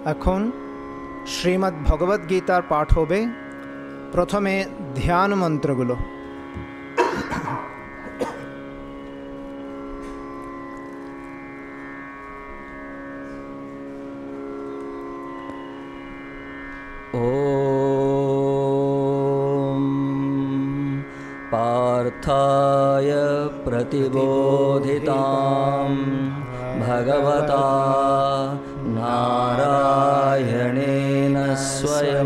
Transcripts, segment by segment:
এখন শ্রীমদ্ ভগবদ গীতার পাঠ হবে। প্রথমে ধ্যান মন্ত্রগুলো। ओम पार्थाय प्रतिबोधितां भगवता नारायणेन स्वयं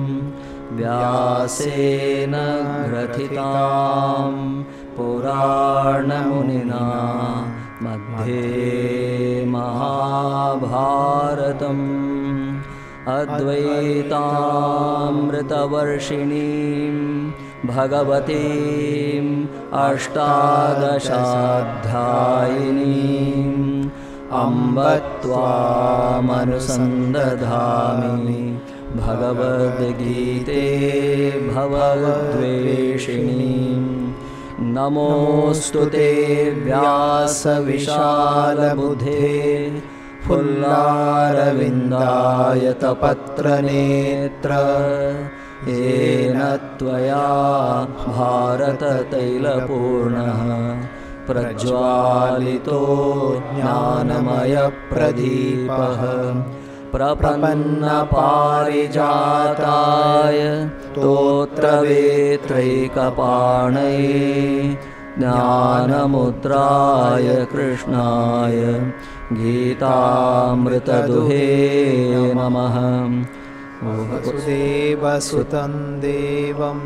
व्यासेन ग्रथितां पुराणमुनिना मध्ये महाभारतम् अद्वैतामृतवर्षिणीं भगवतीम् अष्टादशाध्यायिनीम् अम्ब त्वामनुसन्दधामि भगवद्गीते भवद्वेषिणीम्। नमोऽस्तु ते व्यासविशालबुद्धे फुल्लारविन्दायतपत्रनेत्र येन त्वया भारततैलपूर्णः प्रज्वालितो ज्ञानमयप्रदीपः प्रपन्नपारिजाताय स्तोत्रवेत्रैकपाणये ज्ञानमुद्राय कृष्णाय गीतामृतदुहे नमः। वसुदेवसुतं देवं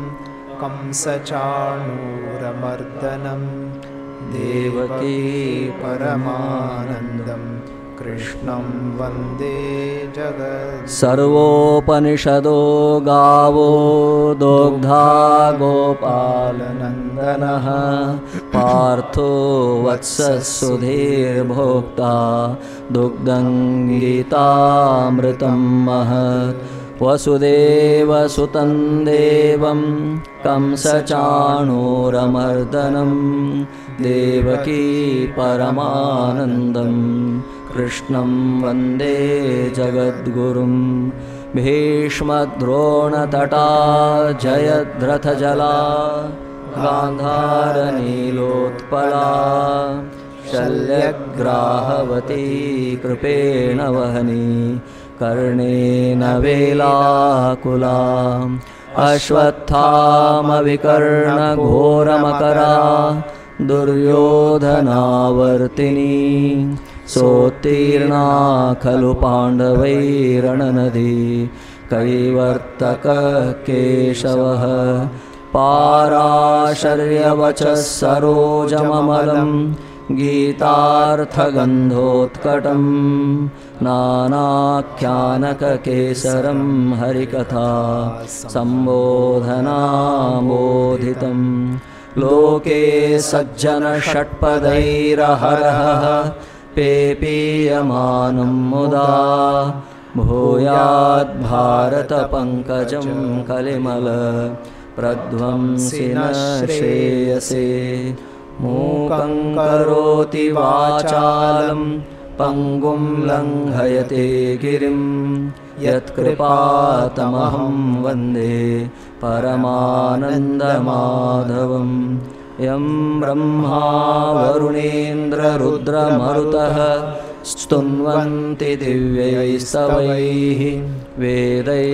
कंसचाणूरमर्दनं देवकी परमानन्दं कृष्णं वन्दे जगत्। सर्वोपनिषदो गावो दोग्धा गोपालनन्दनः पार्थो वत्सः सुधीर्भोक्ता दुग्धं गीतामृतं महत्। वसुदेवसुतं देवं कंसचाणूरमर्दनं देवकी परमानन्दं कृष्णं वन्दे जगद्गुरुं। भीष्मद्रोणतटा जयद्रथजला गान्धारनीलोत्पला शल्यग्राहवती कृपेण वहनी कर्णेन वेलाकुला अश्वत्थामविकर्णघोरमकरा दुर्योधनावर्तिनी सोत्तीर्णा खलु पाण्डवैरणनदी कैवर्तकः केशवः पाराशर्यवचः सरोजममलं गीतार्थगन्धोत्कटं नानाख्यानककेसरं हरिकथा सम्बोधनामोदितं। लोके सज्जनषट्पदैरहरः पेपीयमानं मुदा भूयाद्भारतपङ्कजं कलिमल प्रध्वंसिन श्रेयसे। मूकं करोति वाचालं पङ्गुं लङ्घयते गिरिं यत्कृपातमहं वन्दे परमानन्दमाधवं। यं ब्रह्मा वरुणेन्द्ररुद्रमरुतः स्तुन्वन्ति दिव्यैस्तवैः वेदैः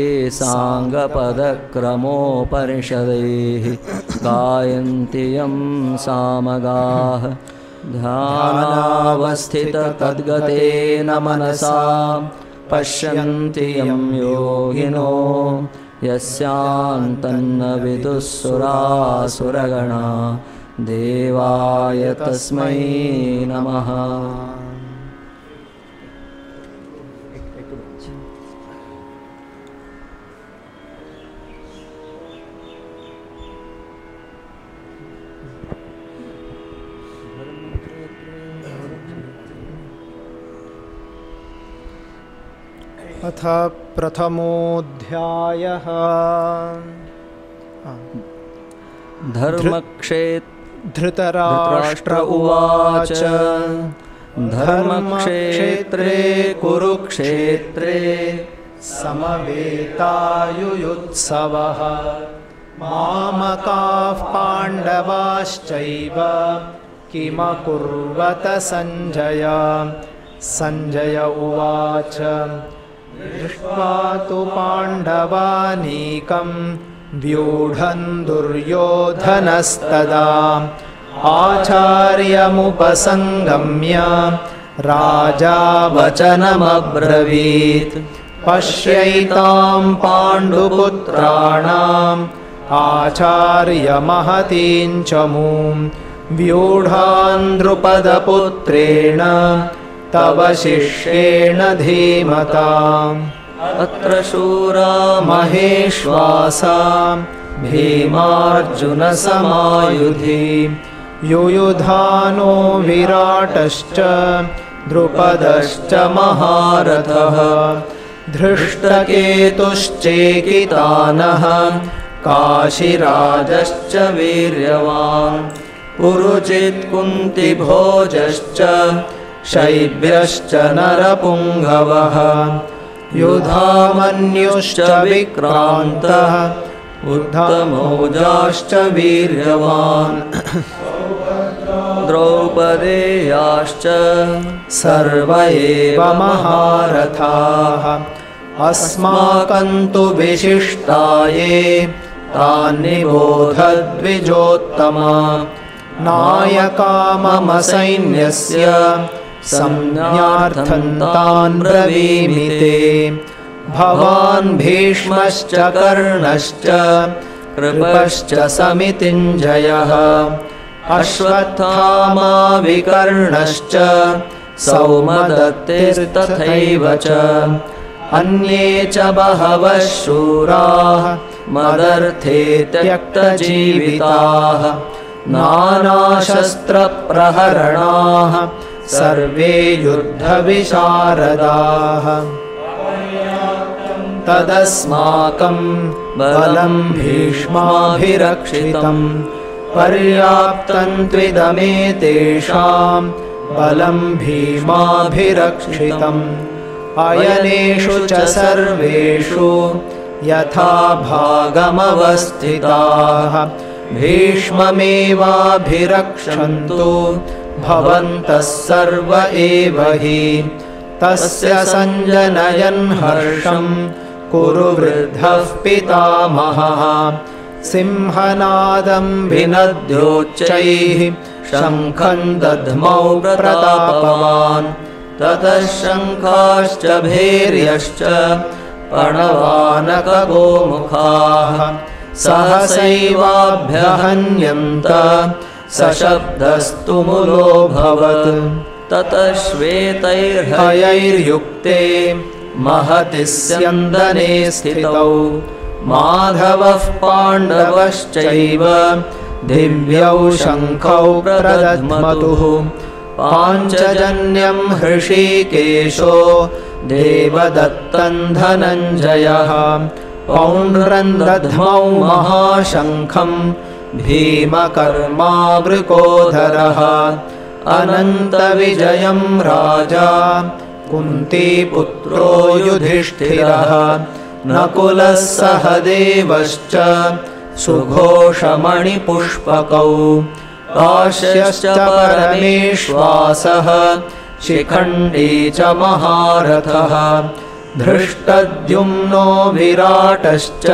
साङ्गपदक्रमोपनिषदैः गायन्ति यं सामगाः। ध्यानावस्थिततद्गतेन मनसा पश्यन्ति यं योगिनो यस्यान्तन्न विदुःसुरासुरगणा देवाय तस्मै नमः। अथ प्रथमोऽध्यायः। धर्मक्षेत्र धृतराष्ट्र उवाच धर्मक्षेत्रे कुरुक्षेत्रे समवेतायुयुत्सवः मामकाः पाण्डवाश्चैव किमकुर्वत सञ्जय। सञ्जय उवाच दृष्ट्वा तु पाण्डवानीकं व्यूढं दुर्योधनस्तदा आचार्यमुपसङ्गम्य राजा वचनमब्रवीत् पश्यैतां पाण्डुपुत्राणाम् आचार्यमहतीं च मूं व्यूढान् द्रुपदपुत्रेण तव शिष्येण धीमताम्। अत्र शूरा महेश्वासा भीमार्जुनसमायुधि युयुधानो विराटश्च द्रुपदश्च महारथः धृष्टकेतुश्चेकितानः काशीराजश्च वीर्यवान् पुरुजित् कुन्तिभोजश्च शैब्यश्च नरपुङ्गवः युधामन्युश्च विक्रान्तः उत्तमौजाश्च वीर्यवान् द्रौपदेयाश्च सर्व एव महारथाः अस्माकं तु विशिष्टाये तान्निबोध द्विजोत्तमा नायका मम सैन्यस्य संज्ञार्थं तान् ब्रवीमि ते। भवान् भीष्मश्च कर्णश्च कृपश्च समितिञ्जयः अश्वत्थामा विकर्णश्च सौमदत्तिस्तथैव च अन्ये च बहवः शूराः मदर्थे त्यक्तजीविताः नानाशस्त्रप्रहरणाः सर्वे युद्धविशारदाः तदस्माकं बलं भीष्माभिरक्षितं पर्याप्तं त्विदमेतेषां बलं भीमाभिरक्षितम् अयनेषु च सर्वेषु यथा भागमवस्थिताः भीष्ममेवाभिरक्षन्तु भवन्तः सर्व एव हि। तस्य सञ्जनयन् हर्षं कुरु वृद्धः पितामहः सिंहनादं विनद्योच्चैः शङ्खं दध्मौ प्रतापवान् ततः शङ्खाश्च भैर्यश्च प्रणवानकगोमुखाः सहसैवाभ्यहन्यन्त सशब्दस्तुमुलोऽभवत् ततः श्वेतैर्हयैर्युक्ते महति स्यन्दने स्थितौ माधवः पाण्डवश्चैव दिव्यौ शङ्खौ प्रदध्मतुः पाञ्चजन्यं हृषीकेशो देवदत्तं धनञ्जयः पौण्ड्रं दध्मौ महाशङ्खं भीमकर्मावृकोधरः अनन्तविजयं राजा कुन्तीपुत्रो युधिष्ठिरः नकुलः सहदेवश्च सुघोषमणिपुष्पकौ काश्यश्च परमेश्वासः शिखण्डी च महारथः धृष्टद्युम्नो विराटश्च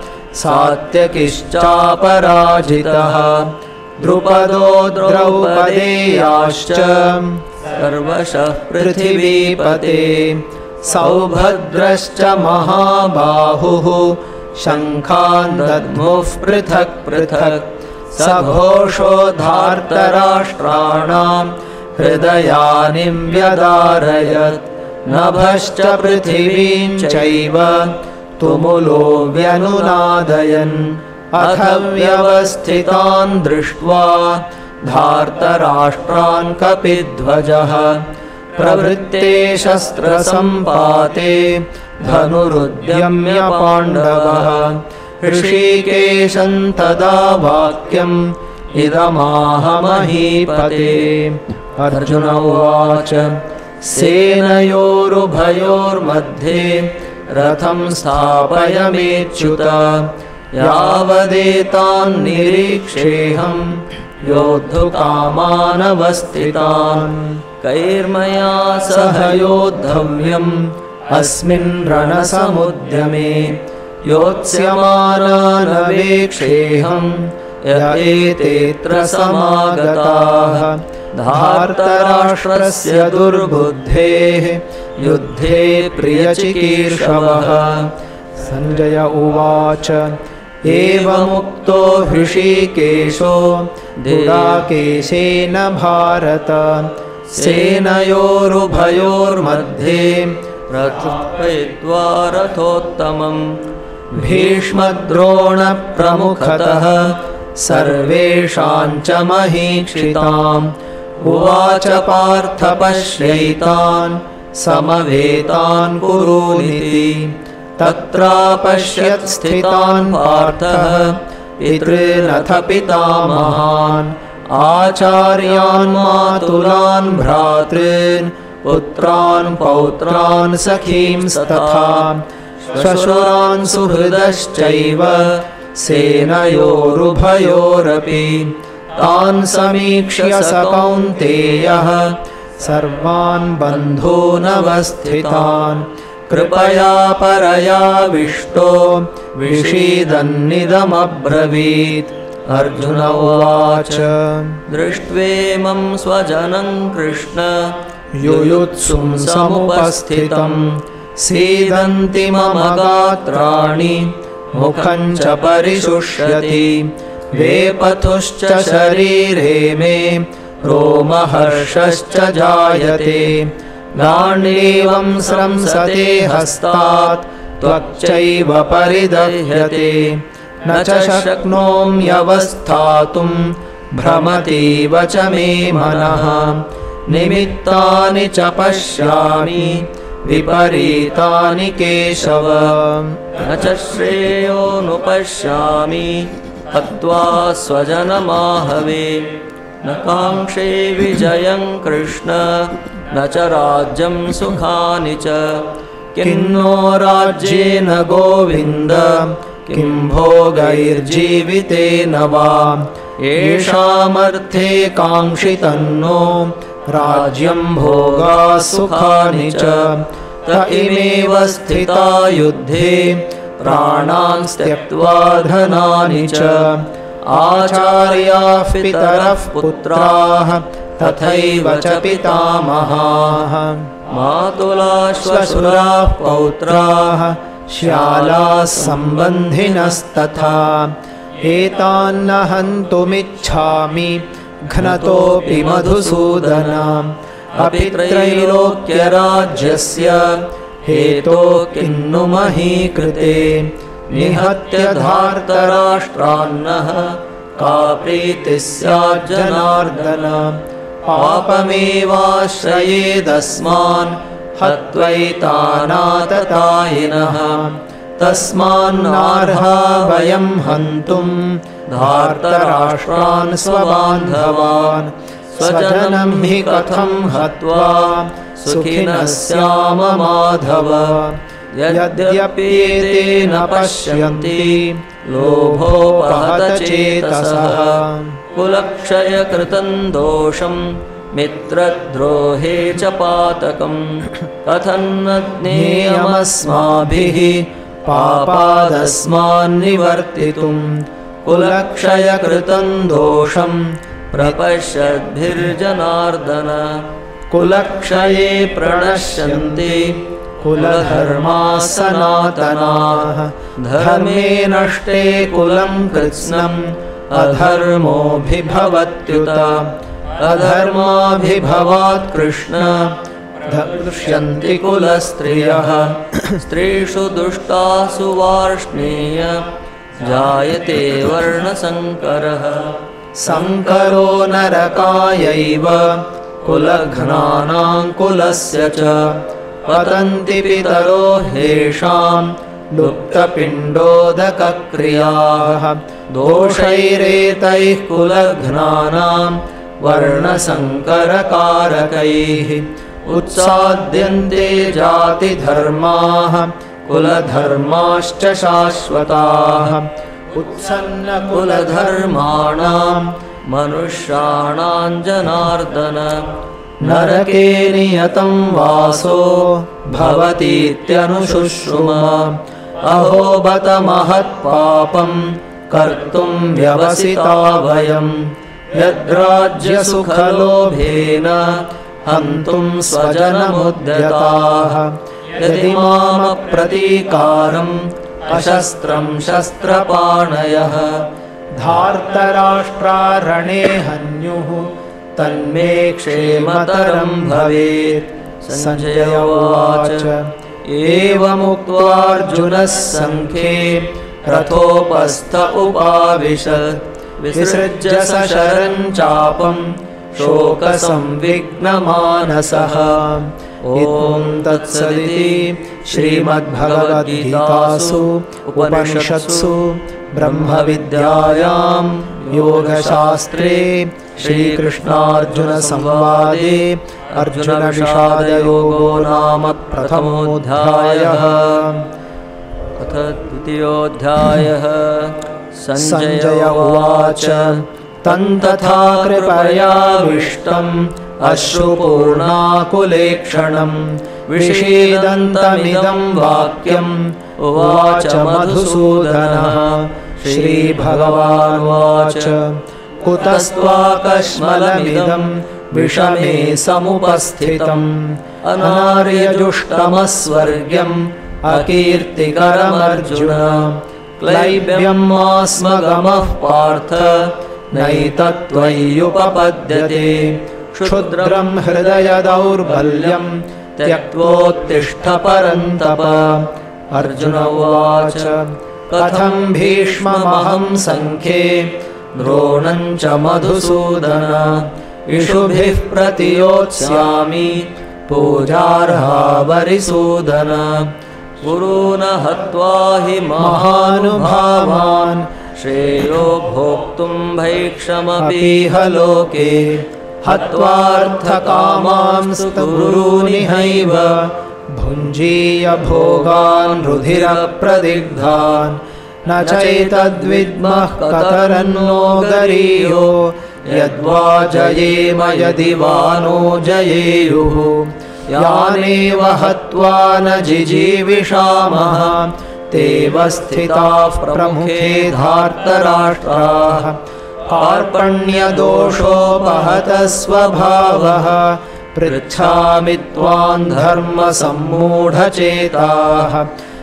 सात्यकिश्चापराजितः द्रुपदो द्रौपदेयाश्च सर्वशः पृथिवीपते सौभद्रश्च महाबाहुः शङ्खान् दद्मुः पृथक् पृथक् सघोषो धार्तराष्ट्राणां हृदयानि व्यदारयत् नभश्च पृथिवीं चैव तुमुलो व्यनुनादयन् अथ व्यवस्थितान् दृष्ट्वा धार्तराष्ट्रान् कपिध्वजः प्रवृत्ते शस्त्रसम्पाते धनुरुद्यम्य पाण्डवः ऋषिकेशं तदा वाक्यम् इदमाह महीपते। अर्जुन उवाच सेनयोरुभयोर्मध्ये रथं स्थापयमेच्युत यावदेतान्निरीक्षेऽहं योद्धुकामानवस्थितान्। कैर्मया सह योद्धव्यम् अस्मिन् रणसमुद्यमे योत्स्यमानानवेक्षेऽहं य एतेऽत्र समागताः। धार्तराष्ट्रस्य दुर्बुद्धेः युद्धे प्रियचिकीर्षवः। संजय उवाच एवमुक्तो हृषीकेशो गुडाकेशेन भारत सेनयोरुभयोर्मध्ये रथोत्वा रथोत्तमम्। भीष्मद्रोणप्रमुखतः सर्वेषां च महीक्षिताम्। उवाच पार्थ पश्यैतान् समवेतान् कुरूनिति। तत्रापश्यत् स्थितान् पार्थः पितॄनथ पितामहान्। आचार्यान् मातुलान् भ्रातॄन् पुत्रान् पौत्रान् सखींस्तथा श्वशुरान् सुहृदश्चैव सेनयोरुभयोरपि। तान् समीक्ष्य स कौन्तेयः सर्वान् बन्धूनवस्थितान् कृपया परयाविष्टो विषीदन्निदमब्रवीत्। अर्जुन उवाच दृष्ट्वेमं स्वजनं कृष्ण युयुत्सुं समुपस्थितं सीदन्ति मम गात्राणि मुखं च परिशुष्यति। वेपथुश्च शरीरे मे रोमहर्षश्च जायते। गाण्डीवं स्रंसते हस्तात् त्वक्चैव परिदह्यते। न च शक्नोम्यवस्थातुं भ्रमतीव च मे मनः। निमित्तानि च पश्यामि विपरीतानि केशव। न च श्रेयोनुपश्यामि हत्वा स्वजनमाहवे। न काङ्क्षे विजयं कृष्ण न च राज्यं सुखानि च। किन्नो राज्येन गोविन्द किं भोगैर्जीवितेन वा। येषामर्थे काङ्क्षितन्नो राज्यं भोगाः सुखानि च। त इमेव स्थिता युद्धे प्राणान् त्यक्त्वा धनानि च। आचार्याः पितरः पुत्राः तथैव च पितामहाः। मातुलाः श्वशुराः पौत्राः श्यालाः सम्बन्धिनस्तथा। एतान्न हन्तुमिच्छामि घ्नतोऽपि मधुसूदन। अपि त्रैलोक्यराज्यस्य हेतो किन्नु महीकृते। निहत्य धार्तराष्ट्रान्नः का प्रीतिः स्यात् जनार्दन। पापमेवाश्रयेदस्मान् हत्वैतानाततायिनः। तस्मान्नार्हा वयं हन्तुं धार्तराष्ट्रान् स्वबान्धवान्। स्वजनं हि कथं हत्वा सुखिनः स्याम माधव। यद्यप्येते न पश्यन्ति लोभोपहतचेतसः। कुलक्षयकृतं दोषं मित्रद्रोहे च पातकं। कथं न ज्ञेयमस्माभिः पापादस्मान्निवर्तितुं। कुलक्षयकृतं दोषं प्रपश्यद्भिर्जनार्दन। कुलक्षये प्रणश्यन्ति कुलधर्माः सनातनाः। धर्मे नष्टे कुलं कृत्स्नम् अधर्मोऽभिभवत्युत। अधर्माभिभवात् कृष्ण दृश्यन्ति कुलस्त्रियः। स्त्रीषु दुष्टासु वार्ष्णेय जायते वर्णसङ्करः। संकरो नरकायैव कुलघ्नानां कुलस्य च। पतन्ति पितरो ह्येषां लुप्तपिण्डोदकक्रियाः दोषैरेतैः कुलघ्नानां वर्णसङ्करकारकैः उत्साद्यन्ते जातिधर्माः कुलधर्माश्च शाश्वताः उत्सन्नकुलधर्माणां मनुष्याणां जनार्दन नरके नियतं वासो भवतीत्यनुशुश्रुम अहो बत महत्पापं कर्तुं व्यवसिता वयं यद्राज्यसुखलोभेन हन्तुं स्वजनमुद्यताः यदि मामप्रतीकारम् अशस्त्रं शस्त्रपाणयः धार्तराष्ट्रारणे हन्युः तन्मे क्षेमतरं भवेत् संजय उवाच एवमुक्त्वार्जुनः सङ्ख्ये रथोपस्थ उपाविशत् विसृज्य सशरं चापं शोकसंविघ्नमानसः ॐ तत्सदिति श्रीमद्भगवद्गीतासु उपनिषत्सु ब्रह्मविद्यायां योगशास्त्रे श्रीकृष्णार्जुनसंवादे अर्जुनविषादयोगो नाम प्रथमोऽध्यायः। अथ द्वितीयोऽध्यायः। संजय उवाच तन्तथा कृपयाविष्टम् अश्रुपूर्णाकुलेक्षणं विषीदन्तमिदं वाक्यम् उवाच मधुसूदनः। श्रीभगवानुवाच कुतस्त्वाकश्मलमिदं विषमे समुपस्थितम् अनार्यजुष्टमस्वर्ग्यम् अकीर्तिकरमर्जुन क्लैब्यम् आस्मगमः पार्थ नैतत्त्वय्युपपद्यते क्षुद्रं हृदय दौर्बल्यं त्यक्त्वोत्तिष्ठ परन्तप। अर्जुन उवाच कथं भीष्ममहं सङ्ख्ये द्रोणं च मधुसूदन इषुभिः प्रतियोत्स्यामि पूजार्हा वरिसूदन गुरून् हत्वा हि महानुभावान् श्रेयो भोक्तुं भैक्षमपीह लोके हत्वार्थकामांस्तु गुरूनिहैव भुञ्जीय भोगान् रुधिरप्रदिग्धान् न चैतद्विद्मः कतरन्नो गरीयो यद्वा जयेम यदि वा नो जयेयुः यानेव हत्वा न जिजीविषामः तेव स्थिताः प्रमुखे धार्तराष्ट्राः कार्पण्यदोषोपहतः स्वभावः पृच्छामि त्वां धर्मसम्मूढचेताः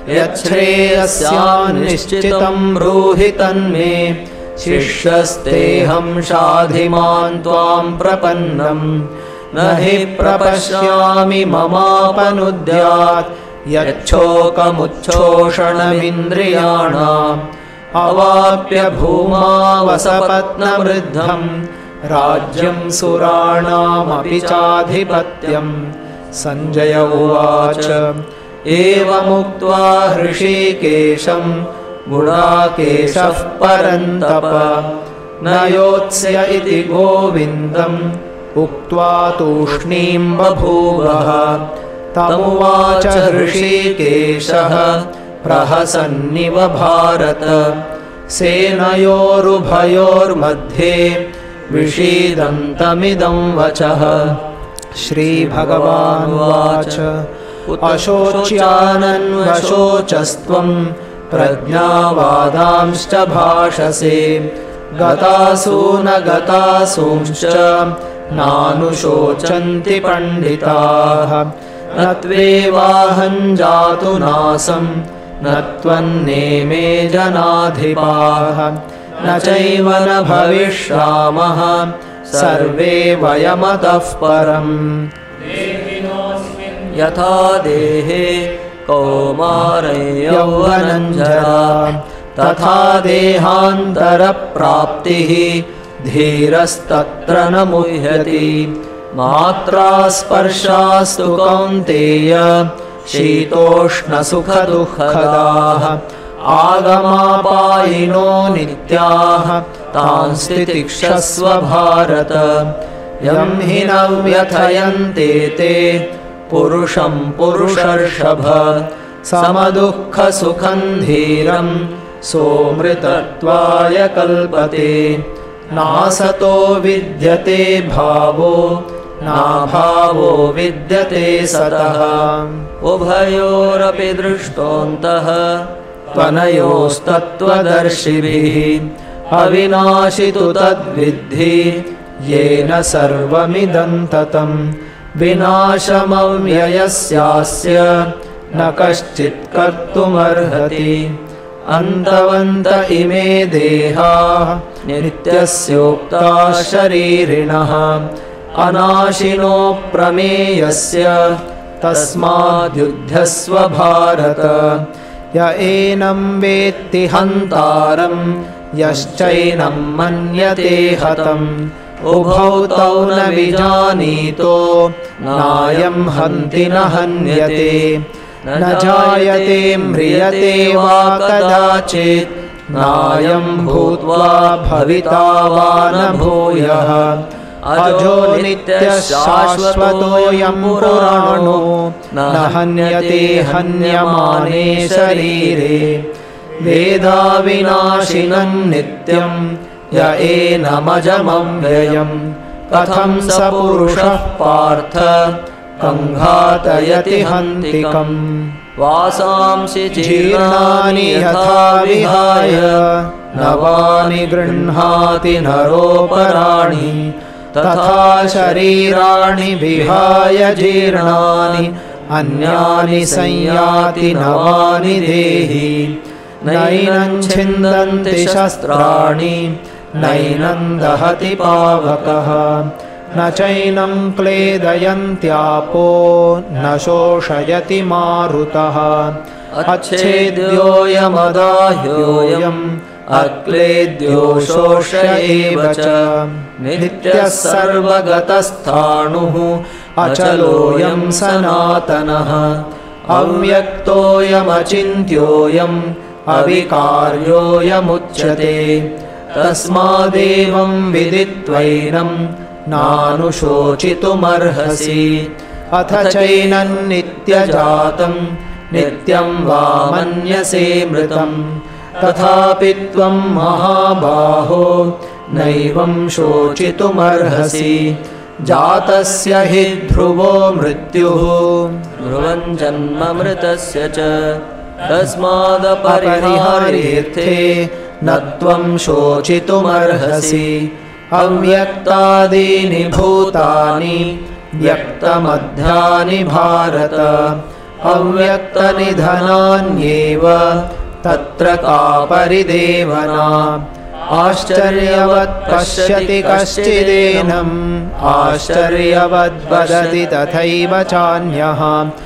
यच्छ्रेयस्यान्निश्चितं ब्रूहि तन्मे शिष्यस्तेऽहं शाधिमान् त्वां प्रपन्नम् न हि प्रपश्यामि ममापनुद्यात् यच्छोकमुच्छोषणमिन्द्रियाणाम् अवाप्य भूमावसपत्नवृद्धं राज्यं सुराणामपि चाधिपत्यम्। संजय उवाच एवमुक्त्वा हृषीकेशं गुडाकेशः परन्तप न योत्स्य इति गोविन्दम् उक्त्वा तूष्णीं बभूवः। तमुवाच हृषीकेशः प्रहसन्निव भारत सेनयोरुभयोर्मध्ये विषीदन्तमिदं वचः। श्रीभगवानुवाच अशोच्यानन्वशोचस्त्वं प्रज्ञावादांश्च भाषसे गतासु न गतासूंश्च नानुशोचन्ति पण्डिताः न त्वेवाहं जातु नासं न त्वन्नेमे जनाधिपाः न चैव न भविष्यामः सर्वे वयमतः परम्। यथा देहे कौमारे यौवनं जरा तथा देहान्तरप्राप्तिः धीरस्तत्र न मुह्यति मात्रा स्पर्शास्तु कौन्तेय शीतोष्णसुखदुःखदाः आगमापायिनो नित्याः तांस्ति तिक्षस्व भारत यं हि न व्यथयन्ते ते पुरुषं पुरुषर्षभ समदुःखसुखं धीरं सोऽमृतत्वाय कल्पते नासतो विद्यते भावो नाभावो विद्यते सतः उभयोरपि दृष्टोऽन्तः त्वनयोस्तत्त्वदर्शिभिः अविनाशि तु तद्विद्धि येन सर्वमिदं ततं विनाशमव्ययस्यास्य न कश्चित् कर्तुमर्हति अन्तवन्त इमे देहाः नित्यस्योक्ता शरीरिणः अनाशिनो प्रमेयस्य तस्माद्युध्यस्व भारत य एनं वेत्ति हन्तारं यश्चैनं मन्यते हतम् उभौ तौ न विजानीतो नायं हन्ति न हन्यते न जायते म्रियते वा कदाचित् नायं भूत्वा भविता वा न भूयः अजो नित्यशाश्वतोऽयं पुराणो न हन्यते हन्यमाने शरीरे वेदाविनाशिनं नित्यं य एनमजमव्ययं कथं स पुरुषः पार्थ कङ्घातयति हन्तिकम् वासांसि जीर्णानि यथा विहाय नवानि गृह्णाति नरोपराणि तथा शरीराणि विहाय जीर्णानि अन्यानि संयाति नवानि देहि नैनं छिन्दन्ति शस्त्राणि नैनं दहति पावकः न चैनं क्लेदयन्त्यापो न शोषयति मारुतः अच्छेद्योऽयमदाह्योऽयम् अक्लेद्यो शोष्य एव च नित्यः सर्वगतस्थाणुः अचलोऽयं सनातनः अव्यक्तोऽयमचिन्त्योऽयम् अविकार्योऽयमुच्यते तस्मादेवं विदित्वैनं नानुशोचितुमर्हसि अथ चैनं नित्यजातं नित्यं वा मन्यसे मृतं तथापि त्वं महाबाहो नैवं शोचितुमर्हसि जातस्य हि ध्रुवो मृत्युः ध्रुवं जन्म मृतस्य च तस्मादपरिहार्येऽर्थे न त्वं शोचितुमर्हसि अव्यक्तादीनि भूतानि व्यक्तमध्यानि भारत अव्यक्तनिधनान्येव तत्र का परिदेवना आश्चर्यवत् पश्यति कश्चिदेनम् आश्चर्यवद् वदति तथैव चान्यः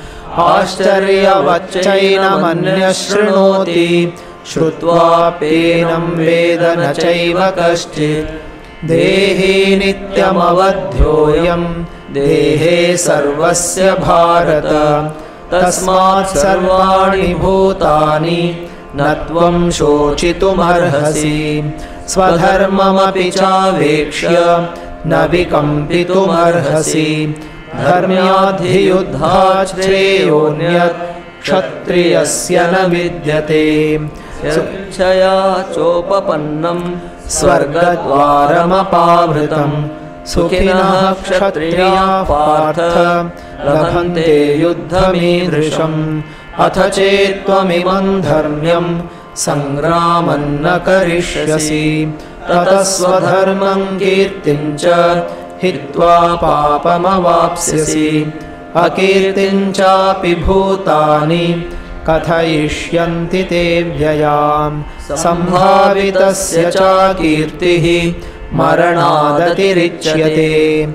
आश्चर्यवच्चैनमन्यः शृणोति श्रुत्वाप्येनं वेद न चैव कश्चित् देहे नित्यमवध्योऽयं देहे सर्वस्य भारत तस्मात् सर्वाणि भूतानि न त्वं शोचितुमर्हसि स्वधर्ममपि चावेक्ष्य न विकम्पितुमर्हसि धर्म्याधियुद्धात् श्रेयोऽन्यत् क्षत्रियस्य न विद्यते स्वेच्छया चोपपन्नं स्वर्गद्वारमपावृतं सुखिनः क्षत्रियाः पार्थ लभन्ते युद्धमीदृशम् अथ चेत्त्वमिमं धर्म्यं संग्रामं न करिष्यसि ततः स्वधर्मं कीर्तिं च हित्वा पापमवाप्स्यसि अकीर्तिं चापि भूतानि कथयिष्यन्ति ते व्ययां सम्भावितस्य चाकीर्तिः मरणादतिरिच्यते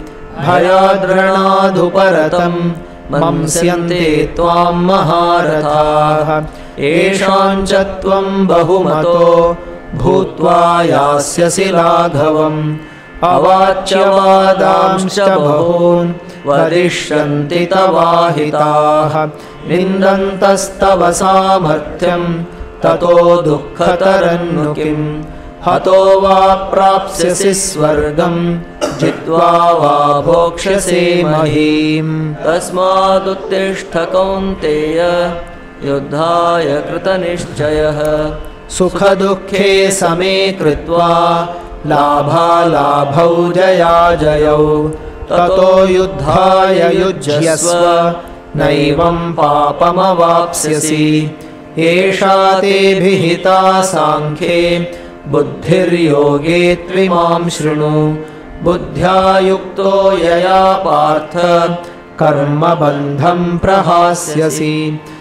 भयाद्रणादुपरतं मंस्यन्ते त्वां महारथाः येषां च त्वं बहुमतो भूत्वा यास्यसि लाघवम् अवाच्यवादांश्च बहून् वदिष्यन्ति तवाहिताः निन्दन्तस्तव सामर्थ्यं ततो दुःखतरन्नु किम् हतो वा प्राप्स्यसि स्वर्गं जित्वा वा भोक्ष्यसे महीम् तस्मादुत्तिष्ठ कौन्तेय युद्धाय कृतनिश्चयः सुखदुःखे समे कृत्वा लाभालाभौ जयाजयौ ततो युद्धाय युज्यस्व नैवं पापमवाप्स्यसि एषा ते विहिता साङ्ख्ये बुद्धिर्योगे त्विमां शृणु बुद्ध्या युक्तो यया पार्थ कर्मबन्धं प्रहास्यसि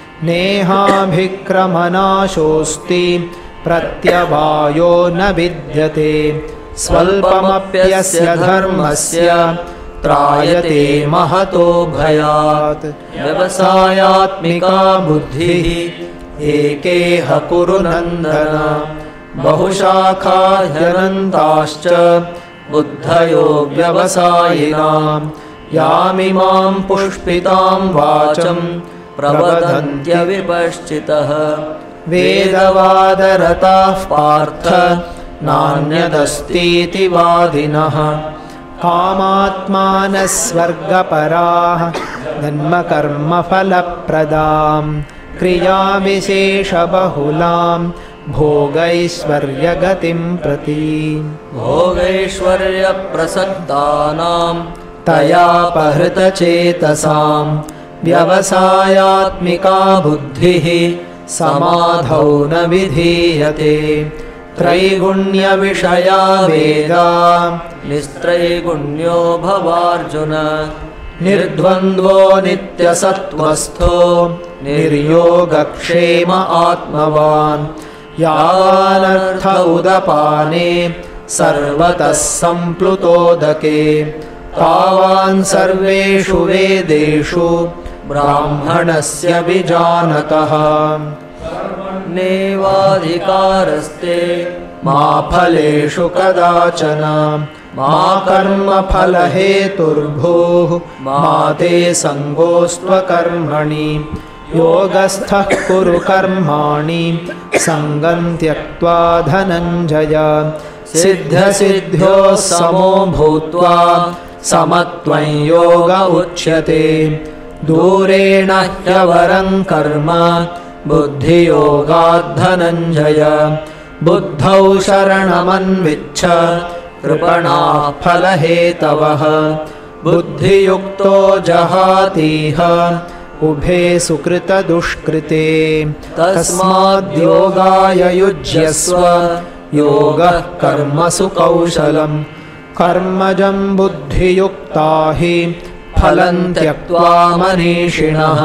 नेहाभिक्रमनाशोऽस्ति प्रत्यवायो न विद्यते स्वल्पमप्यस्य धर्मस्य त्रायते महतो भयात् व्यवसायात्मिका बुद्धिः एकेह कुरु नन्दन बहुशाखा ह्यनन्ताश्च बुद्धयो व्यवसायिनां यामिमां पुष्पितां वाचं प्रवदन्त्यविपश्चितः वेदवादरताः पार्थ नान्यदस्तीति वादिनः कामात्मानः स्वर्गपराः जन्मकर्मफलप्रदां क्रियाविशेषबहुलां भोगैश्वर्यगतिं प्रति भोगैश्वर्यप्रसक्तानां तयापहृतचेतसां व्यवसायात्मिका बुद्धिः समाधौ न विधीयते त्रैगुण्यविषया वेदा निस्त्रैगुण्यो भवार्जुन निर्द्वन्द्वो नित्यसत्त्वस्थो निर्योगक्षेम आत्मवान् यावानर्थ उदपाने सर्वतः सम्प्लुतोदके तावान् सर्वेषु वेदेषु ब्राह्मणस्य विजानतः नेवाधिकारस्ते मा फलेषु कदाचन मा कर्मफलहेतुर्भूः मा ते सङ्गोऽस्त्वकर्मणि योगस्थः कुरु कर्माणि सङ्गं त्यक्त्वा धनञ्जय सिद्धसिद्ध्योः समो भूत्वा समत्वं योग उच्यते दूरेण ह्यवरं कर्म बुद्धियोगात् धनञ्जय बुद्धौ शरणमन्विच्छ कृपणाः फलहेतवः बुद्धियुक्तो जहातीह उभे सुकृतदुष्कृते तस्माद्योगाय युज्यस्व योगः कर्मसु कौशलम् कर्मजं बुद्धियुक्ता हि फलं त्यक्त्वा मनीषिणः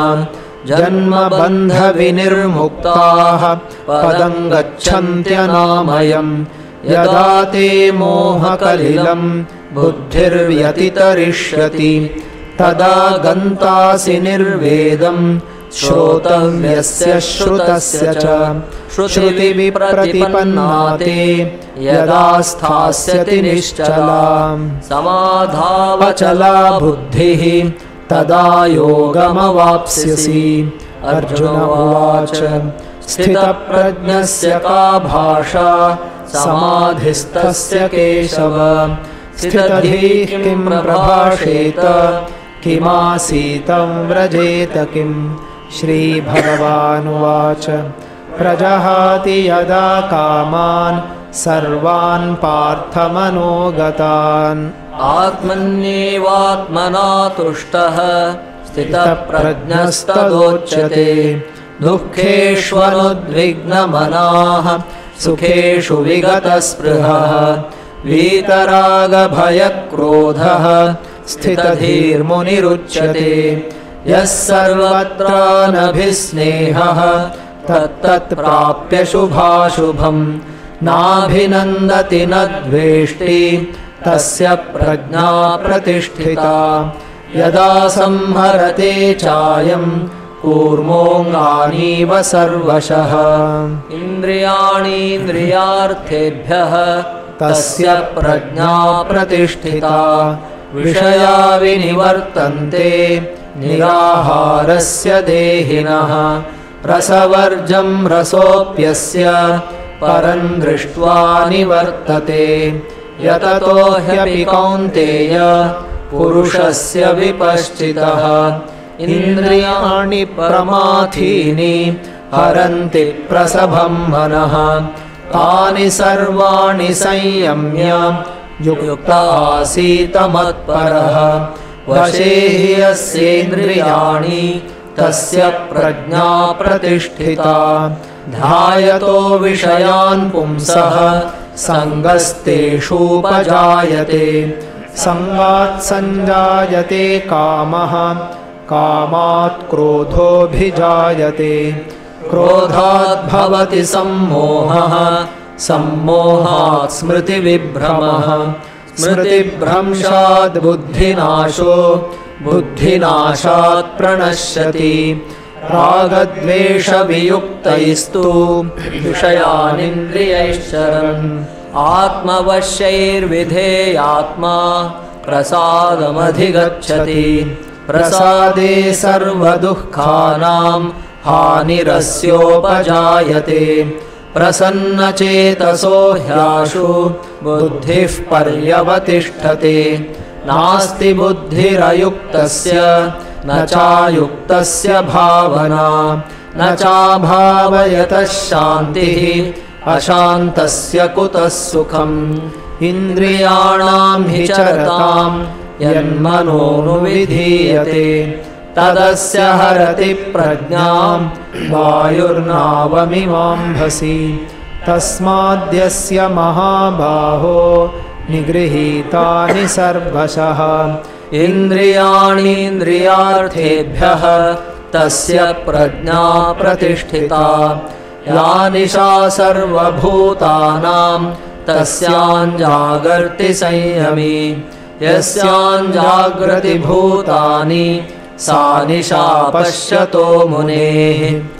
जन्मबन्धविनिर्मुक्ताः पदं गच्छन्त्यनामयम् यदा ते मोहकलिलं बुद्धिर्व्यतितरिष्यति तदा गन्तासि निर्वेदं श्रोतव्यस्य श्रुतस्य च श्रुतिविप्रतिपन्ना ते यदा स्थास्यति निश्चला समाधावचला बुद्धिः तदा योगमवाप्स्यसि अर्जुन उवाच स्थितप्रज्ञस्य का भाषा समाधिस्थस्य केशव स्थितधीः किं प्रभाषेत किमासीतं व्रजेत किम् श्रीभगवानुवाच प्रजहाति यदा कामान् सर्वान् पार्थमनोगतान् आत्मन्येवात्मना तुष्टः स्थितप्रज्ञस्तदोच्यते दुःखेष्वनुद्विग्नमनाः सुखेषु विगतस्पृहः वीतरागभयक्रोधः स्थितधीर्मुनिरुच्यते यः सर्वत्रानभिस्नेहः तत्तत् प्राप्य शुभाशुभम् नाभिनन्दति न द्वेष्टि तस्य प्रज्ञा प्रतिष्ठिता यदा संहरते चायं कूर्मोऽङ्गानीव सर्वशः इन्द्रियाणीन्द्रियार्थेभ्यः तस्य प्रज्ञा प्रतिष्ठिता विषया विनिवर्तन्ते निराहारस्य देहिनः रसवर्जं रसोऽप्यस्य परं दृष्ट्वा निवर्तते यततो ह्यपि कौन्तेय पुरुषस्य विपश्चितः इन्द्रियाणि प्रमाथीनि हरन्ति प्रसभं मनः तानि सर्वाणि संयम्य युक्त आसीत मत्परः वशे हि यस्येन्द्रियाणि तस्य प्रज्ञा प्रतिष्ठिता ध्यायतो विषयान् पुंसः सङ्गस्तेषूपजायते संगात् संजायते कामः कामात् क्रोधोऽभिजायते क्रोधात् भवति सम्मोहः सम्मोहात् स्मृतिविभ्रमः स्मृतिभ्रंशात् बुद्धिनाशो बुद्धिनाशात् प्रणश्यति रागद्वेषवियुक्तैस्तु विषयानिन्द्रियैश्चरन् आत्मवश्यैर्विधेयात्मा प्रसादमधिगच्छति प्रसादे सर्वदुःखानां हानिरस्योपजायते प्रसन्नचेतसो ह्याशु बुद्धिः पर्यवतिष्ठते नास्ति बुद्धिरयुक्तस्य न चायुक्तस्य भावना न चाभावयतः शान्तिः अशान्तस्य कुतः सुखम् इन्द्रियाणां हि चरतां यन्मनोनुविधीयते तदस्य हरति प्रज्ञां वायुर्नावमिवाम्भसि तस्माद्यस्य महाबाहो निगृहीतानि सर्वशः इन्द्रियाणीन्द्रियार्थेभ्यः तस्य प्रज्ञा प्रतिष्ठिता या निशा सर्वभूतानां तस्यां जागर्ति संयमी यस्यां जाग्रति भूतानि सा निशा पश्यतो मुनेः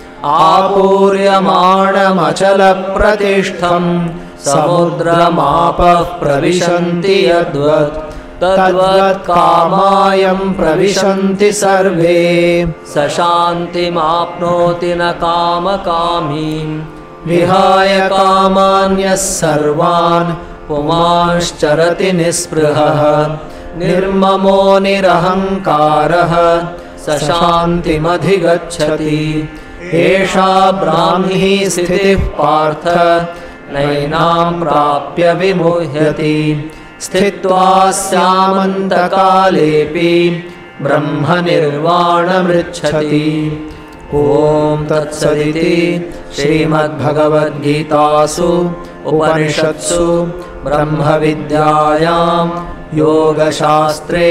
आपूर्यमाणमचलप्रतिष्ठं समुद्रमापः प्रविशन्ति यद्वत् तद्वत् कामायं प्रविशन्ति सर्वे स शान्तिमाप्नोति न कामकामीं विहाय कामान्यः सर्वान् पुमांश्चरति निःस्पृहः निर्ममो निरहङ्कारः स शान्तिमधिगच्छति एषा ब्राह्मी स्थितिः पार्थ नैनां प्राप्य विमुह्यति स्थित्वा स्यामन्तकालेऽपि ब्रह्मनिर्वाणमृच्छति ॐ तत्सदिति श्रीमद्भगवद्गीतासु उपनिषत्सु ब्रह्मविद्यायां योगशास्त्रे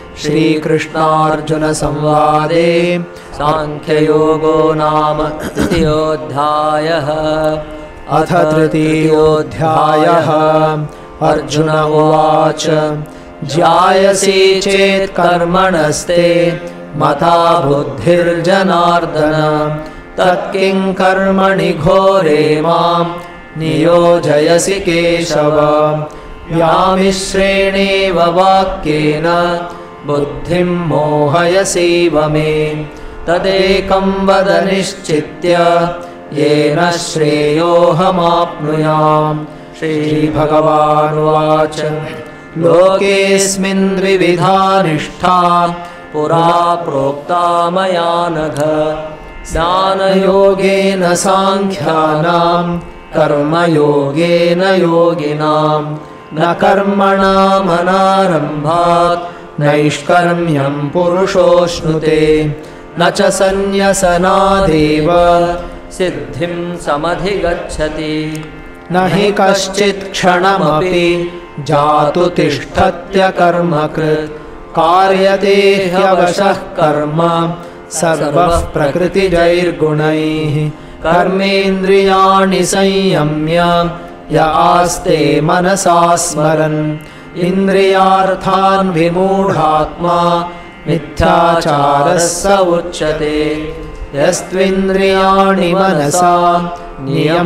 श्रीकृष्णार्जुनसंवादे सांख्ययोगो नाम तृतीयोऽध्यायः अथ तृतीयोऽध्यायः अर्जुन उवाच ज्यायसि चेत् कर्मणस्ते मता बुद्धिर्जनार्दन तत्किं कर्मणि घोरे मां नियोजयसि केशव व्यामिश्रेणेव वाक्येन बुद्धिं मोहयसीव मे तदेकं वद निश्चित्य येन श्रेयोऽहमाप्नुयाम् श्रीभगवानुवाच लोकेऽस्मिन् द्विविधा निष्ठा पुरा प्रोक्ता मया नघ ज्ञानयोगेन साङ्ख्यानां कर्मयोगेन योगिनां न कर्मणामनारम्भात् नैष्कर्म्यं पुरुषोऽश्नुते न च सन्न्यसनादेव सिद्धिं समधिगच्छति न हि कश्चित् क्षणमपि जातु तिष्ठत्यकर्मकृत् कार्यते ह्यवशः कर्म सर्वः प्रकृतिजैर्गुणैः कर्मेन्द्रियाणि संयम्य य आस्ते मनसा स्मरन् इन्द्रियार्थान् विमूढात्मा मिथ्याचारः स उच्यते यस्त्विन्द्रियाणि मनसा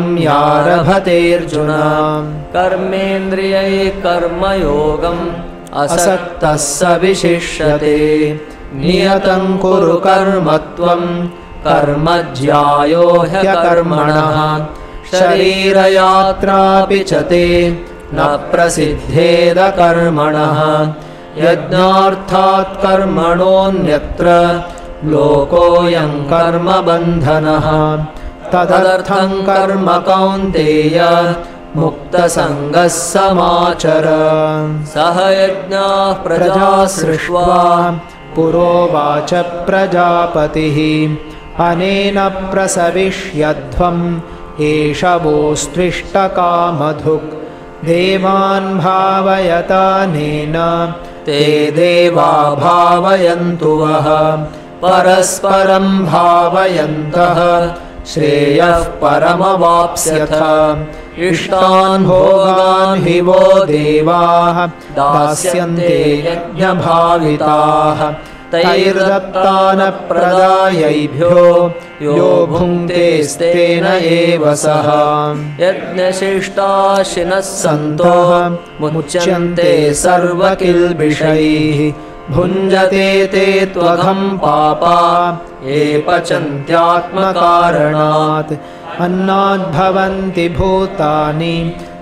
नियम्यारभतेऽर्जुन कर्मेन्द्रियैः कर्मयोगं असक्तः स विशिष्यते नियतं कुरु कर्म त्वं कर्म ज्यायो ह्यकर्मणः शरीरयात्रापि च ते न प्रसिद्धेद कर्मणः यज्ञार्थात् कर्मणोऽन्यत्र लोकोऽयं कर्मबन्धनः तदर्थं कर्म कौन्तेय मुक्तसङ्गः समाचर सह यज्ञाः प्रजा सृष्ट्वा पुरोवाच प्रजापतिः अनेन प्रसविष्यध्वम् एष वोस्त्विष्टकामधुक् देवान् भावयतानेन ते देवा भावयन्तु वः परस्परं भावयन्तः श्रेयः परमवाप्स्यथ इष्टान् भोगान् हि वो देवाः दास्यन्ते यज्ञभाविताः तैर्दत्तानप्रदायैभ्यो यो भुङ्क्तेस्तेन एव सः यज्ञशिष्टाशिनः सन्तो मुच्यन्ते सर्वकिल्बिषैः भुञ्जते ते त्वघं पापा ये पचन्त्यात्मकारणात् अन्नाद्भवन्ति भूतानि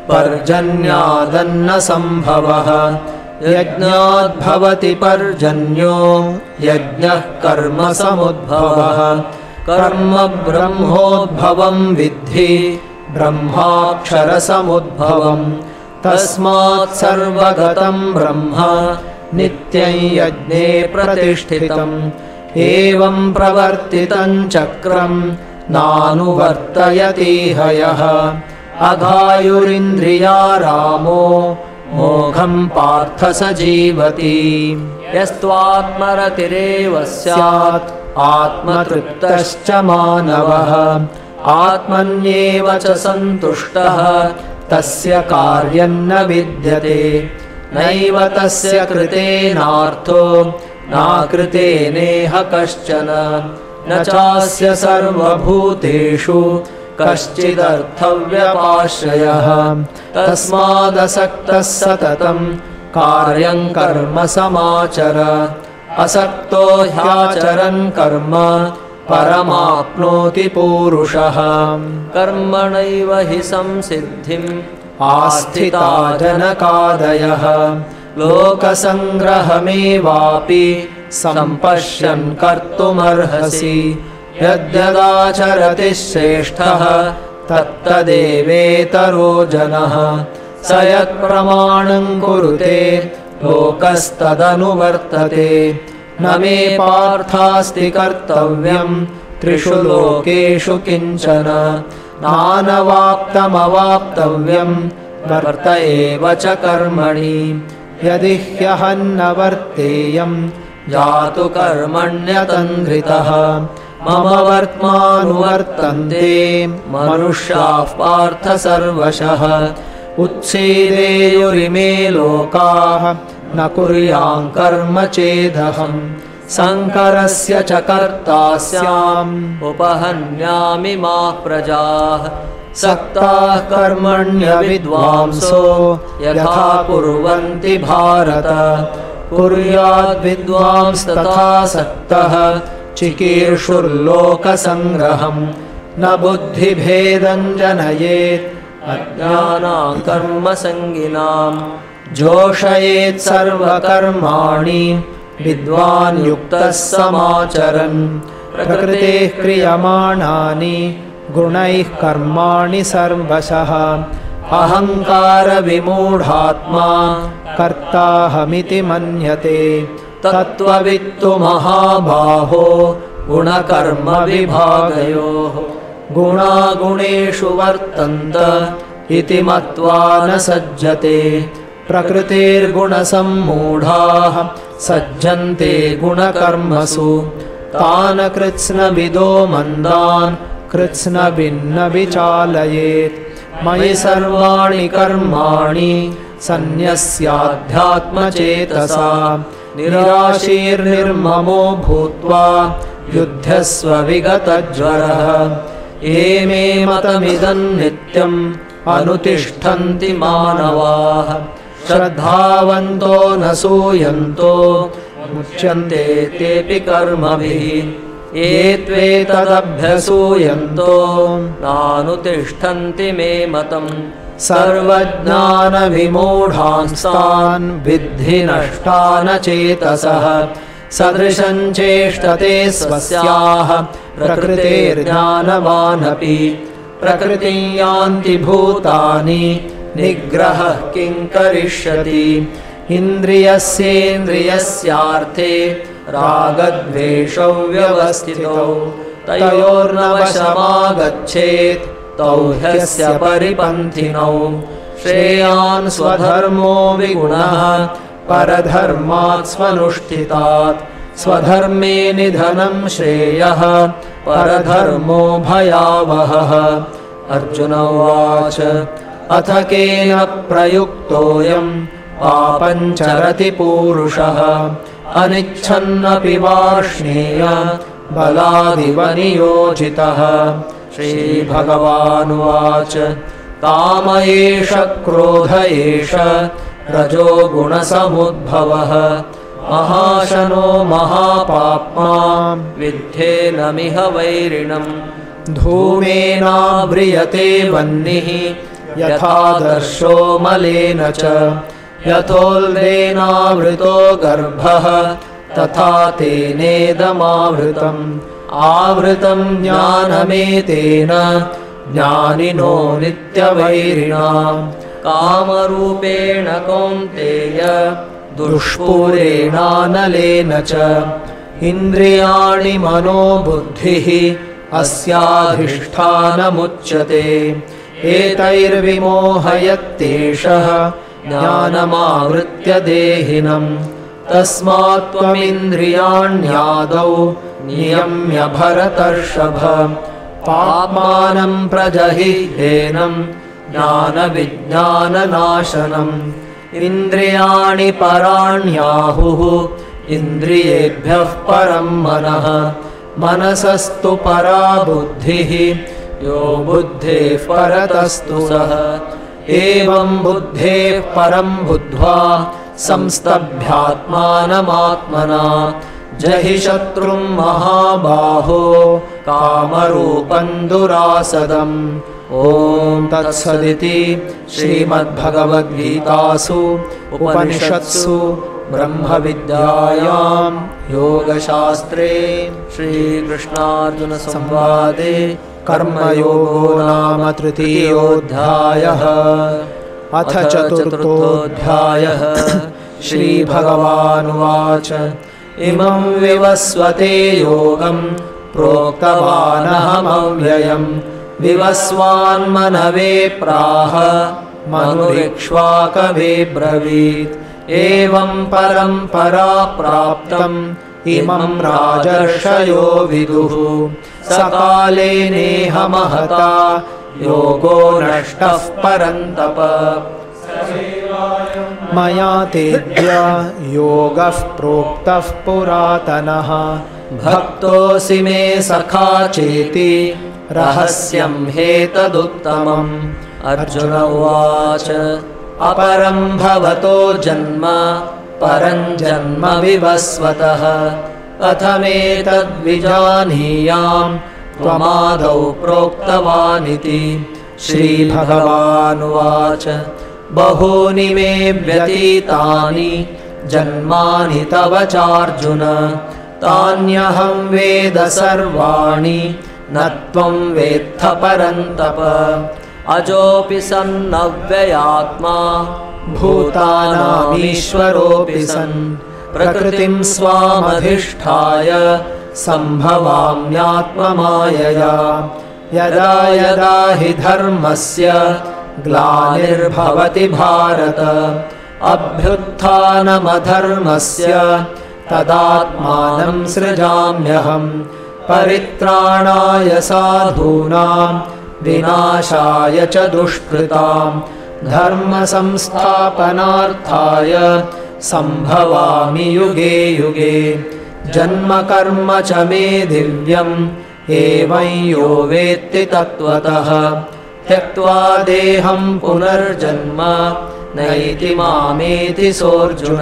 पर्जन्यादन्नसम्भवः यज्ञाद्भवति पर्जन्यो यज्ञः कर्म समुद्भवः कर्म ब्रह्मोद्भवं विद्धि ब्रह्माक्षरसमुद्भवम् तस्मात् सर्वगतं ब्रह्म नित्यं यज्ञे प्रतिष्ठितम् एवं प्रवर्तितं चक्रं नानुवर्तयतीह यः अघायुरिन्द्रियारामो मोघं पार्थ स जीवति यस्त्वात्मरतिरेव स्यात् आत्मतृप्तश्च मानवः आत्मन्येव च सन्तुष्टः तस्य कार्यं न विद्यते नैव तस्य कृतेनार्थो नाकृतेनेह कश्चन न चास्य सर्वभूतेषु कश्चिदर्थव्यपाश्रयः तस्मादसक्तः सततं कार्यं कर्म समाचर असक्तो ह्याचरन् कर्म परमाप्नोति पूरुषः कर्मणैव हि संसिद्धिम् आस्थिता जनकादयः लोकसङ्ग्रहमेवापि सम्पश्यन् कर्तुमर्हसि यद्यदाचरति श्रेष्ठः तत्तदेवेतरो जनः स यत्प्रमाणं कुरुते लोकस्तदनुवर्तते न मे पार्थास्ति कर्तव्यं त्रिषु लोकेषु किञ्चन नानवाप्तमवाप्तव्यं वर्त एव च कर्मणि यदि ह्यहन्न वर्तेयं जातु कर्मण्यतन्द्रितः मम वर्त्मानुवर्तन्ते मनुष्याः पार्थ सर्वशः उत्सीदेयुरिमे लोकाः न कुर्यां कर्म चेदहम् संकरस्य च कर्ता स्याम् उपहन्यामि मा प्रजाः सक्ताः कर्मण्यविद्वांसो यथा कुर्वन्ति भारत कुर्याद्विद्वांस्तथा सक्तः चिकीर्षुर्लोकसङ्ग्रहम् न बुद्धिभेदं जनयेत् अज्ञानां कर्मसङ्गिनां जोषयेत् सर्वकर्माणि विद्वान् युक्तः समाचरन् प्रकृतेः क्रियमाणानि गुणैः कर्माणि सर्वशः अहङ्कारविमूढात्मा कर्ताहमिति मन्यते तत्त्ववित्तु महाबाहो गुणकर्मविभागयोः गुणागुणेषु वर्तन्त इति मत्वा न सज्जते प्रकृतेर्गुणसम्मूढाः सज्जन्ते गुणकर्मसु तान् कृत्स्नविदो मन्दान् कृत्स्नभिन्न विचालयेत् मयि सर्वाणि कर्माणि सन्न्यस्याध्यात्मचेतसा निराशीर्निर्ममो भूत्वा युध्यस्व विगतज्वरः ये मे मतमिदं नित्यम् अनुतिष्ठन्ति मानवाः श्रद्धावन्तो न सूयन्तो मुच्यन्ते तेऽपि कर्मभिः ये त्वेतदभ्यसूयन्तो नानुतिष्ठन्ति मे मतम् सर्वज्ञानविमूढांस्तान् विद्धि नष्टान चेतसः सदृशं चेष्टते स्वस्याः प्रकृतेर्ज्ञानवानपि प्रकृतिं यान्ति भूतानि निग्रहः किं करिष्यति इन्द्रियस्येन्द्रियस्यार्थे रागद्वेषौ व्यवस्थितौ तयोर्नवशमागच्छेत् तौ ह्यस्य परिपन्थिनौ श्रेयान् स्वधर्मो विगुणः परधर्मात् स्वनुष्ठितात् स्वधर्मे निधनं श्रेयः परधर्मो भयावहः अर्जुन उवाच अथ केन प्रयुक्तोऽयं पापं चरति पूरुषः अनिच्छन्नपि वार्ष्णेय बलादिव नियोजितः श्रीभगवानुवाच काम एष क्रोध एष रजो गुणसमुद्भवः महाशनो महापाप्मा विद्धेनमिह वैरिणम् धूमेनाव्रियते वह्निः यथादर्शो मलेन च यथोल्बेनावृतो गर्भः तथा तेनेदमावृतम् आवृतं ज्ञानमेतेन ज्ञानिनो नित्यवैरिणा कामरूपेण कौन्तेय दुष्पूरेणानलेन च इन्द्रियाणि मनो बुद्धिः अस्याधिष्ठानमुच्यते एतैर्विमोहयत्येषः ज्ञानमावृत्य देहिनम् तस्मात् त्वमिन्द्रियाण्यादौ नियम्य भरतर्षभ पाप्मानं प्रजहिह्येनं ज्ञानविज्ञाननाशनम् इन्द्रियाणि पराण्याहुः इन्द्रियेभ्यः परं मनः मनसस्तु परा बुद्धिः यो बुद्धेः परतस्तु सः एवं बुद्धेः परं बुद्ध्वा संस्तभ्यात्मानमात्मना जहि शत्रुं महाबाहो कामरूपं दुरासदम् ॐ तत्सदिति श्रीमद्भगवद्गीतासु उपनिषत्सु ब्रह्मविद्यायां योगशास्त्रे श्रीकृष्णार्जुनसंवादे कर्मयोगो नाम तृतीयोऽध्यायः अथ चतुर्थोऽध्यायः श्रीभगवानुवाच इमं विवस्वते योगं प्रोक्तवानहमव्ययम् विवस्वान्मनवे प्राह मनुरिक्ष्वाकवे ब्रवीत् एवं परम्परा प्राप्तम् इमं राजर्षयो विदुः सकाले नेह महता योगो नष्टः परन्तप मया तेद्य योगः प्रोक्तः पुरातनः भक्तोऽसि मे सखा चेति रहस्यं ह्येतदुत्तमम् अर्जुन उवाच अपरं भवतो जन्म परं जन्म विवस्वतः कथमेतद्विजानीयाम् त्वमादौ प्रोक्तवानिति श्रीभगवानुवाच बहूनि मे व्यतीतानि जन्मानि तव चार्जुन तान्यहं वेद सर्वाणि न त्वं वेत्थ परन्तप अजोऽपि सन्नव्ययात्मा भूतानामीश्वरोऽपि सन् प्रकृतिं स्वामधिष्ठाय सम्भवाम्यात्ममायया यदा यदा हि धर्मस्य ग्लानिर्भवति भारत अभ्युत्थानमधर्मस्य तदात्मानं सृजाम्यहम् परित्राणाय साधूनां विनाशाय च दुष्कृतां धर्म संस्थापनार्थाय सम्भवामि युगे युगे जन्म कर्म च मे दिव्यम् एवं यो वेत्ति तत्त्वतः त्यक्त्वा देहं पुनर्जन्म नैति मामेति सोऽर्जुन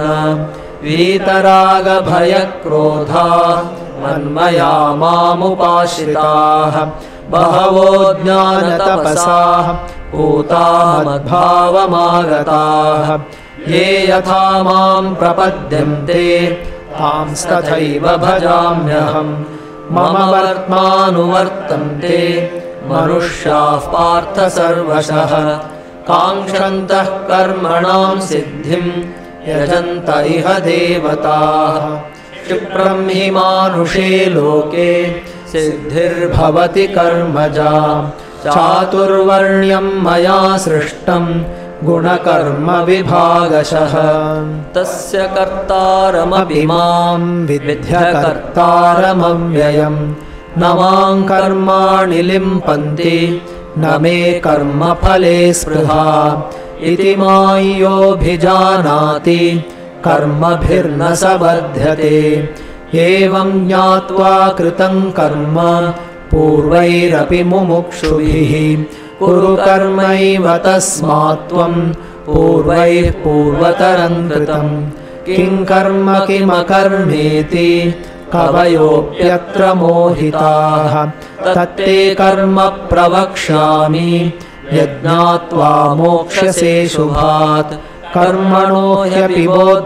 वीतरागभयक्रोधा मन्मया मामुपाश्रिताः बहवो ज्ञानतपसाः पूता मद्भावमागताः ये यथा मां प्रपद्यन्ते तांस्तथैव भजाम्यहम् मम वर्त्मानुवर्तन्ते मनुष्याः पार्थ सर्वशः काङ्क्षन्तः कर्मणां सिद्धिं यजन्त इह देवताः क्षिप्रं हि मानुषे लोके सिद्धिर्भवति कर्मजा चातुर्वर्ण्यं मया सृष्टं गुणकर्म विभागशः तस्य कर्तारमपि मां विद्यकर्तारमव्ययम् न मां कर्माणि लिम्पन्ति न मे कर्मफले स्पृहा इति माय्योऽभिजानाति कर्मभिर्न स बध्यते एवं ज्ञात्वा कृतं कर्म पूर्वैरपि मुमुक्षुभिः कुरु कर्मैव तस्मात् त्वं पूर्वैः पूर्वतरं कृतं किं कर्म किमकर्मेति कवयोऽप्यत्र मोहिताः तत्ते कर्म प्रवक्ष्यामि यज्ञात्वा मोक्ष्यसे शुभात् कर्मणो ह्यपि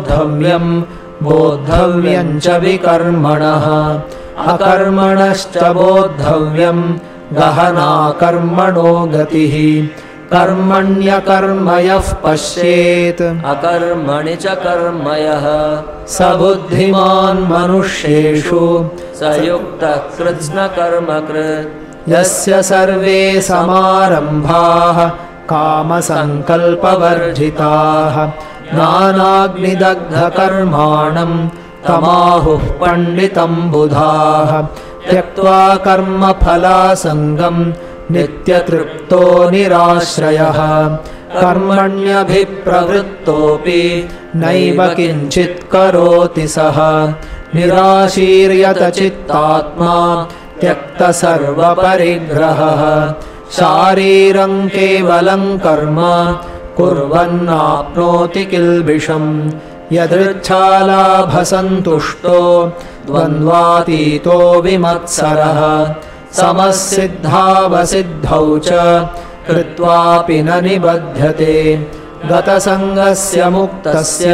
बोद्धव्यं च विकर्मणः अकर्मणश्च बोद्धव्यं गहना कर्मणो गतिः कर्मण्यकर्मयः पश्येत् अकर्मणि च कर्मयः स बुद्धिमान् मनुष्येषु स युक्तः कृत्स्नकर्मकृत् यस्य सर्वे समारम्भाः कामसङ्कल्पवर्जिताः ज्ञानाग्निदग्धकर्माणं तमाहुः पण्डितं बुधाः त्यक्त्वा कर्मफलासङ्गं नित्यतृप्तो निराश्रयः कर्मण्यभिप्रवृत्तोऽपि नैव किञ्चित् करोति सः निराशीर्यतचित्तात्मा त्यक्तसर्वपरिग्रहः शारीरं केवलं कर्म कुर्वन्नाप्नोति किल्बिषम् यदृच्छालाभसन्तुष्टो द्वन्द्वातीतो विमत्सरः समसिद्धावसिद्धौ च कृत्वापि न निबध्यते गतसङ्गस्य मुक्तस्य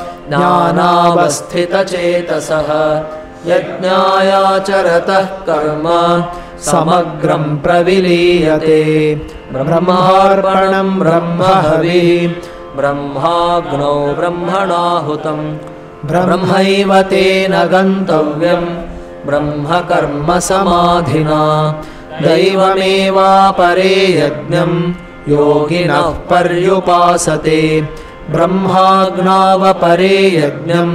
ज्ञानावस्थितचेतसः यज्ञायाचरतः कर्म समग्रं प्रविलीयते ब्रह्मार्पणं ब्रह्महविः ब्रह्माग्नौ ब्रह्मणाहुतं ब्रह्मैव तेन गन्तव्यं ब्रह्मकर्म समाधिना दैवमेवापरे यज्ञं योगिनः पर्युपासते ब्रह्माग्नावपरे यज्ञं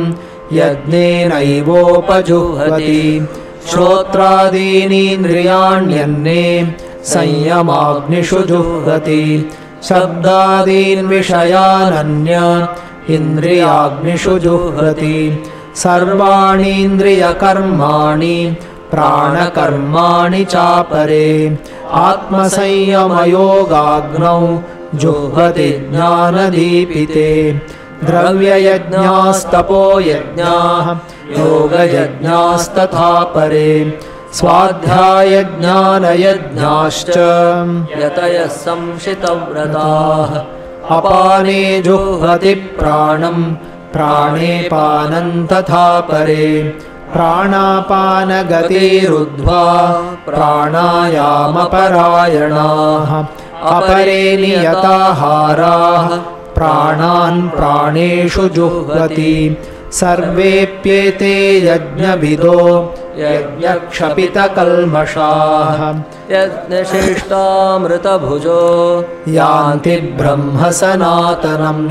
यज्ञेनैवोपजुह्वति श्रोत्रादीनीन्द्रियाण्यन्ये संयमाग्निषु जुह्वति शब्दादीन् विषयानन्य इन्द्रियाग्निषु जुह्वति सर्वाणीन्द्रियकर्माणि प्राणकर्माणि चापरे आत्मसंयमयोगाग्नौ जुह्वति ज्ञानदीपिते द्रव्ययज्ञास्तपोयज्ञाः योगयज्ञास्तथा परे स्वाध्यायज्ञानयज्ञाश्च यतयः संशितव्रताः अपाने जुह्वति प्राणं प्राणे पानं तथा परे प्राणापानगतिरुद्ध्वा प्राणायामपरायणाः अपरे नियताहाराः प्राणान् प्राणेषु जुह्वति सर्वेऽप्येते यज्ञविदो यज्ञक्षपितकल्मषाः यज्ञशिष्टामृतभुजो यान्ति ब्रह्म सनातनम्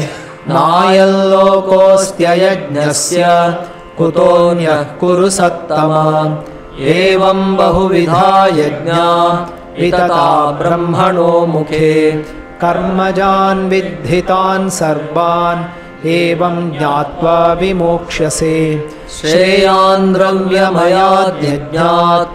नायल्लोकोऽस्त्ययज्ञस्य कुतोऽन्यः कुरु सत्तमा एवं बहुविधा यज्ञा वितता ब्रह्मणो मुखे कर्मजान् विद्धितान् सर्वान् एवं ज्ञात्वा विमोक्ष्यसे श्रेयान् द्रव्यमयाद्यज्ञात्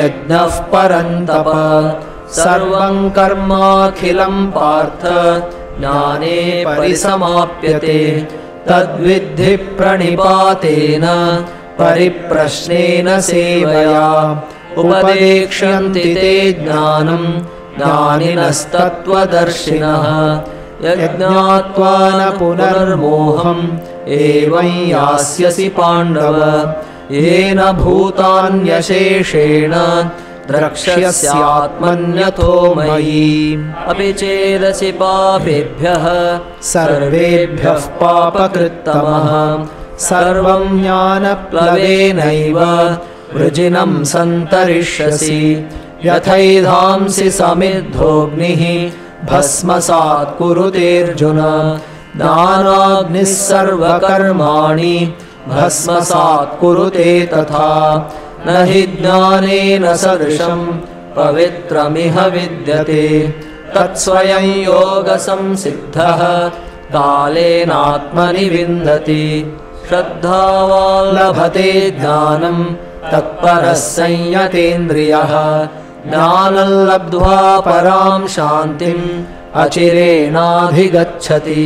ज्ञानयज्ञः परन्तप सर्वं कर्माखिलं पार्थ ज्ञाने परिसमाप्यते तद्विद्धि प्रणिपातेन परिप्रश्नेन सेवया उपदेक्ष्यन्ति ते ज्ञानं ज्ञानिनस्तत्त्वदर्शिनः यज्ञात्वा न पुनर्मोहम् एवं यास्यसि पाण्डव येन भूतान्यशेषेण द्रक्ष्यस्यात्मन्यथो मयि अपि चेदसि पापेभ्यः सर्वेभ्यः पापकृत्तमः सर्वं ज्ञानप्लवेनैव वृजिनं सन्तरिष्यसि यथैधांसि समिद्धोऽग्निः भस्मसात् कुरुतेऽर्जुन ज्ञानाग्निः सर्वकर्माणि भस्मसात् कुरुते तथा न हि ज्ञानेन सदृशं पवित्रमिह विद्यते तत्स्वयं योगसंसिद्धः कालेनात्मनि विन्दति श्रद्धावान् लभते ज्ञानं तत्परः संयतेन्द्रियः ज्ञानं लब्ध्वा परां शान्तिम् अचिरेणाधिगच्छति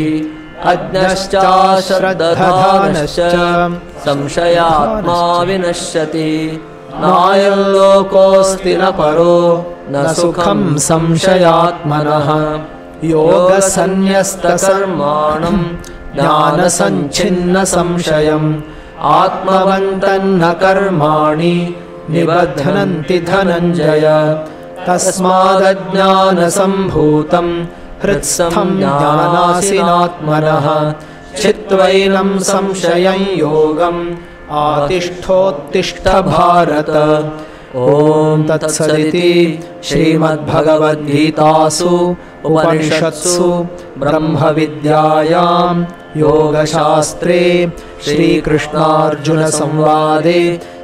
अज्ञश्चाश्रद्धधानश्च संशयात्मा विनश्यति नायं लोकोऽस्ति न परो न सुखं संशयात्मनः योगसन्न्यस्तकर्माणं ज्ञानसञ्छिन्नसंशयम् आत्मवन्तन्न कर्माणि निबध्नन्ति धनञ्जय तस्मादज्ञानसम्भूतं हृत्स्थं ज्ञानासीनात्मनः चित्वैनं संशयं योगम् आतिष्ठोत्तिष्ठ भारत। ॐ तत्सदिति श्रीमद्भगवद्गीतासु उपनिषत्सु ब्रह्मविद्यायां योगशास्त्रे श्रीकृष्णार्जुनसंवादे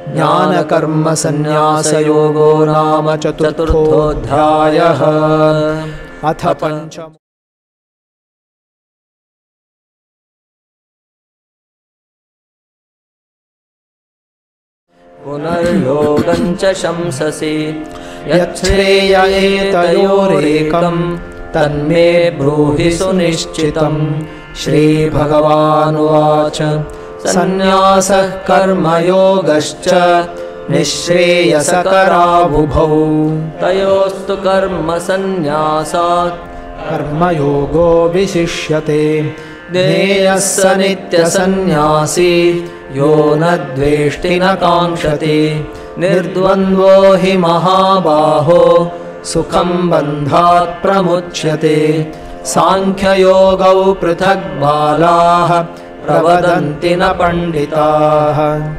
ज्ञानकर्मसन्न्यासयोगो नाम चतुर्थोऽध्यायः। अथ पंचम पुनर्योगं च शंससि यच्छ्रेय एतयोरेकं तन्मे ब्रूहि सुनिश्चितम्। श्रीभगवानुवाच सन्न्यासः कर्मयोगश्च निःश्रेयसकरावुभौ तयोस्तु कर्मसन्न्यासात् कर्मयोगो विशिष्यते। ज्ञेयः स नित्यसन्न्यासी यो न द्वेष्टि न काङ्क्षति निर्द्वन्द्वो हि महाबाहो सुखं बन्धात् प्रमुच्यते। सांख्ययोगौ पृथक् बालाः प्रवदन्ति न पण्डिताः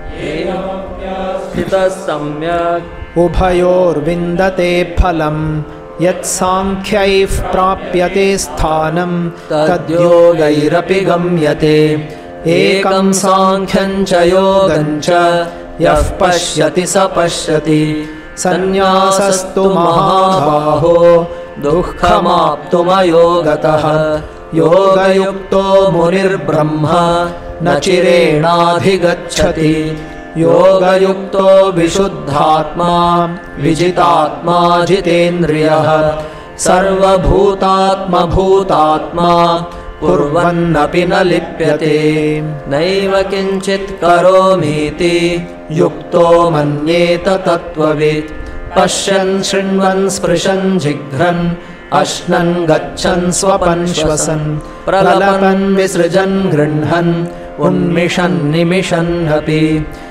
स्थितः सम्यक् उभयोर्विन्दते फलम् यत्साङ्ख्यैः प्राप्यते स्थानं तद्योगैरपि गम्यते। एकं साङ्ख्यं च योगं च यः पश्यति स पश्यति सन्न्यासस्तु महाबाहो दुःखमाप्तुमयोगतः। योगयुक्तो मुनिर्ब्रह्म न चिरेणाधिगच्छति। योगयुक्तो विशुद्धात्मा विजितात्मा जितेन्द्रियः सर्वभूतात्मभूतात्मा कुर्वन्नपि न लिप्यते। नैव किञ्चित् करोमीति युक्तो मन्येत तत्त्ववित्। पश्यन् शृण्वन् स्पृशन् जिघ्रन् अश्नन् गच्छन् स्वपन् श्वसन् प्रलपन् विसृजन् गृह्णन् उन्मिषन् निमिषन्नपि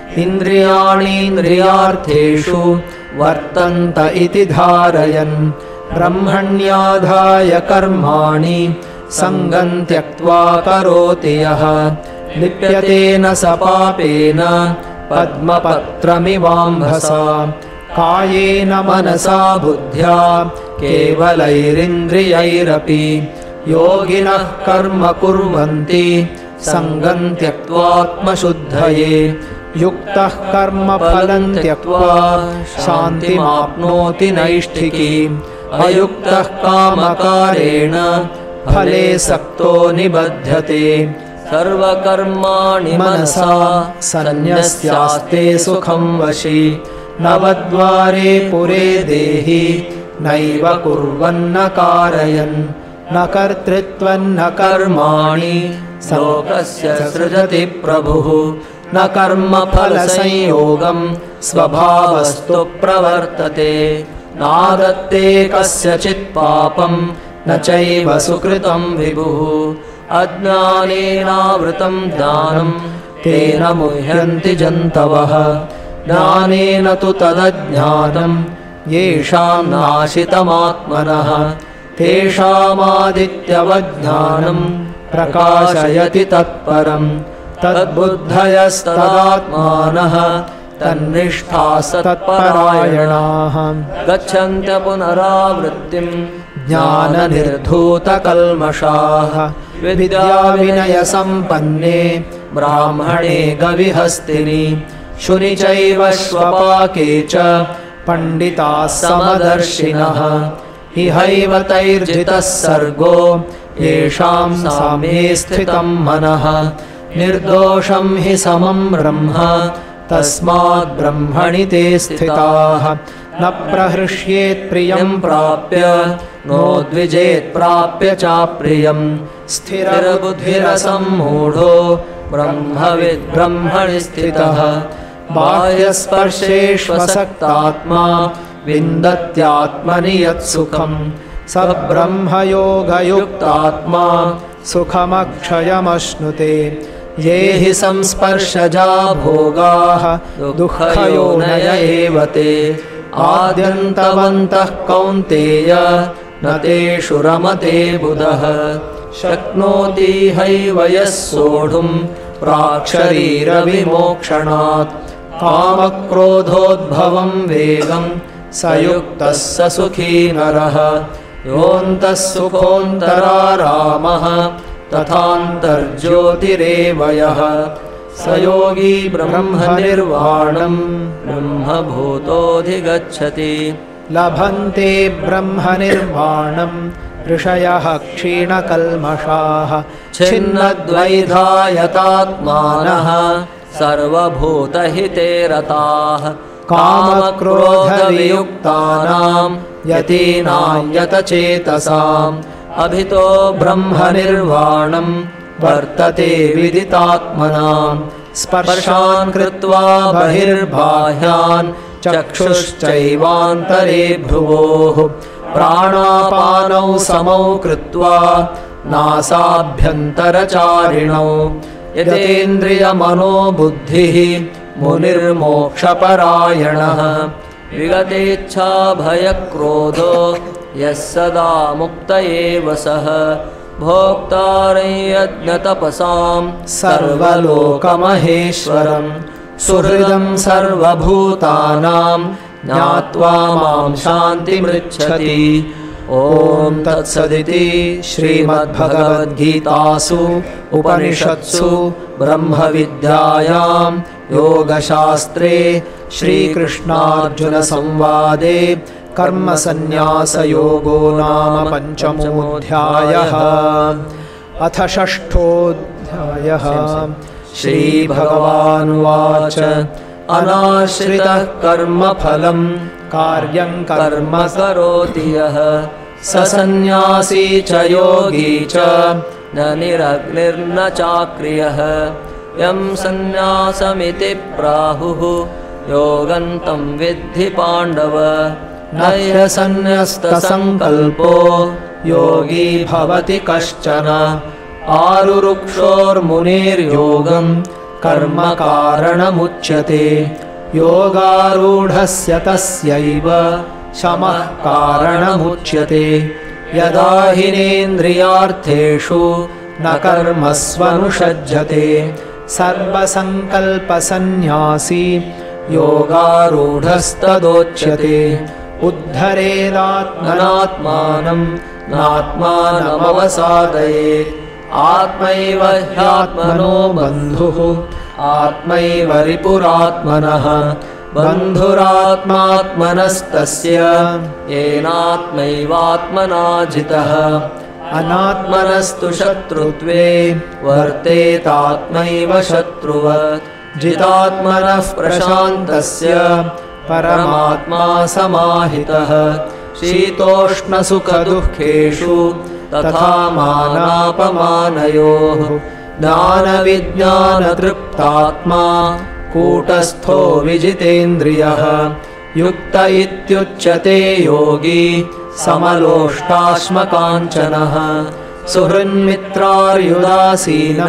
इन्द्रियाणीन्द्रियार्थेषु वर्तन्त इति धारयन् ब्रह्मण्याधाय कर्माणि सङ्गं त्यक्त्वा करोति यः लिप्यते न स पापेन पद्मपत्रमिवाम्भसा। कायेन मनसा बुद्ध्या केवलैरिन्द्रियैरपि योगिनः कर्म कुर्वन्ति सङ्गं त्यक्त्वात्मशुद्धये। युक्तः कर्मफलं त्यक्त्वा शान्तिमाप्नोति नैष्ठिकीम्। अयुक्तः कामकारेण फले सक्तो निबध्यते। सर्वकर्माणि मनसा सन्न्यस्यास्ते सुखं वशि। नवद्वारे पुरे देहि नैव कुर्वन्न कारयन् न कर्तृत्वन्न कर्माणि लोकस्य सृजति प्रभुः न कर्मफलसंयोगं स्वभावस्तु प्रवर्तते नादत्ते कस्यचित् पापं न चैव सुकृतं विभुः अज्ञानेनावृतं ज्ञानं तेन मुह्यन्ति जन्तवः ज्ञानेन तु तदज्ञानं येषां नाशितमात्मनः तेषामादित्यवज्ञानं प्रकाशयति तत्परं तद्बुद्धयस्तदात्मानः तन्निष्ठास्तत्परायणाः गच्छन्त्य पुनरावृत्तिं ज्ञाननिर्धूतकल्मषाः विद्याविनयसम्पन्ने ब्राह्मणे गविहस्तिनि शुनि चैव श्वपाके च पण्डिताः समदर्शिनः इहैव तैर्जितः सर्गो येषां साम्ये स्थितं मनः निर्दोषं हि समं ब्रह्म तस्माद् ब्रह्मणि ते स्थिताः न प्रहृष्येत् प्रियं प्राप्य नोद्विजेत् प्राप्य चाप्रियं स्थिरबुद्धिरसम्मूढो ब्रह्मविद् ब्रह्मणि स्थितः बाह्यस्पर्शेष्वसक्तात्मा विन्दत्यात्मनि यत्सुखं स ब्रह्मयोगयुक्तात्मा सुखमक्षयमश्नुते ये हि संस्पर्शजा भोगाः दुःखयोनय एव ते आद्यन्तवन्तः कौन्तेय न तेषु रमते बुधः शक्नोति हैव यः सोढुं प्राक्शरीरविमोक्षणात् कामक्रोधोद्भवं वेगं स युक्तः स सुखी नरः योऽन्तः सुखोऽन्तरारामः तथान्तर्ज्योतिरेव यः स योगी ब्रह्मनिर्वाणं ब्रह्मभूतोऽधिगच्छति लभन्ते ब्रह्मनिर्वाणं ऋषयः क्षीणकल्मषाः छिन्नद्वैधायतात्मानः सर्वभूतहिते रताः कामक्रोधवियुक्तानां यतीनां यतचेतसाम् अभितो ब्रह्मनिर्वाणं वर्तते विदितात्मनां स्पर्शान् कृत्वा बहिर्बाह्यान् चक्षुश्चैवान्तरे भ्रुवोः प्राणापानौ समौ कृत्वा नासाभ्यन्तरचारिणौ यतेन्द्रियमनोबुद्धिः मुनिर्मोक्षपरायणः विगतेच्छाभयक्रोधो यः सदा मुक्त एव सः भोक्तारं यज्ञतपसां सर्वलोकमहेश्वरं सुहृदं सर्वभूतानां ज्ञात्वा मां शान्तिमृच्छति। ॐ तत्सदिति श्रीमद्भगवद्गीतासु उपनिषत्सु ब्रह्मविद्यायां योगशास्त्रे श्रीकृष्णार्जुनसंवादे कर्मसन्न्यासयोगो नाम पञ्चमोऽध्यायः। अथ षष्ठोऽध्यायः। श्रीभगवानुवाच अनाश्रितः कर्मफलं कार्यं कर्म करोति यः स सन्न्यासी च योगी च न निरग्निर्न चाक्रियः यं सन्न्यासमिति प्राहुः योगन्तं विद्धि पाण्डव न ह्यसन्न्यस्तसङ्कल्पो योगी भवति कश्चन आरुरुक्षोर्मुनेर्योगं कर्म कारणमुच्यते योगारूढस्य तस्यैव शमः कारणमुच्यते यदा हिनेन्द्रियार्थेषु न कर्मस्वनुषज्यते सर्वसङ्कल्पसन्न्यासी योगारूढस्तदोच्यते उद्धरेदात्मनात्मानं नात्मानमवसादयेत् आत्मैव ह्यात्मनो बन्धुः आत्मैव रिपुरात्मनः बन्धुरात्मात्मनस्तस्य येनात्मैवात्मना जितः अनात्मनस्तु शत्रुत्वे वर्तेतात्मैव शत्रुवत् जितात्मनः प्रशान्तस्य परमात्मा समाहितः शीतोष्णसुखदुःखेषु तथा मानापमानयोः ज्ञानविज्ञानतृप्तात्मा कूटस्थो विजितेन्द्रियः युक्त इत्युच्यते योगी समलोष्टाश्मकाञ्चनः सुहृन्मित्रार्युदासीन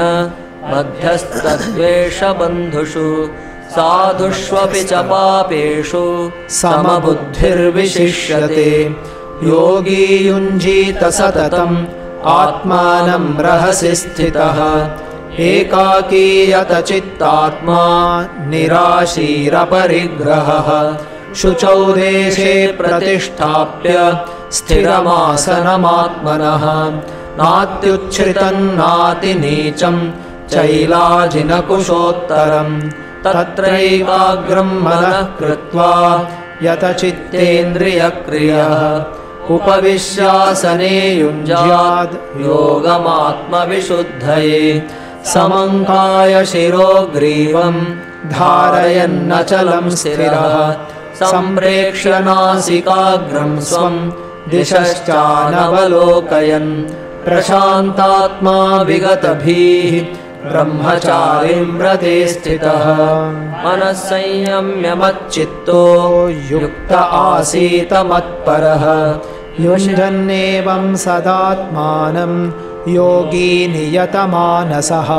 मध्यस्तद्वेषबन्धुषु साधुष्वपि च पापेषु समबुद्धिर्विशिष्यते योगी युञ्जीत सततम् आत्मानं रहसि स्थितः एकाकीयत चित्तात्मा निराशीरपरिग्रहः शुचौ देशे प्रतिष्ठाप्य स्थिरमासनमात्मनः नात्युच्छ्रितं नातिनीचं चैलाजिनकुशोत्तरम् तत्रैकाग्रं मनः कृत्वा यतचित्तेन्द्रियक्रियः उपविश्यासने युञ्ज्याद् योगमात्मविशुद्धये समङ्काय शिरोग्रीवं धारयन्नचलं स्थिरः सम्प्रेक्ष्य नासिकाग्रं स्वं दिशश्चानवलोकयन् प्रशान्तात्मा विगतभीः ब्रह्मचारिं व्रते स्थितः मनः संयम्य मच्चित्तो युक्त आसीत मत्परः युञ्जन्नेवं सदात्मानं योगी नियतमानसः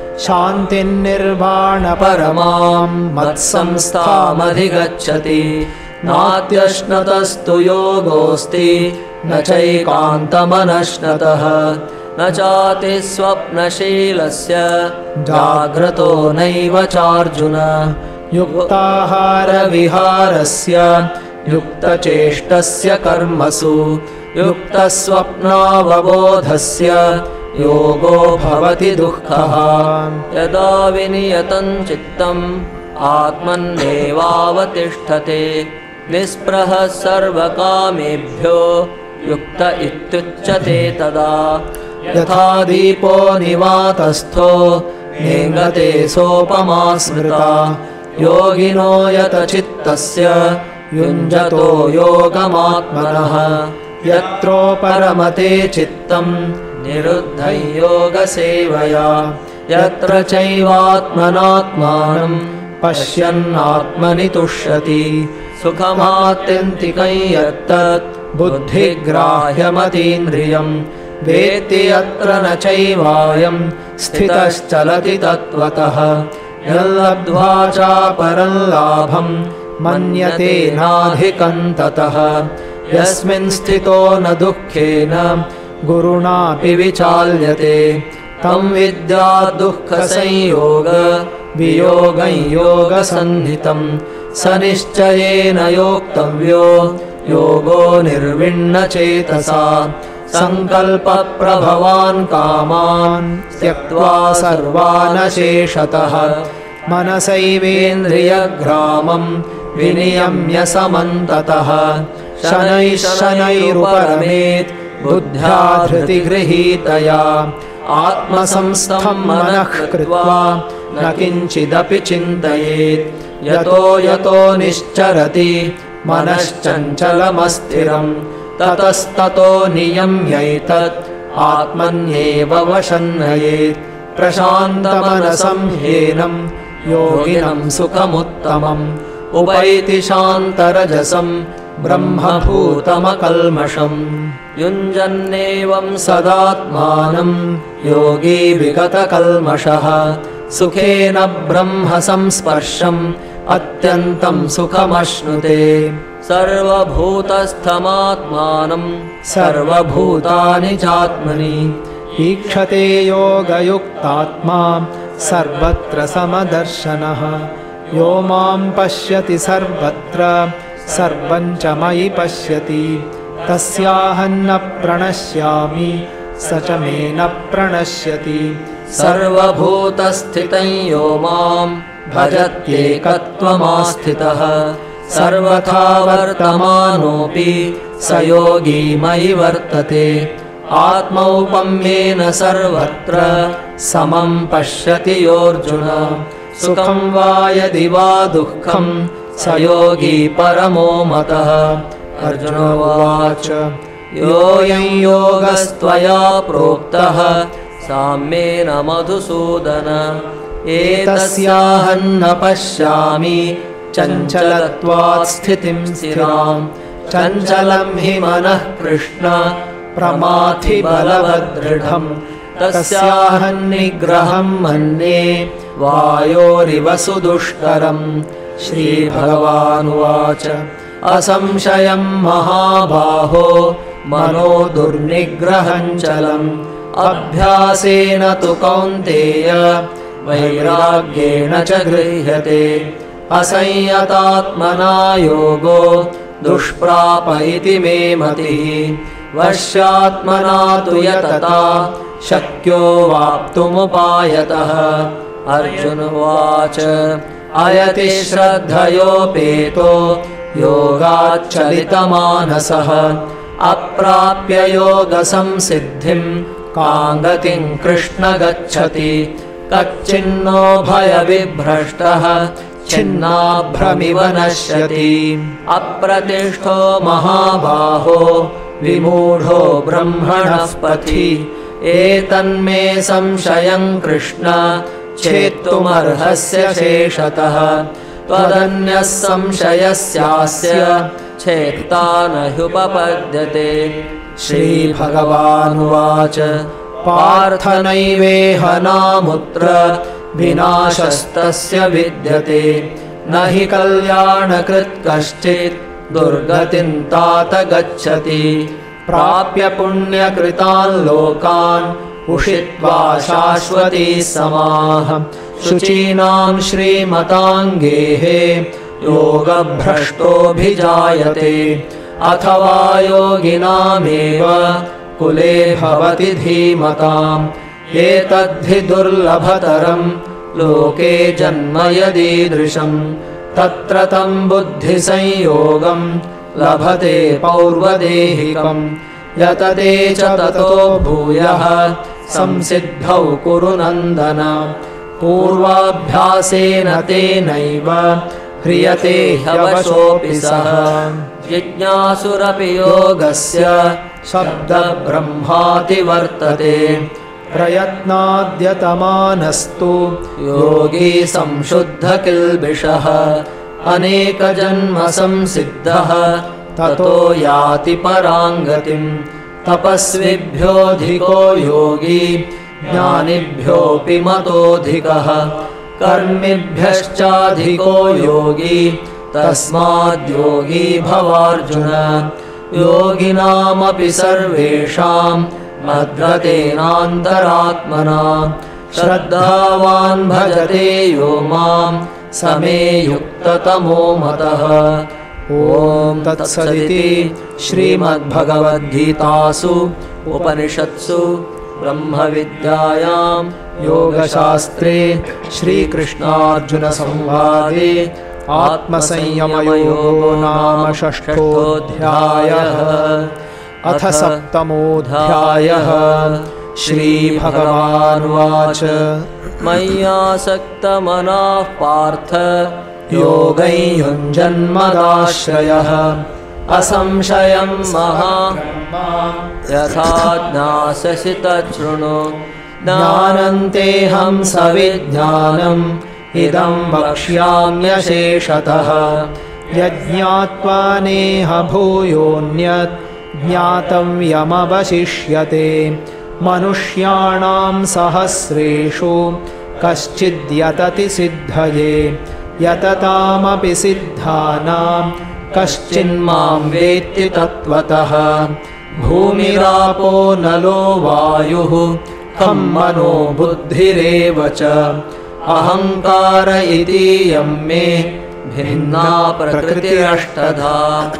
शान्तिर्निर्वाणपरमां मत्संस्थामधिगच्छति नात्यश्नतस्तु योगोऽस्ति न चैकान्तमनश्नतः न चाति स्वप्नशीलस्य जाग्रतो नैव चार्जुन युक्ताहारविहारस्य युक्तचेष्टस्य कर्मसु युक्तस्वप्नावबोधस्य योगो भवति दुःखः यदा विनियतं चित्तम् आत्मन्नेवावतिष्ठते निःस्पृहः सर्वकामेभ्यो युक्त इत्युच्यते तदा यथा दीपो निवातस्थो नेङ्गते सोपमा स्मृता योगिनो यतचित्तस्य युञ्जतो योगमात्मनः यत्रोपरमते चित्तं निरुद्धं योगसेवया यत्र चैवात्मनात्मानं पश्यन्नात्मनि तुष्यति सुखमात्यन्तिकं यत्तत् बुद्धिग्राह्यमतीन्द्रियं वेत्ति यत्र न चैवायं स्थितश्चलति तत्त्वतः यल्लब्ध्वा चापरं लाभं मन्यते नाधिकं ततः यस्मिन् स्थितो न दुःखेन गुरुणापि विचाल्यते तं विद्या दुःखसंयोग वियोगं योगसन्नितं स निश्चयेन योक्तव्यो योगो निर्विण्णचेतसा संकल्पप्रभवान् कामान् त्यक्त्वा सर्वान् शेषतः मनसैवेन्द्रियग्रामं विनियम्य समन्ततः शनैः शनैरुपरमेत् बुद्ध्या धृतिगृहीतया आत्मसंस्थं मनः कृत्वा न किञ्चिदपि चिन्तयेत् यतो यतो निश्चरति मनश्चञ्चलमस्थिरं ततस्ततो नियम्यैतत् आत्मन्येव वशन्नयेत् प्रशान्तमनसं ह्येनं योगिनं सुखमुत्तमम् उपैति शान्तरजसं ब्रह्मभूतमकल्मषम् युञ्जन्नेवं सदात्मानं योगी विगतकल्मषः सुखेन ब्रह्म संस्पर्शम् अत्यन्तं सुखमश्नुते सर्वभूतस्थमात्मानं सर्वभूतानि चात्मनि ईक्षते योगयुक्तात्मा सर्वत्र समदर्शनः यो मां पश्यति सर्वत्र सर्वं च मयि पश्यति तस्याहं न प्रणश्यामि स च मे न प्रणश्यति सर्वभूतस्थितं यो मां भजत्येकत्वमास्थितः सर्वथा वर्तमानोऽपि स योगी मयि वर्तते आत्मौपम्येन सर्वत्र समं पश्यति योऽर्जुन सुखं वा यदि वा दुःखं स योगी परमो मतः अर्जुन उवाच योऽयं योगस्त्वया प्रोक्तः साम्येन मधुसूदन एतस्याहं न पश्यामि चञ्चलत्वात् स्थितिं स्थिरां चञ्चलं हि मनः कृष्ण प्रमाथि बलवदृढं तस्याहं निग्रहं मन्ये वायोरिव सुदुष्करम्। श्रीभगवानुवाच असंशयं महाबाहो मनो दुर्निग्रहञ्चलम् अभ्यासेन तु कौन्तेय वैराग्येण च गृह्यते असंयतात्मना योगो दुष्प्राप इति मे मतिः वश्यात्मना तु यतता शक्यो वाप्तुमुपायतः। अर्जुन उवाच अयति श्रद्धयोपेतो योगाच्चलितमानसः अप्राप्य योगसंसिद्धिं कां गतिं कृष्ण गच्छति कच्चिन्नो भयविभ्रष्टः छिन्नाभ्रमिव नश्यति अप्रतिष्ठो महाबाहो विमूढो ब्रह्मणः पथि एतन्मे संशयं कृष्ण छेत्तुमर्हस्य शेषतः त्वदन्यः संशयस्यास्य छेत्ता न ह्युपपद्यते। श्रीभगवानुवाच पार्थ नैवेह नामुत्र विनाशस्तस्य विद्यते न हि कल्याणकृत् कश्चित् दुर्गतिं तात गच्छति प्राप्य पुण्यकृतान् लोकान् उषित्वा शाश्वती समाः शुचीनां श्रीमताङ्गेः योगभ्रष्टोऽभिजायते अथवा योगिनामेव कुले भवति धीमताम् एतद्धि दुर्लभतरं लोके जन्म यदीदृशं तत्र तं बुद्धिसंयोगं लभते पौर्वदेहिकं यतते च ततो भूयः संसिद्धौ कुरु नन्दन पूर्वाभ्यासेन तेनैव ह्रियते ह्यवशोऽपि सः जिज्ञासुरपि योगस्य शब्दब्रह्माति वर्तते प्रयत्नाद्यतमानस्तु योगी संशुद्धकिल्बिषः अनेकजन्म संसिद्धः ततो याति पराङ्गतिं तपस्विभ्योऽधिको योगी ज्ञानिभ्योऽपि मतोऽधिकः कर्मिभ्यश्चाधिको योगी तस्माद्योगी भवार्जुन योगिनामपि सर्वेषां मद्गतेनान्तरात्मना श्रद्धावान् भजते यो मां समे युक्ततमो मतः। ॐ तत्सदिति श्रीमद्भगवद्गीतासु उपनिषत्सु ब्रह्मविद्यायां योगशास्त्रे श्रीकृष्णार्जुनसंवादे आत्मसंयमयोगो नाम षष्ठोऽध्यायः। अथ सप्तमोऽध्यायः। श्रीभगवानुवाच मय्यासक्तमनः पार्थ योगं युञ्जन्मदाश्रयः असंशयं यथा ज्ञास्यसि तच्छृणु ज्ञानन्तेऽहं सविज्ञानम् इदं वक्ष्याम्यशेषतः यज्ञात्वा नेह भूयोऽन्यत् ज्ञातव्यमवशिष्यते मनुष्याणां सहस्रेषु कश्चिद्यतति सिद्धये यततामपि सिद्धानां कश्चिन्मां वेत्ति तत्त्वतः भूमिरापो नलो वायुः खं मनो बुद्धिरेव च अहंकार इतीयं मे भिन्ना प्रकृतिरष्टधा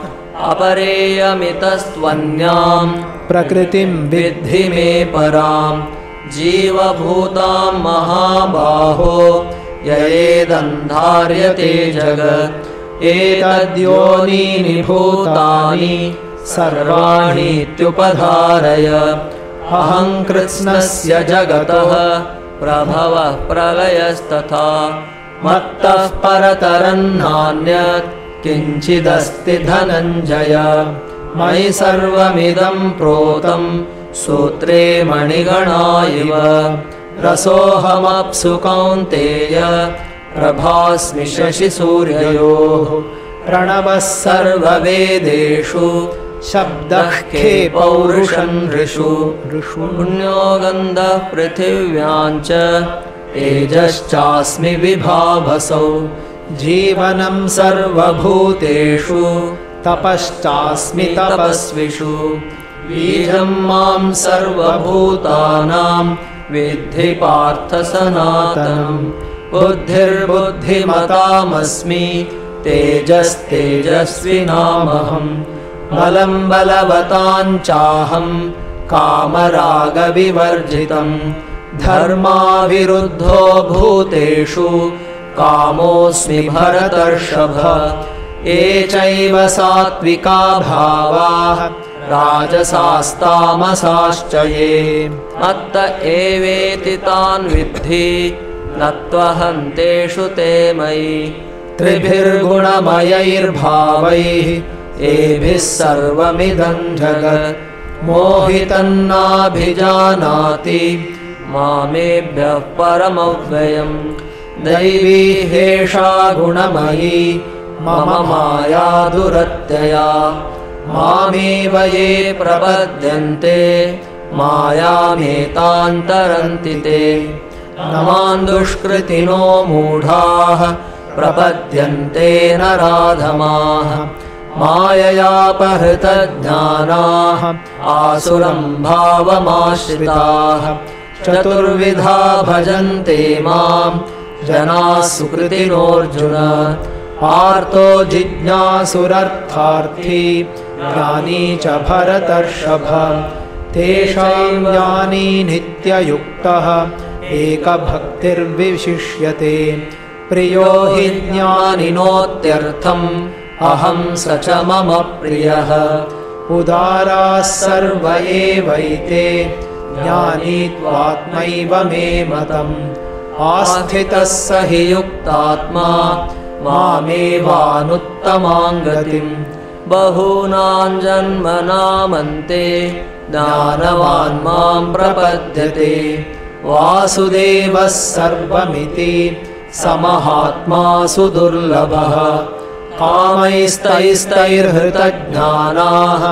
अपरेयमितस्त्वन्यां प्रकृतिं विद्धि मे परां जीवभूतां महाबाहो ययेदन्धार्यते जगत् एतद्योनीनि भूतानि सर्वाणीत्युपधारय अहं कृत्स्नस्य जगतः प्रभवः प्रलयस्तथा मत्तः परतरं नान्यत् किञ्चिदस्ति धनञ्जय मयि सर्वमिदं प्रोतं सूत्रे मणिगणा इव रसोऽहमप्सु कौन्तेय प्रभास्मि शशिसूर्ययोः प्रणवः सर्ववेदेषु शब्दः खे पौरुषं ऋषु पुण्यो गन्धः पृथिव्यां च तेजश्चास्मि विभावसौ जीवनं सर्वभूतेषु तपश्चास्मि तपस्विषु बीजं मां सर्वभूतानां विद्धि पार्थ सनातनं बुद्धिर्बुद्धिमतामस्मि तेजस्तेजस्विनामहं बलं बलवतां चाहं कामरागविवर्जितं धर्माविरुद्धो भूतेषु कामोऽस्मि भरतर्षभ ये चैव सात्विका भावाः राजसास्तामसाश्च ये मत्त एवेति तान् विद्धि न त्वहन्तेषु ते मयि त्रिभिर्गुणमयैर्भावैः एभिः सर्वमिदं जगत् मोहितन्नाभिजानाति मामेभ्यः परमव्ययम् दैवी हेषा गुणमयी मम माया दुरत्यया मामेव ये प्रपद्यन्ते मायामेतान्तरन्ति ते न मां दुष्कृतिनो मूढाः प्रपद्यन्ते नराधमाः माययापहृतज्ञानाः आसुरं भावमाश्रिताः चतुर्विधा भजन्ते मां जनाः सुकृतिनोऽर्जुन पार्थो जिज्ञासुरर्थार्थी ज्ञानी च भरतर्षभ तेषां ज्ञानी नित्ययुक्तः एकभक्तिर्विशिष्यते प्रियो हि ज्ञानिनोत्यर्थम् अहं स च मम प्रियः उदाराः सर्व एवैते ज्ञानी त्वात्मैव मे मतम् आस्थितः स हि युक्तात्मा मामेवानुत्तमां गतिम् बहूनां जन्मनामन्ते ज्ञानवान् मां प्रपद्यते वासुदेवः सर्वमिति समहात्मा सुदुर्लभः कामैस्तैस्तैर्हृतज्ञानाः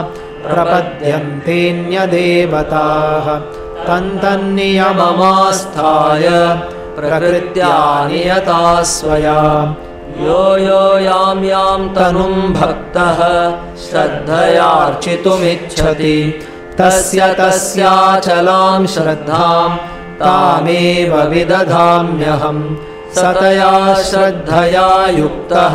प्रपद्यन्तेऽन्यदेवताः तन्तन्नियममास्थाय प्रकृत्या नियता स्वया यो यो यां यां तनुं भक्तः श्रद्धयार्चितुमिच्छति तस्य तस्याचलां श्रद्धां तामेव विदधाम्यहम् सतया श्रद्धया युक्तः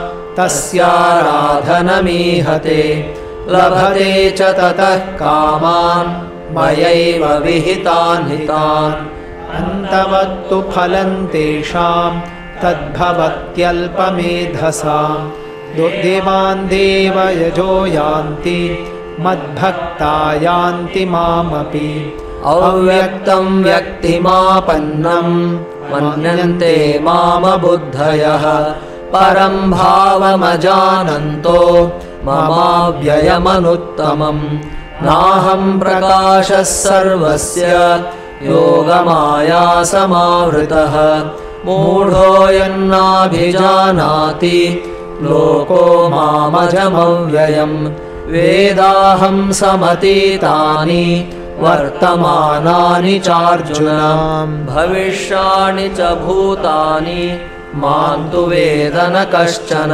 तस्याराधनमीहते लभते च ततः कामान् मयैव विहितान् हितान् अन्तवत्तु फलं तेषां तद्भवत्यल्पमेधसां देवान् देवयजो यान्ति मद्भक्ता यान्ति मामपि अव्यक्तं व्यक्तिमापन्नं मन्यन्ते मामबुद्धयः परं भावमजानन्तो ममाव्ययमनुत्तमम् नाहं प्रकाशः सर्वस्य योगमाया समावृतः मूढो यन्नाभिजानाति लोको मामजमव्ययम् वेदाहं समतीतानि वर्तमानानि चार्जुन भविष्याणि च भूतानि मां तु वेद न कश्चन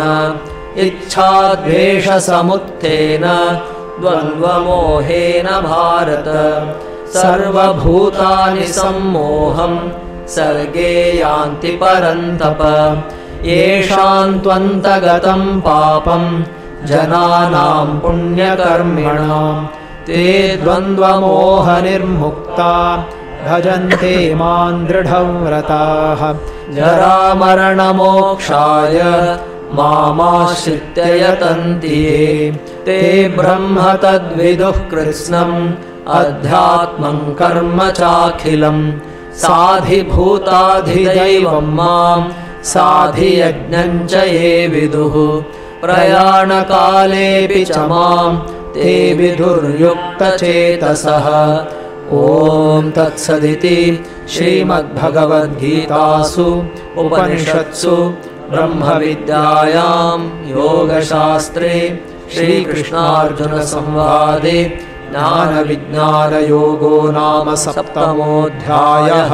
इच्छाद्वेषसमुत्थेन द्वन्द्वमोहेन भारत सर्वभूतानि सम्मोहं सर्गे यान्ति परन्तप येषां त्वन्तगतं पापं जनानां पुण्यकर्मिणां ते द्वन्द्वमोहनिर्मुक्ता भजन्ते मां दृढव्रताः जरामरणमोक्षाय मामाश्रित्य यतन्ति ये ते ब्रह्म तद्विदुः कृत्स्नम् अध्यात्मं कर्म चाखिलम् साधिभूताधिदैवं मां साधियज्ञं च ये विदुः प्रयाणकालेऽपि च मां ते विदुर्युक्तचेतसः। ॐ तत्सदिति श्रीमद्भगवद्गीतासु उपनिषत्सु ब्रह्मविद्यायां योगशास्त्रे श्रीकृष्णार्जुनसंवादे ज्ञानविज्ञानयोगो नाम सप्तमोऽध्यायः।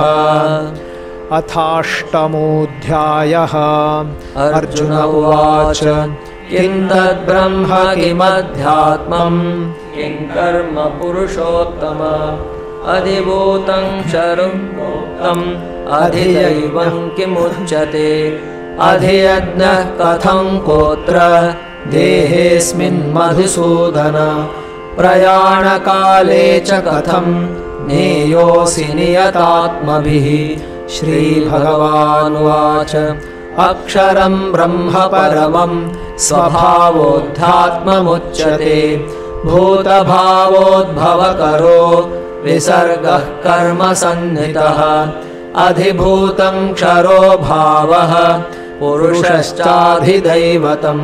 अथाष्टमोऽध्यायः। अर्जुन उवाच किं तद्ब्रह्म किमध्यात्मम् किं कर्म पुरुषोत्तम अधिभूतं क्षरं अधिदैवं किमुच्यते अधियज्ञः कथं कोत्र देहेऽस्मिन् मधुसूदन प्रयाणकाले च कथं ज्ञेयोऽसि नियतात्मभिः। श्रीभगवानुवाच अक्षरं ब्रह्म परमं स्वभावोऽध्यात्ममुच्यते भूतभावोद्भवकरो विसर्गः कर्मसन्निधः अधिभूतं क्षरो भावः पुरुषश्चाधिदैवतम्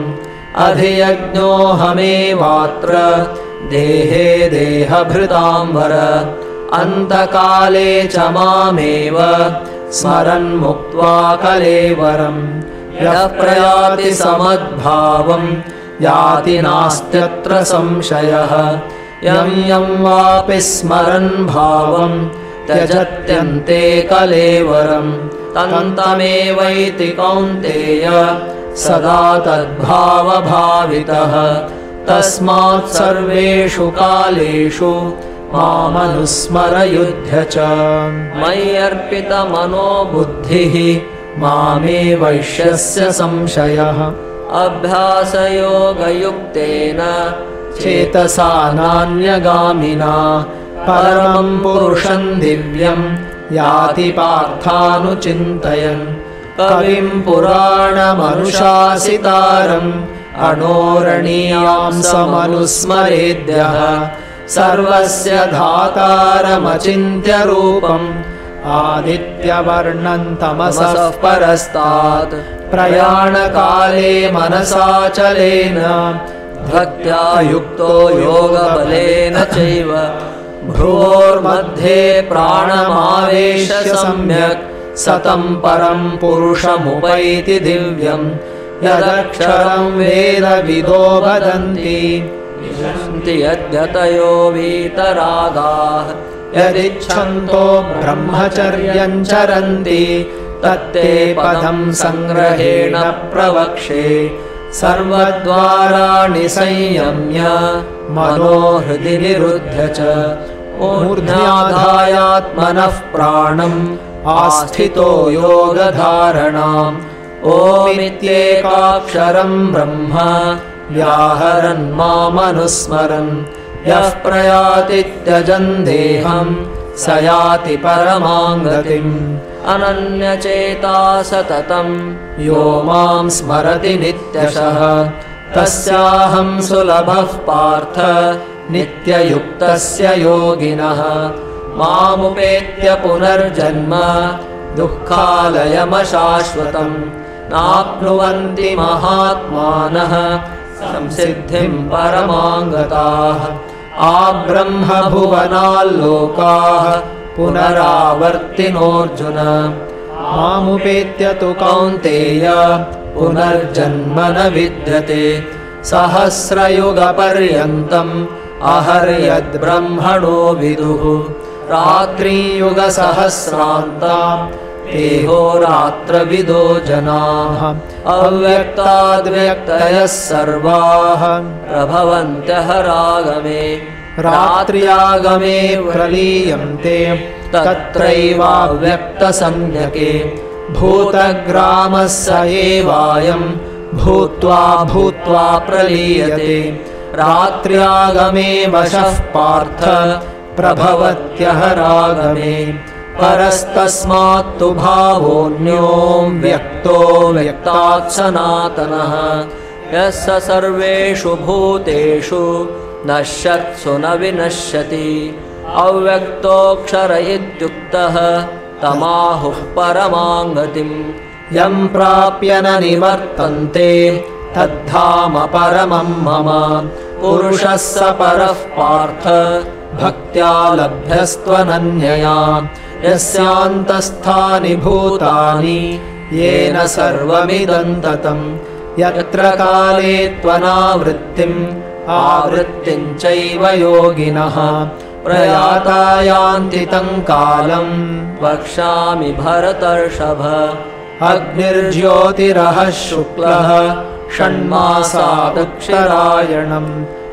अधियज्ञोऽहमेवात्र देहे देहभृताम्बर अन्तकाले च मामेव स्मरन् मुक्त्वा कलेवरम् यः प्रयाति समद्भावं याति नास्त्यत्र संशयः यं यं वापि स्मरन् भावं त्यजत्यन्ते कलेवरम् तन्तमेवैति कौन्तेय सदा तद्भावभावितः तस्मात् सर्वेषु कालेषु मामनुस्मर युध्य च मय्यर्पितमनो बुद्धिः मामे वैश्यस्य संशयः अभ्यासयोगयुक्तेन चेतसा नान्यगामिना परमं पुरुषं दिव्यं याति पार्थानुचिन्तयन् कविं पुराणमनुशासितारम् अणोरणीयां समनुस्मरेद्यः सर्वस्य धातारमचिन्त्य रूपम् आदित्यवर्णं तमसः परस्तात् प्रयाणकाले मनसाचलेन भक्त्या युक्तो योगबलेन चैव भ्रुवोर्मध्ये प्राणमावेश्य सम्यक् सतं परं पुरुषमुपैति दिव्यम् यदक्षरं वेदविदो वदन्ति यद्यतयो वीतरागाः यदिच्छन्तो ब्रह्मचर्यं चरन्ति तत्ते पदं संग्रहेण प्रवक्षे सर्वद्वाराणि संयम्य मनोहृदि निरुध्य च मूर्ध्याधायात्मनः प्राणम् आस्थितो योगधारणाम् ओमित्येकाक्षरं ब्रह्म व्याहरन् मामनुस्मरन् यः प्रयाति त्यजन् देहं स याति परमां गतिम् अनन्यचेता सततं यो मां स्मरति नित्यशः तस्याहं सुलभः पार्थ नित्ययुक्तस्य योगिनः मामुपेत्य पुनर्जन्म दुःखालयमशाश्वतम् नाप्नुवन्ति महात्मानः संसिद्धिं परमां गताः आब्रह्मभुवनाल्लोकाः पुनरावर्तिनोऽर्जुन मामुपेत्य तु कौन्तेय पुनर्जन्म न विद्यते सहस्रयुगपर्यन्तम् अहर्यद्ब्रह्मणो विदुः रात्रियुगसहस्रान्ताम् देहोरात्रविदो जनाः अव्यक्ताद्व्यक्तयः सर्वाः प्रभवन्त्यः रागमे रात्र्यागमे प्रलीयन्ते तत्रैवाव्यक्तसंज्ञके भूतग्रामः स एवायं भूत्वा भूत्वा प्रलीयते रात्र्यागमे वशः पार्थ प्रभवत्यः रागमे परस्तस्मात्तु भावोऽन्यो व्यक्तो व्यक्तात् सनातनः यस्य सर्वेषु भूतेषु नश्यत्सु न विनश्यति अव्यक्तोऽक्षर इत्युक्तः तमाहुः परमां गतिम् यं प्राप्य न निवर्तन्ते तद्धाम परमं मम पुरुषः स परः पार्थ भक्त्या लभ्यस्त्वनन्यया यस्यान्तस्थानि भूतानि येन सर्वमिदं ततं यत्र काले त्वनावृत्तिम् आवृत्तिं चैव योगिनः प्रयाता यान्ति तं कालं वक्ष्यामि भरतर्षभ अग्निर्ज्योतिरः शुक्लः षण्मासा दक्षरायणम्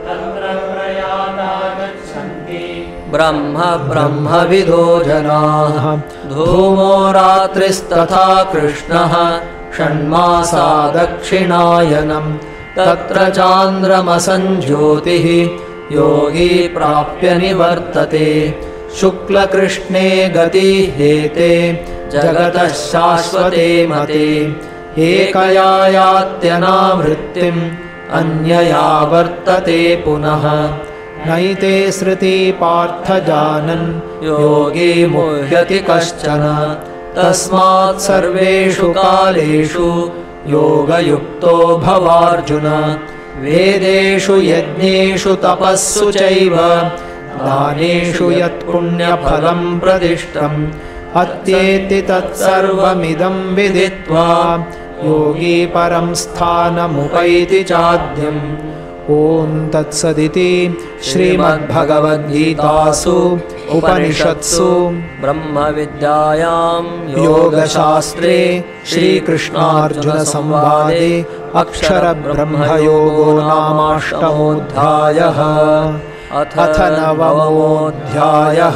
ब्रह्म ब्रह्मविदो जनाः धूमो रात्रिस्तथा कृष्णः षण्मासा दक्षिणायनम् तत्र चान्द्रमसञ्ज्योतिः योगी प्राप्य निवर्तते शुक्लकृष्णे गतिहेते जगतः शाश्वते मते एकया यात्यनावृत्तिम् अन्यया वर्तते पुनः नैते श्रुति पार्थ जानन् योगी मुह्यति कश्चन तस्मात् सर्वेषु कालेषु योगयुक्तो भवार्जुन वेदेषु यज्ञेषु तपस्सु चैव दानेषु यत्पुण्यफलं प्रदिष्टम् अत्येति तत्सर्वमिदं विदित्वा योगी परं स्थानमुपैति चाद्यम् ॐ तत्सदिति श्रीमद्भगवद्गीतासु उपनिषत्सु ब्रह्मविद्यायां योगशास्त्रे श्रीकृष्णार्जुनसंवादे अक्षरब्रह्मयोगो नामाष्टमोऽध्यायः अथ नवमोऽध्यायः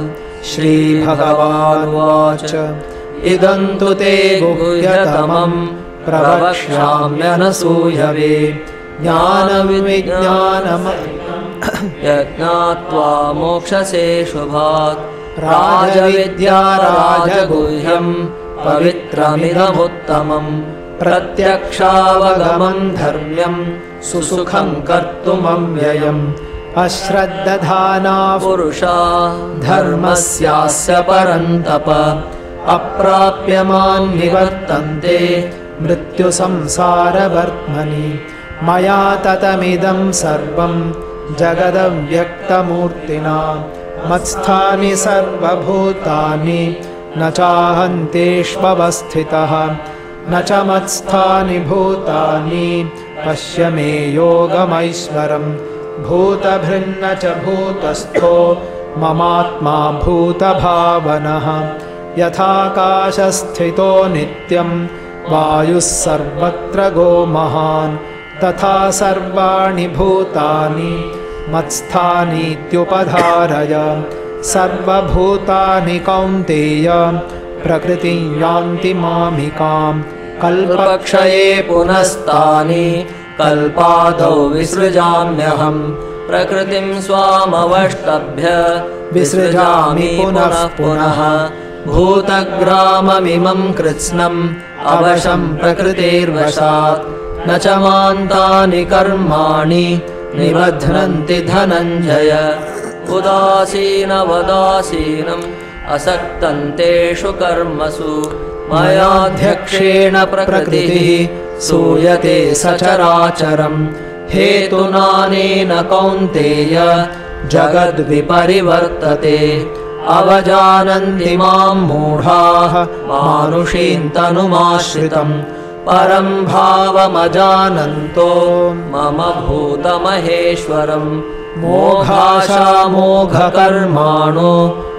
श्रीभगवानुवाच इदं तु ते गुह्यतमं प्रवक्ष्याम्यनसूयवे यज्ञात्वा मोक्षसे शुभात् राजविद्या राजगुह्यं पवित्रमिदमुत्तमम् प्रत्यक्षावगमं धर्म्यं सुसुखं कर्तुमव्ययम् अश्रद्धधाना पुरुषा धर्मस्यास्य परन्तप अप्राप्यमान् निवर्तन्ते मृत्युसंसारवर्त्मनि मया ततमिदं सर्वं जगदव्यक्तमूर्तिना मत्स्थानि सर्वभूतानि न चाहन्तेष्वस्थितः न च मत्स्थानि भूतानि पश्य मे योगमैश्वरम् भूतभृन्न च भूतस्थो ममात्मा भूतभावनः यथाकाशस्थितो नित्यं वायुः सर्वत्र गो महान् तथा सर्वाणि भूतानि मत्स्थानीत्युपधारय सर्वभूतानि कौन्तेय प्रकृतिं यान्ति मामिकां कल्पक्षये पुनस्तानि कल्पादौ विसृजाम्यहम् प्रकृतिं स्वामवष्टभ्य विसृजामि पुनः पुनः भूतग्राममिमं कृत्स्नम् अवशं प्रकृतेर्वशात् न च मान्तानि कर्माणि निबध्नन्ति धनञ्जय उदासीनवदासीनम् असक्तं तेषु कर्मसु मयाध्यक्षेण प्रकृतिः सूयते सचराचरम् हेतुनानेन कौन्तेय जगद्विपरिवर्तते अवजानन्ति मां मूढाः मानुषीं तनुमाश्रितम् परं भावमजानन्तो मम भूतमहेश्वरम् मोघाशामोघकर्माणो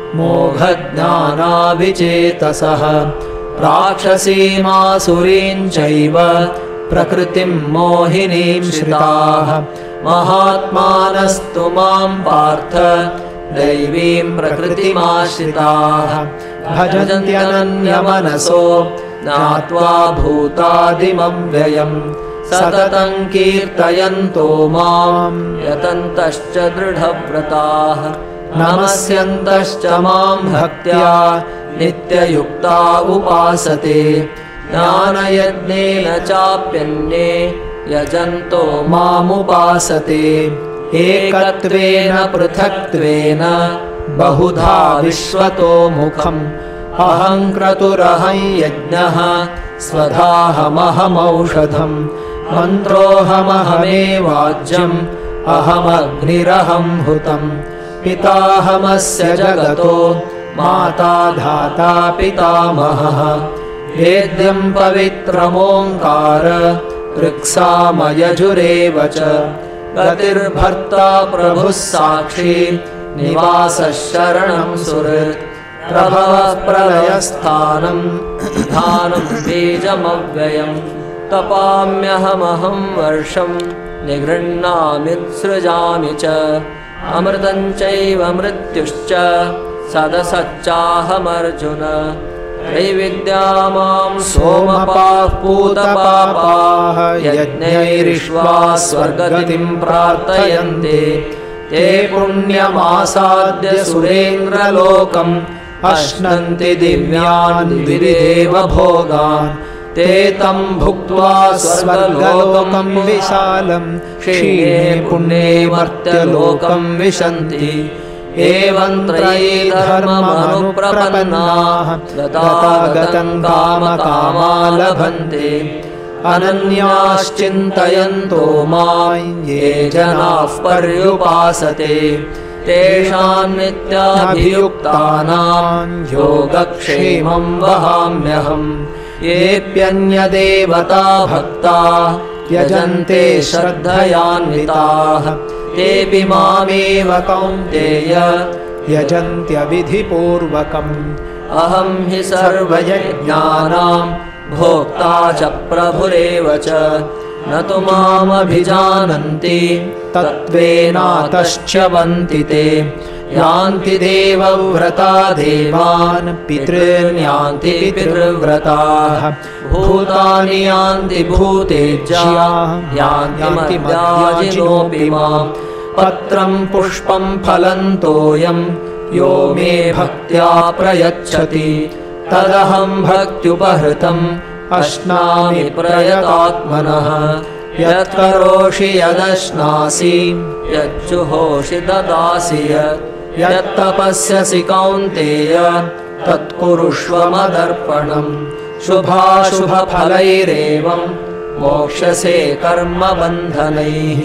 मोघज्ञानाविचेतसः राक्षसीमासुरीं चैव प्रकृतिं मोहिनीं श्रिताः महात्मानस्तु मां पार्थ दैवीं प्रकृतिमाश्रिताः भजन्त्यनन्यमनसो ज्ञात्वा भूतादिमव्ययम् सततं कीर्तयन्तो मां यतन्तश्च दृढव्रताः नमस्यन्तश्च मां भक्त्या नित्ययुक्ता उपासते ज्ञानयज्ञेन चाप्यन्ये यजन्तो मामुपासते एकत्वेन पृथक्त्वेन बहुधा विश्वतो मुखम् अहं क्रतुरहं यज्ञः स्वधाहमहमौषधम् मन्त्रोऽहमहमेवाज्यम् अहमग्निरहं हुतं पिताहमस्य जगतो माता धाता पितामहः वेद्यं पवित्रमोङ्कार ऋक्सामयजुरेव च गतिर्भर्ता प्रभुः साक्षी निवासः शरणं सुहृत् प्रभवः प्रलयस्थानं धानं बीजमव्ययं तपाम्यहमहं वर्षं निगृह्णाम्युत्सृजामि च अमृतं चैव मृत्युश्च सदसच्चाहमर्जुन त्रैविद्या मां सोमपाः पूतपापाः यज्ञैरिष्ट्वा स्वर्गतिं प्रार्थयन्ते ते पुण्यमासाद्य सुरेन्द्रलोकम् अश्नन्ति दिव्यान् दिविदेव भोगान् ते तं भुक्त्वा स्वर्गलोकं विशालं क्षीणे पुण्ये मर्त्यलोकं विशन्ति एवं त्रयी धर्ममनुप्रपन्नाः गतागतं कामकामा लभन्ते अनन्याश्चिन्तयन्तो मां ये जनाः पर्युपासते तेषां नित्याभियुक्तानां योगक्षेमं वहाम्यहम् येऽप्यन्यदेवता भक्ता यजन्ते श्रद्धयान्विताः तेऽपि मामेव कौन्तेय यजन्त्यविधिपूर्वकम् अहं हि सर्वयज्ञानां भोक्ता च प्रभुरेव च न तु मामभिजानन्ति तत्त्वेनातश्च्यवन्ति ते यान्ति देवव्रता देवान् पितॄन्यान्ति पितृव्रताः भूतानि यान्ति भूतेज्या यान्ति मद्याजिनोऽपि मां पत्रं पुष्पं फलं तोयं यो मे भक्त्या प्रयच्छति तदहं भक्त्युपहृतम् अश्नामि प्रयतात्मनः यत्करोषि यदश्नासि यज्जुहोषि ददासि यत्तपस्यसि कौन्तेय तत्कुरुष्व मदर्पणम् शुभाशुभफलैरेवं मोक्ष्यसे कर्मबन्धनैः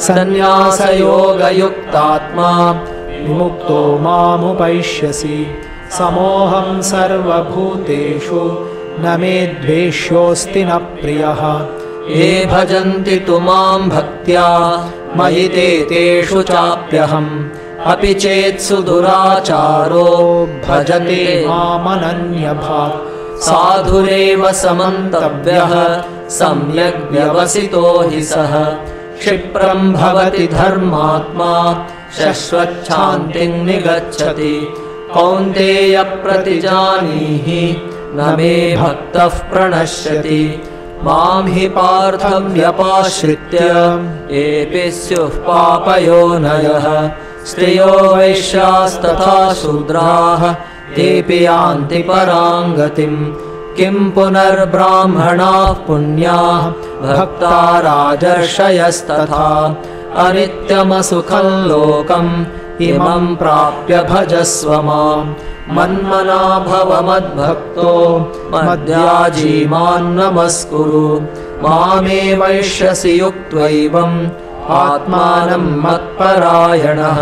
सन्न्यासयोगयुक्तात्मा विमुक्तो मामुपैष्यसि समोऽहं सर्वभूतेषु न मे द्वेष्योऽस्ति न प्रियः ये भजन्ति तु मां भक्त्या मयि ते तेषु चाप्यहम् अपि चेत्सु दुराचारो भजते मामनन्यभाक् साधुरेव समन्तव्यः सम्यग् व्यवसितो हि सः क्षिप्रं भवति धर्मात्मा शश्वच्छान्तिं निगच्छति कौन्तेय प्रतिजानीहि न मे भक्तः प्रणश्यति मां हि पार्थं व्यपाश्रित्य येऽपि स्युः पापयोनयः स्त्रियो वैश्यास्तथा शूद्राः तेऽपि यान्ति परां गतिम् किं पुनर्ब्राह्मणाः पुण्याः भक्ता राजर्षयस्तथा अनित्यमसुखं लोकम् इमं प्राप्य भजस्व माम् मन्मना भव मद्भक्तो मद्याजी मां नमस्कुरु मामे वैष्यसि युक्त्वैवम् आत्मानं मत्परायणः।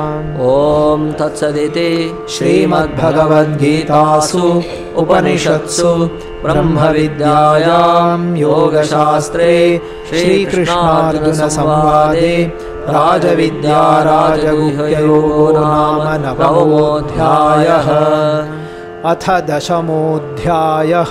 ॐ तत्सदिति श्रीमद्भगवद्गीतासु उपनिषत्सु ब्रह्मविद्यायां योगशास्त्रे श्रीकृष्णार्जुनसंवादे राजविद्या राजगुह्ययोगो नाम नवमोऽध्यायः। अथ दशमोऽध्यायः।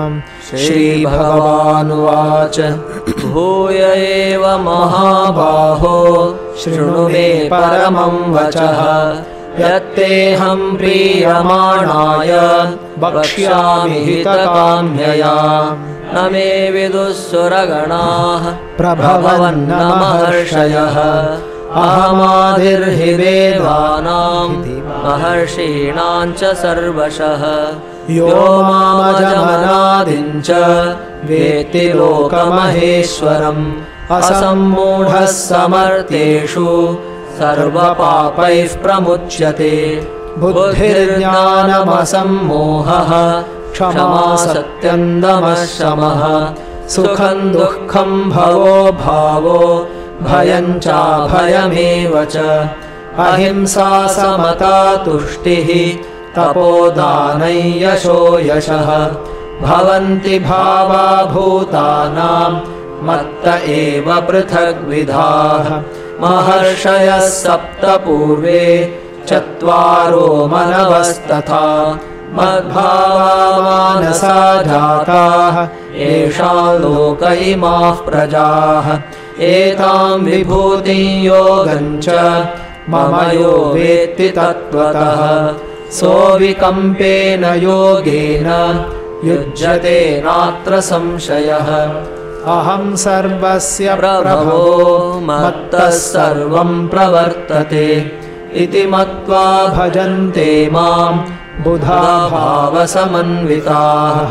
श्रीभगवानुवाच भूय एव महाबाहो शृणु मे परमं वचः यत्तेऽहं प्रीयमाणाय वक्ष्यामि हितकाम्यया न मे विदुःसुरगणाः प्रभवन्न महर्षयः अहमादिर्हि वेदानां महर्षीणां च सर्वशः यो मामजमनादिं च वेत्ति लोकमहेश्वरम् असम्मूढः समर्थेषु सर्वपापैः प्रमुच्यते बुद्धिर्ज्ञानमसम्मोहः क्षमा सत्यं दमः शमः सुखं दुःखं भवो भावो भयं चाभयमेव च अहिंसा समता तुष्टिः तपोदानै यशो यशः भवन्ति भावा भूतानां मत्त एव पृथग्विधाः महर्षयः सप्त पूर्वे चत्वारो मनवस्तथा मद्भावा मानसा जाताः येषां लोक इमाः प्रजाः एतां विभूतिं योगं च मम यो वेत्ति तत्त्वतः सोऽविकम्पेन योगेन युज्यते नात्र संशयः अहं सर्वस्य प्रभवो मत्तः सर्वं प्रवर्तते इति मत्वा भजन्ते मां बुधा भावसमन्विताः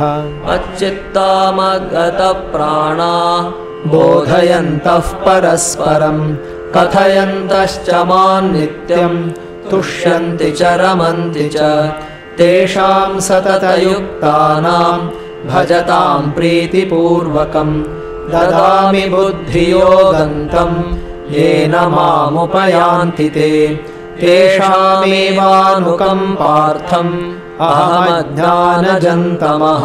मच्चित्तामगतप्राणा बोधयन्तः परस्परं कथयन्तश्च मां नित्यं तुष्यन्ति च रमन्ति च तेषां सततयुक्तानां भजतां प्रीतिपूर्वकं ददामि बुद्धियोगं तं येन मामुपयान्ति ते तेषामेवानुकम्पार्थम् अहमज्ञानजन्तमः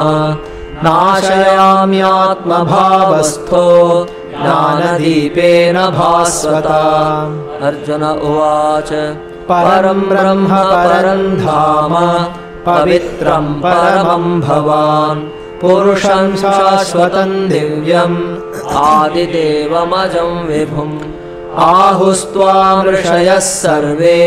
नाशयाम्यात्मभावस्थो ज्ञानदीपेन भास्वता। अर्जुन उवाच परं ब्रह्म परं धाम पवित्रं परमं भवान् पुरुषं शाश्वतं दिव्यम् आदिदेवमजं विभुम् आहुस्त्वां ऋषयः सर्वे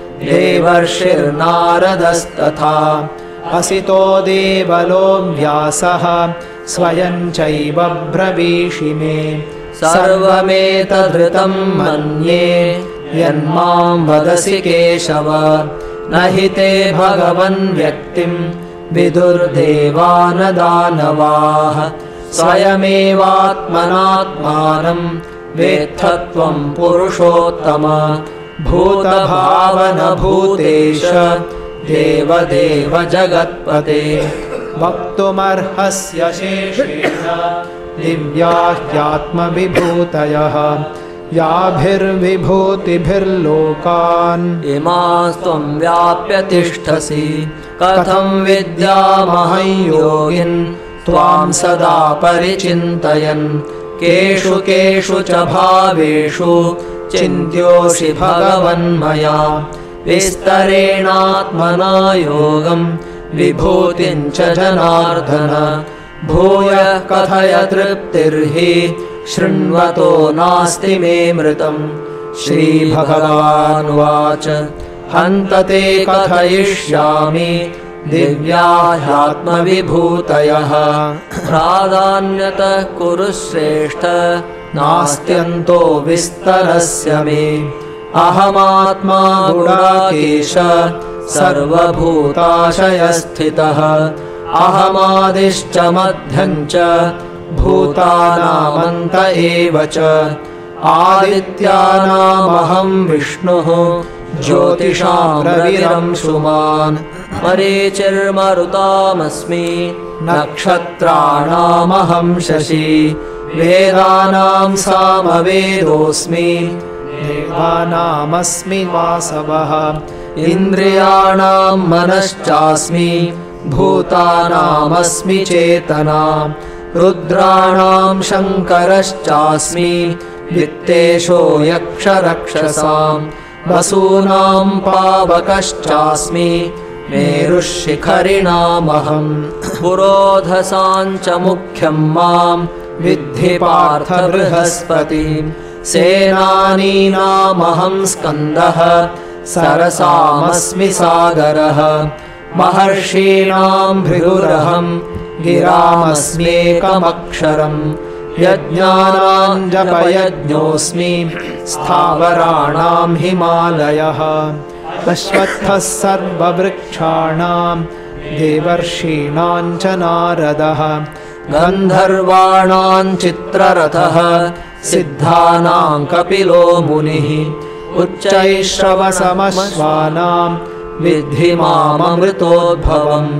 देवर्षिर्नारदस्तथा असितो देवलो व्यासः स्वयं चैव ब्रवीषि मे सर्वमेतद्धृतं मन्ये यन्मां वदसि केशव न हि ते भगवन् व्यक्तिं विदुर्देवानदानवाः स्वयमेवात्मनात्मानं वेत्थ त्वं पुरुषोत्तम भूतभावनभूतेश देवदेव जगत्पते वक्तुमर्हस्य शेषेण दिव्याह्यात्मविभूतयः याभिर्विभूतिभिर्लोकान् इमास्त्वं व्याप्य तिष्ठसि कथं विद्यामहं योगिन् त्वां सदा परिचिन्तयन् केषु केषु च भावेषु चिन्त्योऽसि भगवन्मया विस्तरेणात्मना योगं विभूतिं च जनार्दन भूयः कथय तृप्तिर्हि शृण्वतो नास्ति मे मृतम्। श्रीभगवानुवाच हन्त ते कथयिष्यामि दिव्याह्यात्मविभूतयः प्राधान्यतः कुरु श्रेष्ठ नास्त्यन्तो विस्तरस्य मे अहमात्मा गुडाकेश सर्वभूताशयस्थितः अहमादिश्च मध्यं च भूतानामन्त एव च आदित्यानामहं विष्णुः ज्योतिषां रविरंशुमान् मरीचिर्मरुतामस्मि नक्षत्राणामहं शशि वेदानां सामवेदोऽस्मि देवानामस्मि वासवः इन्द्रियाणां मनश्चास्मि भूतानामस्मि चेतना रुद्राणां शङ्करश्चास्मि वित्तेशो यक्षरक्षसां वसूनां पावकश्चास्मि मेरुः शिखरिणामहं पुरोधसां च मुख्यं मां विद्धि पार्थ बृहस्पतिं सेनानीनामहं स्कन्दः सरसामस्मि सागरः महर्षीणां भृगुरहं गिरामस्म्येकमक्षरम् यज्ञानां जपयज्ञोऽस्मि स्थावराणां हिमालयः अश्वत्थः सर्ववृक्षाणां देवर्षीणां च नारदः गन्धर्वाणां चित्ररथः सिद्धानां कपिलो मुनिः उच्चैश्रवसमश्वानां विद्धि माममृतोद्भवम्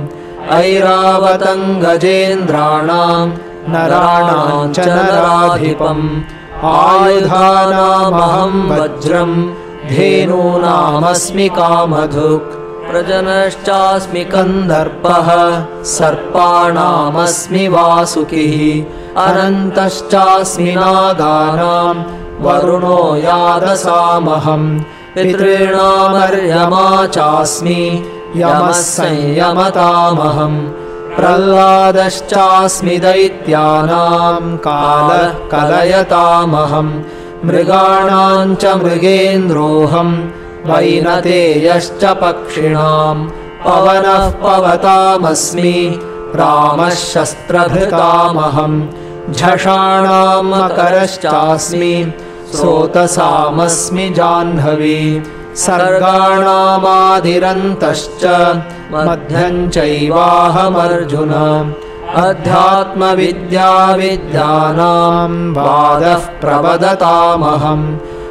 ऐरावतं गजेन्द्राणां नराणां च नराधिपम् आयुधानामहं वज्रं धेनूनामस्मि कामधुक् प्रजनश्चास्मि कन्दर्पः सर्पाणामस्मि वासुकिः अनन्तश्चास्मि नागानां वरुणो यादसामहं पितॄणामर्यमा चास्मि यमः संयमतामहं प्रह्लादश्चास्मि दैत्यानां कालः कलयतामहं मृगाणां च मृगेन्द्रोऽहं वैनतेयश्च पक्षिणां पवनः पवतामस्मि रामः शस्त्रभृतामहं झषाणां मकरश्चास्मि स्रोतसामस्मि जाह्नवी सर्गाणामादिरन्तश्च मध्यं चैवाहमर्जुन अध्यात्मविद्या विद्यानां वादः प्रवदतामहम्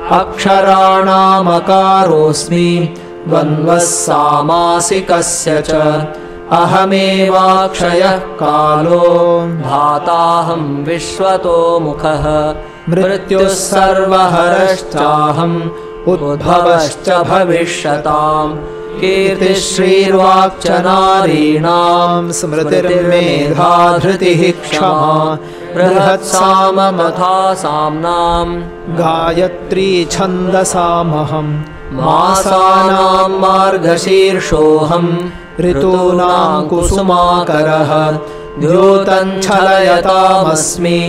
अक्षराणामकारोऽस्मि द्वन्द्वः सामासिकस्य च अहमेवाक्षयः कालो धाताहं विश्वतो मुखः मृत्युः सर्वहरश्चाहम् उद्भवश्च भविष्यताम् कीर्तिश्रीर्वाक्च नारीणां स्मृतिर्मेधा धृतिः क्षमा बृहत्साममथा साम्नां गायत्री छन्दसामहं मासानां मार्गशीर्षोऽहं ऋतूनां कुसुमाकरः द्योतं छलयतामस्मि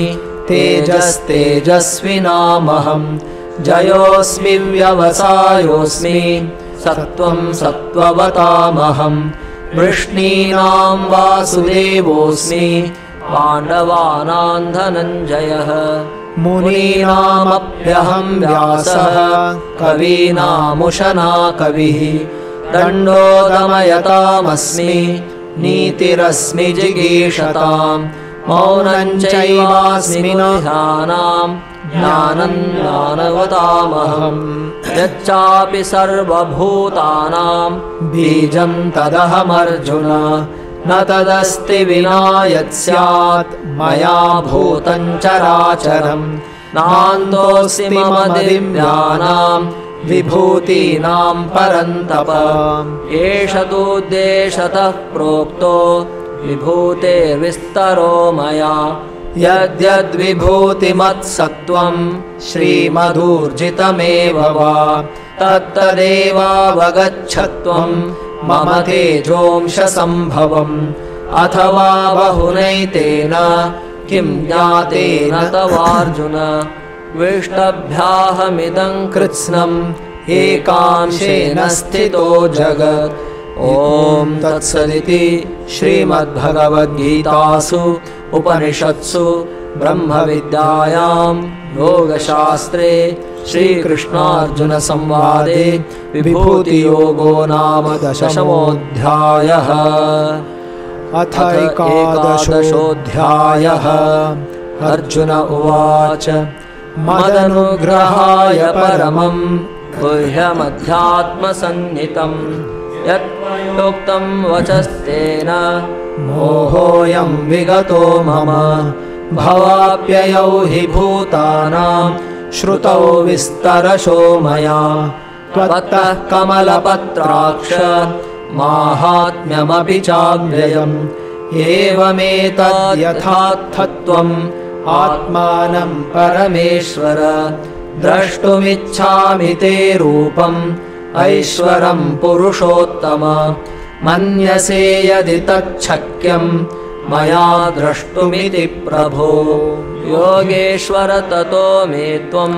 तेजस्तेजस्विनामहं जयोऽस्मि व्यवसायोऽस्मि सत्त्वं सत्त्ववतामहं वृष्णीनां वासुदेवोऽस्मि पाण्डवानां धनञ्जयः मुनीनामप्यहं व्यासः कवीनामुशना कविः दण्डो दमयतामस्मि नीतिरस्मि जिगीषतां मौनं चैवास्मि ध्यानां ज्ञानं ज्ञानवतामहम् यच्चापि सर्वभूतानां बीजं तदहमर्जुन न तदस्ति विना यत् स्यात् मया भूतं चराचरं नान्तोऽस्मि मम दिव्यानां विभूतीनां परन्तप एष तोद्देशतः प्रोक्तो विभूतेर्विस्तरो मया यद्यद्विभूतिमत्सत्त्वं श्रीमधूर्जितमेव वा तत्तदेवावगच्छत्वं मम तेजोंशसम्भवम् अथवा बहुनैतेन किं ज्ञातेन तवार्जुन विष्टभ्याहमिदं कृत्स्नम् एकांशेन स्थितो जगत् ॐ तत्सदिति श्रीमद्भगवद्गीतासु उपनिषत्सु ब्रह्मविद्यायां योगशास्त्रे श्रीकृष्णार्जुनसंवादे विभूतियोगो नाम दशमोऽध्यायः अथ एकादशोऽध्यायः अर्जुन उवाच मदनुग्रहाय परमं गुह्यमध्यात्मसंहितं यत्प्रोक्तं वचस्तेन मोहोऽयं विगतो मम भवाप्ययौ हि भूतानां श्रुतौ विस्तरशो मया त्वत्तः कमलपत्राक्ष माहात्म्यमपि चाव्ययम् एवमेतद्यथार्थत्वम् आत्मानं परमेश्वर द्रष्टुमिच्छामि ते रूपम् ऐश्वरं पुरुषोत्तम मन्यसे यदि तच्छक्यं मया द्रष्टुमिति प्रभो योगेश्वर ततो मे त्वं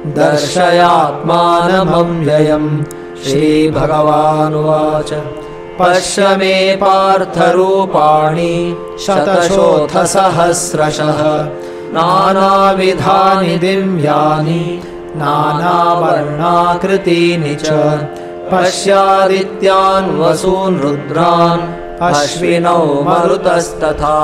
दर्शयात्मानमव्ययम् श्रीभगवानुवाच पश्य मे पार्थरूपाणि शतशोऽथसहस्रशः नानाविधानि दिव्यानि नानावर्णाकृतीनि च पश्यादित्यान् वसून् रुद्रान् अश्विनौ मरुतस्तथा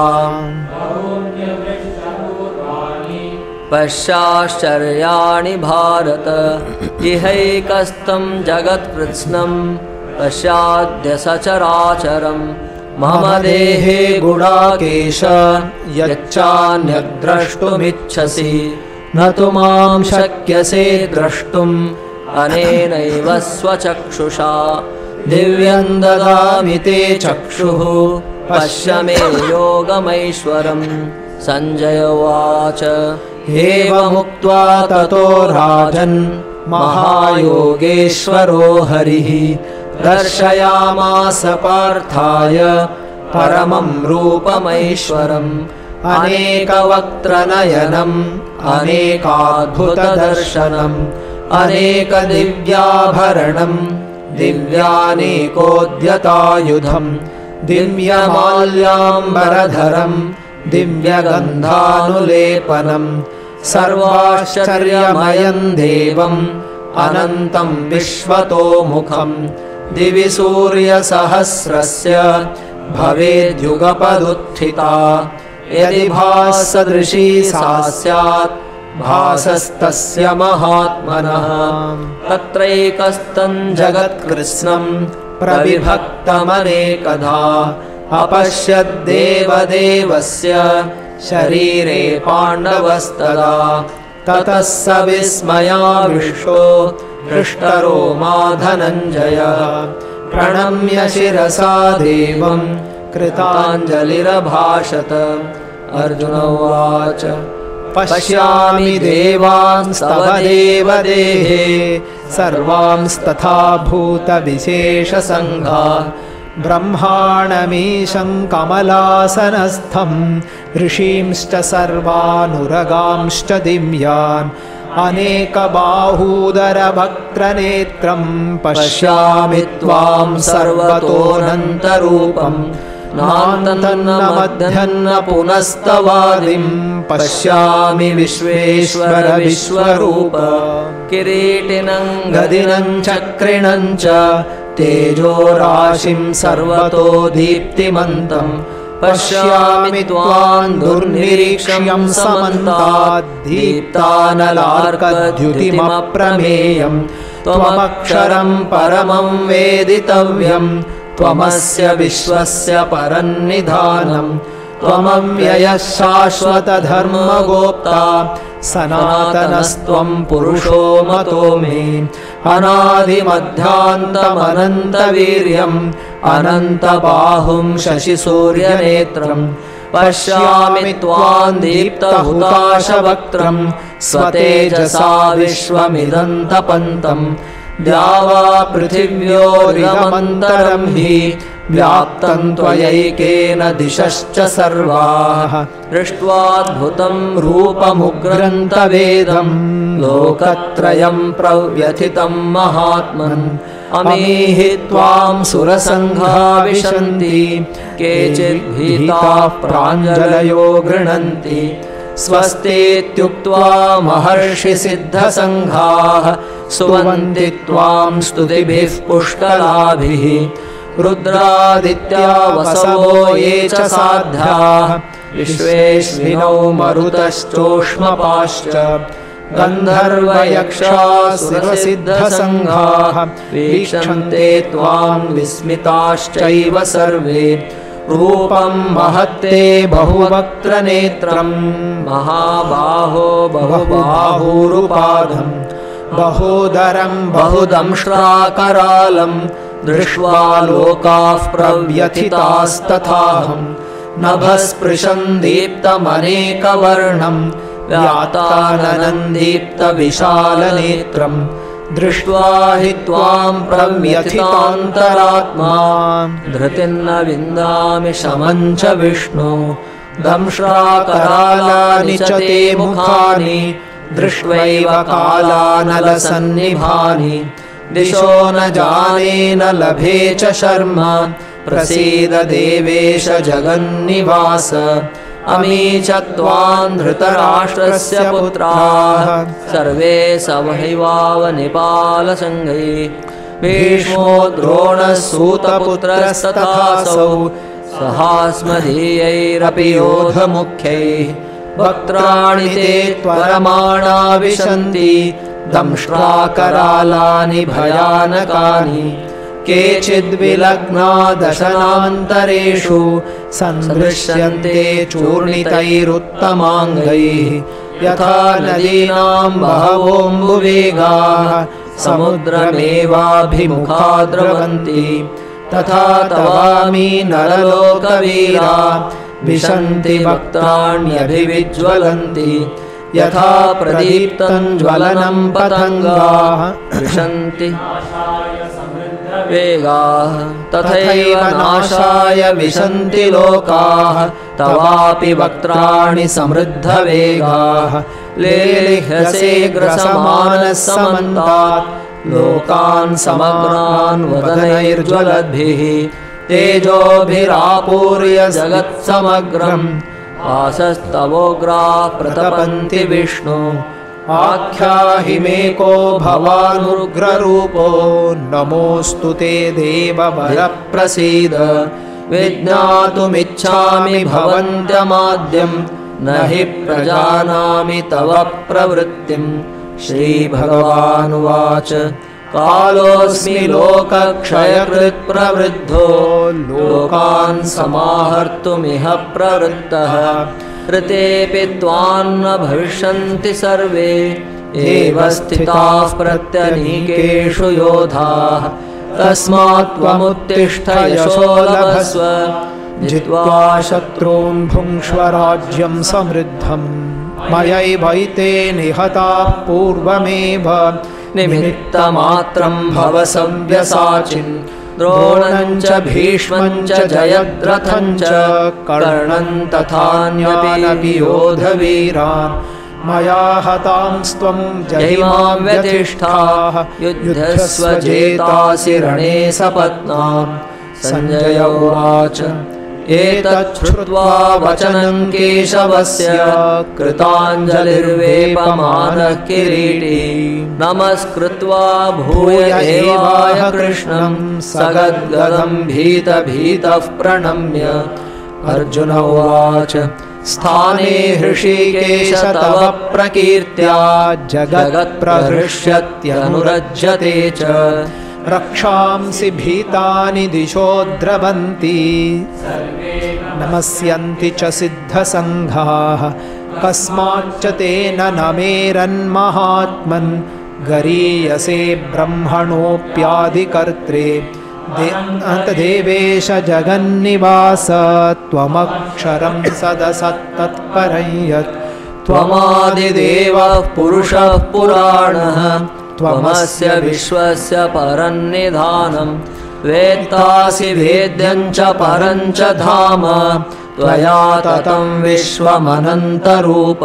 पश्याश्चर्याणि भारत इहैकस्थं जगत्कृत्स्नं पश्याद्य सचराचरम् मम देहे गुडाकेश यच्चान्यद्द्रष्टुमिच्छसि न तु मां शक्यसे द्रष्टुम् अनेनैव स्वचक्षुषा दिव्यं ददामि ते चक्षुः पश्य मे योगमैश्वरम् सञ्जय उवाच एवमुक्त्वा ततो राजन् महायोगेश्वरो हरिः दर्शयामास पार्थाय परमं रूपमैश्वरम् अनेकवक्त्रनयनम् अनेकाद्भुतदर्शनम् अनेकदिव्याभरणम् दिव्यानेकोद्यतायुधम् दिव्यमाल्याम्बरधरम् दिव्यगन्धानुलेपनम् सर्वाश्चर्यमयम् देवम् अनन्तम् विश्वतोमुखम् दिवि सूर्यसहस्रस्य भवेद्युगपदुत्थिता यदि भासदृशी सा स्यात् भासस्तस्य महात्मनः तत्रैकस्तम् जगत्कृत्स्नम् प्रविभक्तमनेकधा अपश्यद्देवदेवस्य शरीरे पाण्डवस्तदा ततः स विस्मयाविष्टो हृष्टरोमा धनञ्जयः प्रणम्य शिरसा देवम् कृताञ्जलिरभाषत अर्जुन उवाच पश्यामि देवांस्तव देवदेहे सर्वांस्तथा भूतविशेषसङ्घा ब्रह्माणमीशं कमलासनस्थं ऋषींश्च सर्वानुरगांश्च दिव्यान् अनेकबाहूदरभक्त्रनेत्रं पश्यामि त्वां सर्वतोऽनन्तरूपम् नान्तन्न मध्यन्न पुनस्तवादिं पश्यामि विश्वेश्वर विश्वरूप किरीटिनं गदिनं चक्रिणं च तेजोराशिं सर्वतो दीप्तिमन्तम् पश्यामि त्वां दुर्निरीक्ष्यं समन्ताद् दीप्तानलार्कद्युतिमप्रमेयं त्वमक्षरं परमं वेदितव्यम् त्वमस्य विश्वस्य परन्निधानम् त्वमव्ययः शाश्वतधर्मगोप्ता सनातनस्त्वं पुरुषो मतो मे अनादिमध्यान्तमनन्तवीर्यम् अनन्तबाहुं शशिसूर्यनेत्रम् पश्यामि त्वां दीप्तहुताशवक्त्रम् स्वतेजसा विश्वमिदन्तपन्तम् द्यावा पृथिव्योरिदमन्तरं हि व्याप्तं त्वयैकेन दिशश्च सर्वाः दृष्ट्वाद्भुतं रूपमुग्रन्तवेदं लोकत्रयं प्रव्यथितं महात्मन् अमीहि त्वां सुरसङ्घा विशन्ति केचिद्भीताः प्राञ्जलयो गृह्णन्ति स्वस्तीत्युक्त्वा महर्षिसिद्धसङ्घाः स्तुवन्ति त्वां स्तुतिभिः पुष्कलाभिः रुद्रादित्या वसवो ये च साध्याः विश्वेश्विनौ मरुतश्चोष्मपाश्च गन्धर्वयक्षासुरसिद्धसङ्घाः वीक्षन्ते त्वां विस्मिताश्चैव सर्वे रूपं महत्ते बहुवक्त्रनेत्रम् महाबाहो बहुबाहूरुपादम् बहूदरं बहुदंष्ट्राकरालं दृष्ट्वा लोकाः प्रव्यथितास्तथाहम् नभस्पृशं दीप्तमनेकवर्णं व्याताननन्दीप्तविशालनेत्रं दृष्ट्वा हि त्वां प्रव्यथितान्तरात्मा धृतिर्न विन्दामि शमं च विष्णो दंष्ट्राकरालानि च ते मुखानि दृष्ट्वैव कालानलसन्निभानि दिशो न जाने न लभे च शर्म प्रसीद देवेश जगन्निवास अमी च त्वां धृतराष्ट्रस्य पुत्राः सर्वे सवैवावनिपालसङ्घैः भीष्मो द्रोणः सूतपुत्रस्तथासौ सहास्मदीयैरपि योधमुख्यैः वक्त्राणि ते त्वरमाणा विशन्ति दंष्ट्राकरालानि भयानकानि केचिद्विलग्ना दशनान्तरेषु सन्दृश्यन्ते चूर्णितैरुत्तमाङ्गैः यथा नदीनां बहवोऽम्बुवेगाः समुद्रमेवाभिमुखा द्रवन्ति तथा तवामि नरलोकवीरा विशन्ति वक्त्राण्यभिविज्वलन्ति यथा प्रदीप्तं ज्वलनं पतङ्गाः विशन्ति वेगाः तथैव नाशाय विशन्ति लोकाः तवापि वक्त्राणि समृद्धवेगाः लेलिह्यसे ग्रसमानः समन्तात् लोकान् समग्रान् वदनैर्ज्वलद्भिः तेजोभिरापूर्य जगत्समग्रम् आसस्तवोग्राः प्रतपन्ति विष्णु आख्याहि मे को भवानुग्ररूपो नमोऽस्तु ते देववर प्रसीद विज्ञातुमिच्छामि भवन्त्यमाद्यं न हि प्रजानामि तव प्रवृत्तिं श्रीभगवानुवाच कालोऽस्मि लोकक्षयकृत् प्रवृद्धो लोकान् समाहर्तुमिह प्रवृत्तः ऋतेऽपि त्वान्न भविष्यन्ति सर्वे एव स्थिताः प्रत्यनीकेषु योधाः तस्मात् त्वमुत्तिष्ठ यशो लभस्व जित्वा शत्रून् भुङ्क्ष्व राज्यं समृद्धम् मयैवैते निहताः पूर्वमेव निमित्तमात्रं भव सव्यसाचिन् द्रोणं च भीष्मं च जयद्रथं च कर्णं तथान्यानपि योधवीरान् मया हतांस्त्वं जयिमां व्यतिष्ठाः युद्धस्व जेतासि रणे सपत्नाम् सञ्जय उवाच एतत् श्रुत्वा वचनं केशवस्य कृताञ्जलिर्वेपमानः किरीटी नमस्कृत्वा भूय एवाय कृष्णं सगद्गदं भीतः प्रणम्य अर्जुन उवाच स्थाने हृषीकेश तव प्रकीर्त्या जगत्प्रहृष्यत्यनुरज्यते च रक्षांसि भीतानि दिशो द्रवन्ति नमस्यन्ति च सिद्धसङ्घाः कस्माच्च तेन न मेरन्महात्मन् गरीयसे ब्रह्मणोऽप्यादिकर्त्रे देवेश जगन्निवास त्वमक्षरं सदसत्तत्परं यत् त्वमादिदेवः पुरुषः पुराणः त्वमस्य विश्वस्य परन्निधानं वेत्तासि वेद्यं च परं च धाम त्वया ततं विश्वमनन्तरूप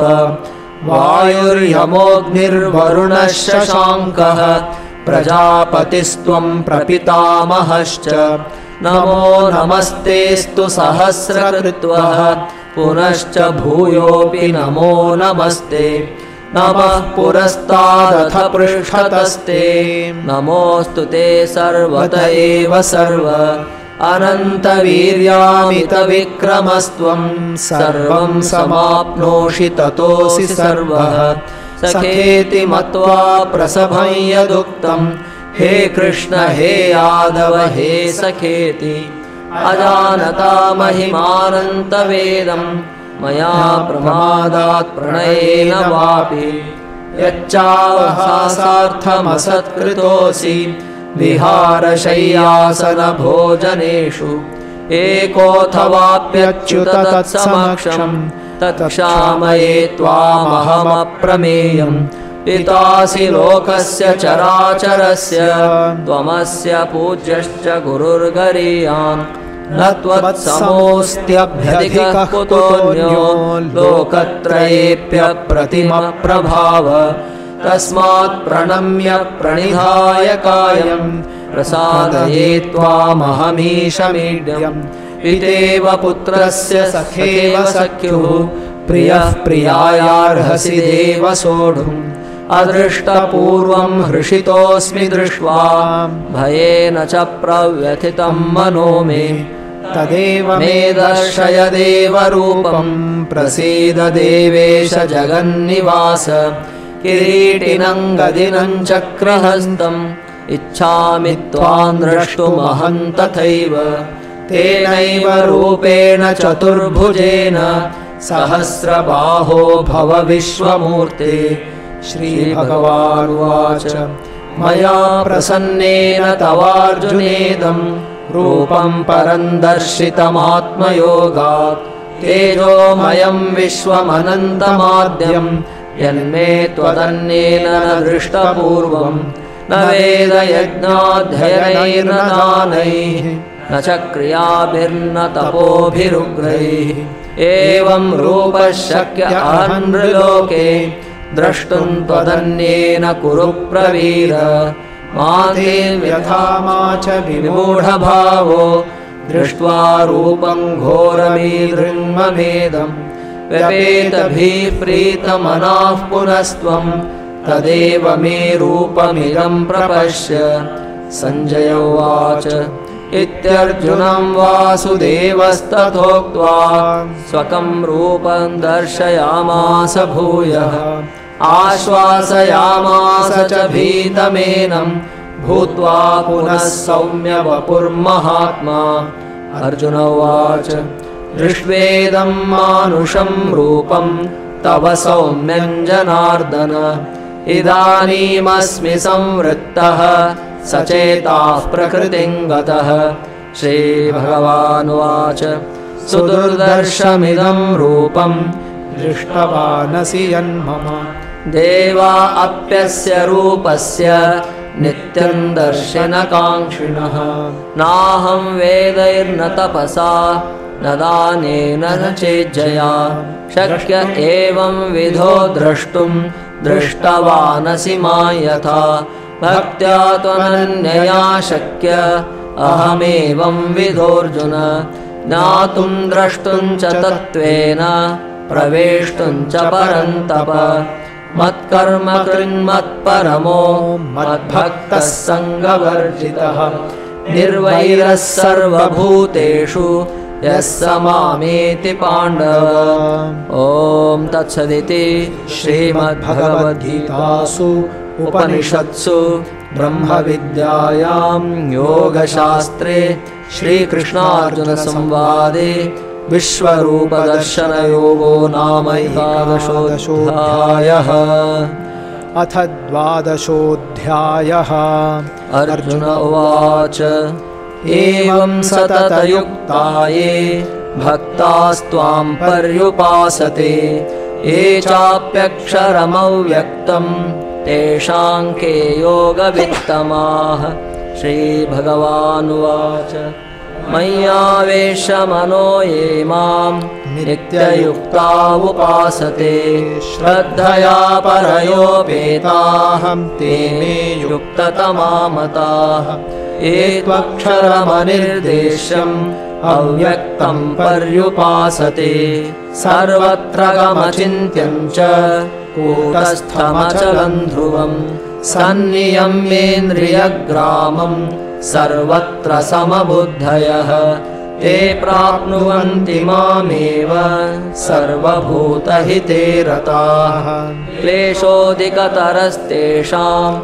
वायुर्यमोऽग्निर्वरुणः शशाङ्कः प्रजापतिस्त्वं प्रपितामहश्च नमो नमस्तेऽस्तु सहस्रकृत्वः पुनश्च भूयोऽपि नमो नमस्ते नमः पुरस्तादथ पृष्ठतस्ते नमोऽस्तु ते सर्वत एव सर्व अनन्तवीर्यामितविक्रमस्त्वं सर्वं समाप्नोषि ततोऽसि सर्वः सखेति मत्वा प्रसभं यदुक्तं हे कृष्ण हे यादव हे सखेति अजानता महिमानन्तवेदं मया प्रमादात् प्रणयेन वापि यच्चावहासार्थमसत्कृतोऽसि विहारशय्यासनभोजनेषु एकोऽथवाप्यच्युत तत्समक्षं तत्क्षामये त्वामहमप्रमेयम् पितासि लोकस्य चराचरस्य त्वमस्य पूज्यश्च गुरुर्गरीयान् न त्वत्समोऽस्त्यभ्यधिकः कुतोऽन्यो लोकत्रयेऽप्यप्रतिमप्रभाव तस्मात् प्रणम्य प्रणिधाय कायं प्रसादये त्वामहमीशमीड्यम् पितेव पुत्रस्य सखेव सख्युः प्रियः प्रियायार्हसि देव सोढुम् अदृष्टपूर्वं हृषितोऽस्मि दृष्ट्वा भयेन च प्रव्यथितं मनो मे तदेव मे दर्शय देवरूपं प्रसीद देवेश जगन्निवास किरीटिनं गदिनं चक्रहस्तं इच्छामि त्वां द्रष्टुमहं तथैव तेनैव रूपेण चतुर्भुजेन सहस्रबाहो भव विश्वमूर्ते। श्रीभगवानुवाच मया प्रसन्नेन तवार्जुनेदं रूपं परं दर्शितमात्मयोगात् तेजोमयं विश्वमनन्तमाद्यं यन्मे त्वदन्येन न दृष्टपूर्वं न वेदयज्ञाध्ययनैर्न दानैः न च क्रियाभिर्न तपोभिरुग्रैः एवं रूपः शक्य अहं नृलोके द्रष्टुं त्वदन्येन कुरु प्रवीर। मा ते व्यथा मा च विमूढभावो दृष्ट्वा रूपं घोरमीदृङ्ममेदं व्यपेतभिः प्रीतमनाः पुनस्त्वं तदेव मे रूपमिदं प्रपश्य। सञ्जय उवाच इत्यर्जुनं वासुदेवस्तथोक्त्वा स्वकं रूपं दर्शयामास भूयः आश्वासयामास च भीतमेनं भूत्वा पुनः सौम्य वपुर्महात्मा। अर्जुन उवाच दृष्ट्वेदं मानुषं रूपं तव सौम्यं जनार्दन इदानीमस्मि संवृत्तः सचेताः प्रकृतिं गतः। श्रीभगवानुवाच सुदुर्दर्शमिदं रूपं दृष्टवानसि यन्मम देवा अप्यस्य रूपस्य नित्यं दर्शनकाङ्क्षिणः नाहं वेदैर्न तपसा न दानेन न चेज्जया शक्य एवं विधो द्रष्टुं दृष्टवानसि मां यथा भक्त्या त्वनन्यया शक्य अहमेवं विधोऽर्जुन ज्ञातुं द्रष्टुं च तत्त्वेन प्रवेष्टुं च परन्तप। मत्कर्म कृन्मत्परमो मद्भक्तः सङ्गवर्जितः निर्वैरः सर्वभूतेषु यः स मामेति पाण्डव। ॐ तत्सदिति श्रीमद्भगवद्गीतासु उपनिषत्सु ब्रह्मविद्यायां योगशास्त्रे श्रीकृष्णार्जुनसंवादे विश्वरूपदर्शनयोगो नाम एकादशोऽध्यायः। अथ द्वादशोऽध्यायः। अर्जुन उवाच एवं सततयुक्ताये भक्तास्त्वां पर्युपासते ये चाप्यक्षरमव्यक्तं तेषां के योगवित्तमाः। श्रीभगवानुवाच मय्यावेशमनो ये मां नित्ययुक्ता उपासते श्रद्धया परयोपेताः ते मे युक्ततमा मताः। ये त्वक्षरमनिर्देश्यम् अव्यक्तं पर्युपासते सर्वत्र गमचिन्त्यं च कूटस्थमचलं ध्रुवं सन्नियम्येन्द्रियग्रामं सर्वत्र समबुद्धयः ते प्राप्नुवन्ति मामेव सर्वभूतहिते रताः। क्लेशोऽधिकतरस्तेषाम्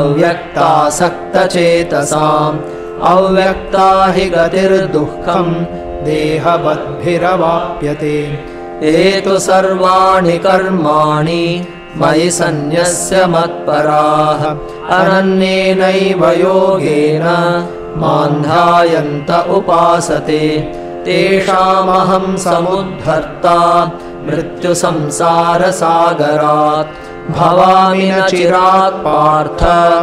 अव्यक्तासक्तचेतसाम् अव्यक्ता हि गतिर्दुःखं देहवद्भिरवाप्यते। ये तु सर्वाणि कर्माणि मयि सन्न्यस्य मत्पराः अनन्येनैव योगेन मां ध्यायन्त उपासते तेषामहं समुद्धर्ता मृत्युसंसारसागरात् भवामि न चिरात् पार्थ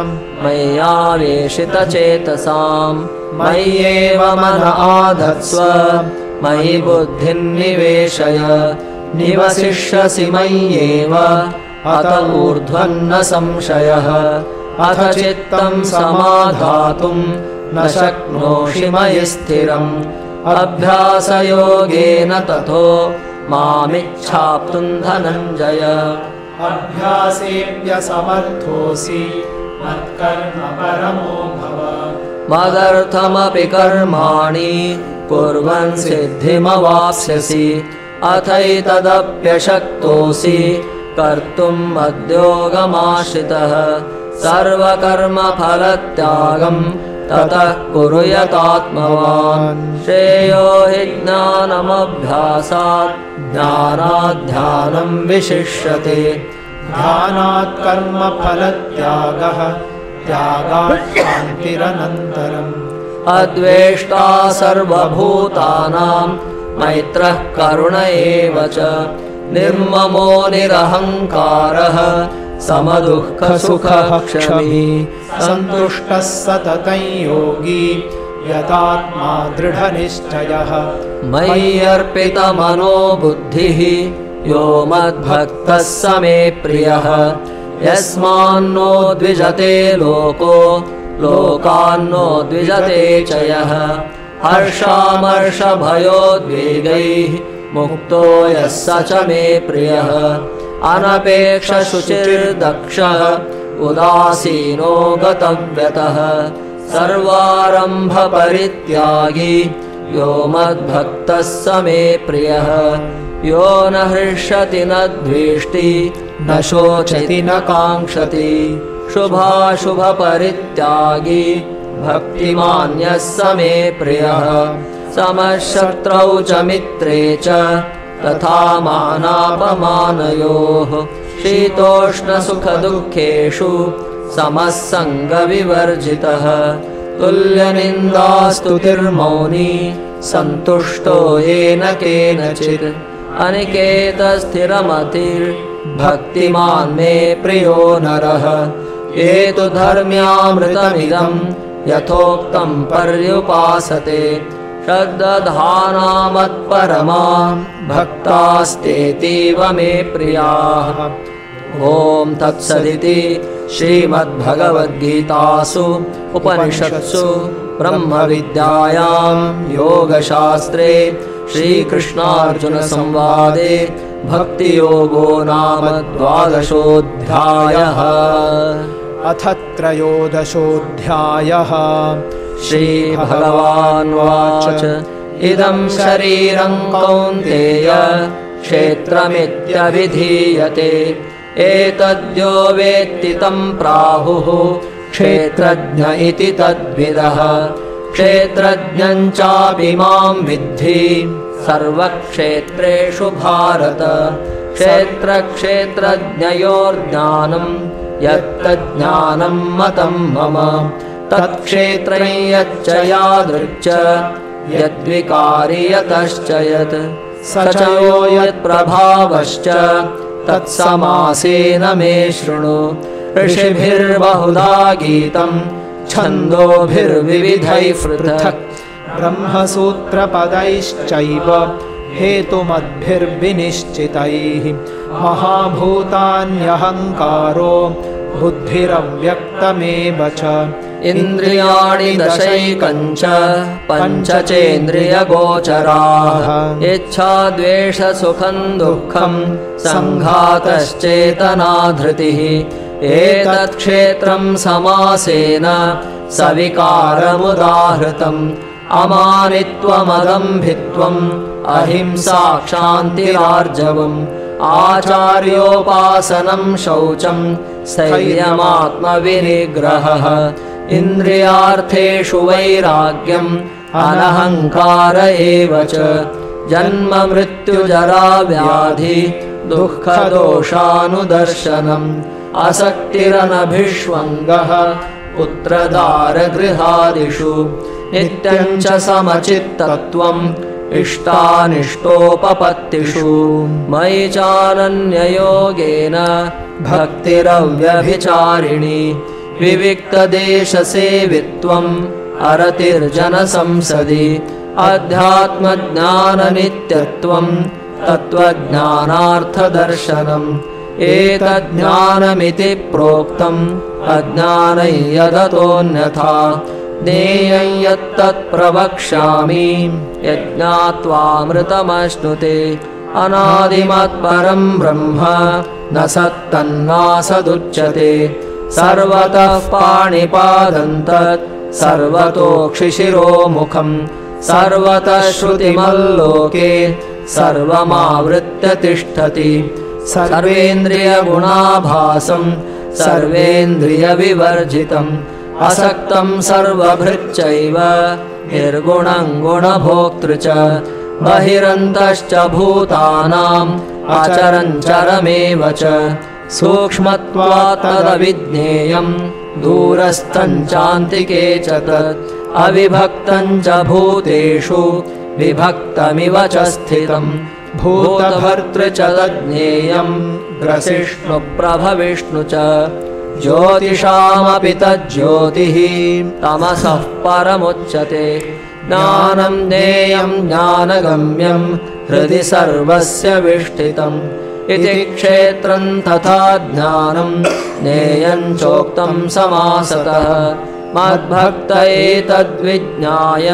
मय्यावेशितचेतसां। मय्येव मन आधत्स्व मयि बुद्धिं निवेशय निवसिष्यसि मय्येव अत ऊर्ध्वन्न संशयः। अथ चित्तं समाधातुं न शक्नोषि मयि स्थिरम् अभ्यासयोगेन ततो मामिच्छाप्तुं धनञ्जय। अभ्यासेऽप्यसमर्थोऽसि मत्कर्म परमो भव। मदर्थमपि कर्माणि कुर्वन् सिद्धिमवाप्स्यसि अथैतदप्यशक्तोऽसि कर्तुं मद्योगमाश्रितः। सर्वकर्मफलत्यागं ततः कुरु यतात्मवान् श्रेयो हि ज्ञानमभ्यासात् ज्ञानात् ध्यानं विशिष्यते ध्यानात् कर्मफलत्यागः त्यागात् शान्तिरनन्तरम् अद्वेष्टा सर्वभूतानां मैत्रः करुण एव च निर्ममो निरहङ्कारः समदुःखसुखः क्षमी सन्तुष्टः सततं योगी यतात्मा दृढनिश्चयः मय्यर्पितमनो बुद्धिः यो मद्भक्तः स मे प्रियः यस्मान्नो द्विजते लोको लोकान्नो द्विजते च यः हर्षामर्षभयोद्वेगैः मुक्तो यः स च मे प्रियः अनपेक्षशुचिर्दक्षः उदासीनो गतव्यतः सर्वारम्भपरित्यागी यो मद्भक्तः स मे प्रियः यो न हृष्यति न द्वेष्टि न शोचति न काङ्क्षति शुभाशुभपरित्यागी भक्तिमान्यः स मे प्रियः समशत्रौ च मित्रे च तथा मानापमानयोः शीतोष्णसुखदुःखेषु समः सङ्गविवर्जितः तुल्यनिन्दास्तुतिर्मौनी सन्तुष्टो येन केनचित् अनिकेतस्थिरमतिर्भक्तिमान् मे प्रियो नरः ये तु धर्म्यामृतमिदं यथोक्तं पर्युपासते श्रद्दधानामत्परमा भक्तास्तेतीव मे प्रियाः ॐ तत्सदिति श्रीमद्भगवद्गीतासु उपनिषत्सु ब्रह्मविद्यायां योगशास्त्रे श्रीकृष्णार्जुनसंवादे भक्तियोगो नाम 12ोऽध्यायः अथ त्रयोदशोऽध्यायः श्रीभगवानुवाच इदं शरीरं कौन्तेय क्षेत्रमित्यभिधीयते एतद्यो वेत्ति तं प्राहुः क्षेत्रज्ञ इति तद्विदः क्षेत्रज्ञं चापि मां विद्धि सर्वक्षेत्रेषु भारत क्षेत्रक्षेत्रज्ञयोर्ज्ञानं यत्तज्ज्ञानं मतं मम तत्क्षेत्रं यच्च यादृच्च यद्विकारि यतश्च यत् स च यो यत्प्रभावश्च तत्समासेन मे शृणु ऋषिभिर्बहुधा गीतं छन्दोभिर्विविधैः पृथक् ब्रह्मसूत्रपदैश्चैव हेतुमद्भिर्विनिश्चितैः महाभूतान्यहङ्कारो बुद्धिरव्यक्तमेव च इन्द्रियाणि दशैकञ्च पञ्चचेन्द्रियगोचराः इच्छा द्वेषसुखं दुःखं सङ्घातश्चेतना धृतिः एतत्क्षेत्रं समासेन सविकारमुदाहृतम् अमानित्वमदम्भित्वम् अहिंसा क्षान्तिरार्जवम् आचार्योपासनं शौचं स्थैर्यमात्मविनिग्रहः इन्द्रियार्थेषु वैराग्यम् अनहङ्कार एव च जन्म मृत्युजरा व्याधि दुःखदोषानुदर्शनम् असक्तिरनभिष्वङ्गः पुत्रदारगृहादिषु नित्यं च समचित्तत्वम् इष्टानिष्टोपपत्तिषु मयि चानन्ययोगेन भक्तिरव्यभिचारिणी विविक्तदेशसेवित्वम् अरतिर्जनसंसदि अध्यात्मज्ञाननित्यत्वम् तत्त्वज्ञानार्थदर्शनम् एतज्ज्ञानमिति प्रोक्तम् अज्ञानै यदतोऽन्यथा ज्ञेयं यत्तत्प्रवक्ष्यामि यज्ञात्वामृतमश्नुते अनादिमत्परं ब्रह्म न सत्तन्नासदुच्यते सर्वतः पाणिपादन्तत् सर्वतोक्षिशिरोमुखम् सर्वतः श्रुतिमल्लोके सर्वमावृत्य तिष्ठति सर्वेन्द्रियगुणाभासं सर्वेन्द्रियविवर्जितम् असक्तं सर्वभृच्चैव निर्गुणं गुणभोक्तृ च बहिरन्तश्च भूतानाम् अचरं चरमेव च सूक्ष्मत्वात् तदविज्ञेयं दूरस्थं चान्तिके च तत् अविभक्तं च भूतेषु विभक्तमिव च स्थितम् भूतभर्तृ च तज्ज्ञेयं ग्रसिष्णुप्रभविष्णु च ज्योतिषामपि तज्ज्योतिः तमसः परमुच्यते ज्ञानं ज्ञेयं ज्ञानगम्यं हृदि सर्वस्य विष्ठितम् इति क्षेत्रं तथा ज्ञानं ज्ञेयं चोक्तं समासतः मद्भक्त एतद्विज्ञाय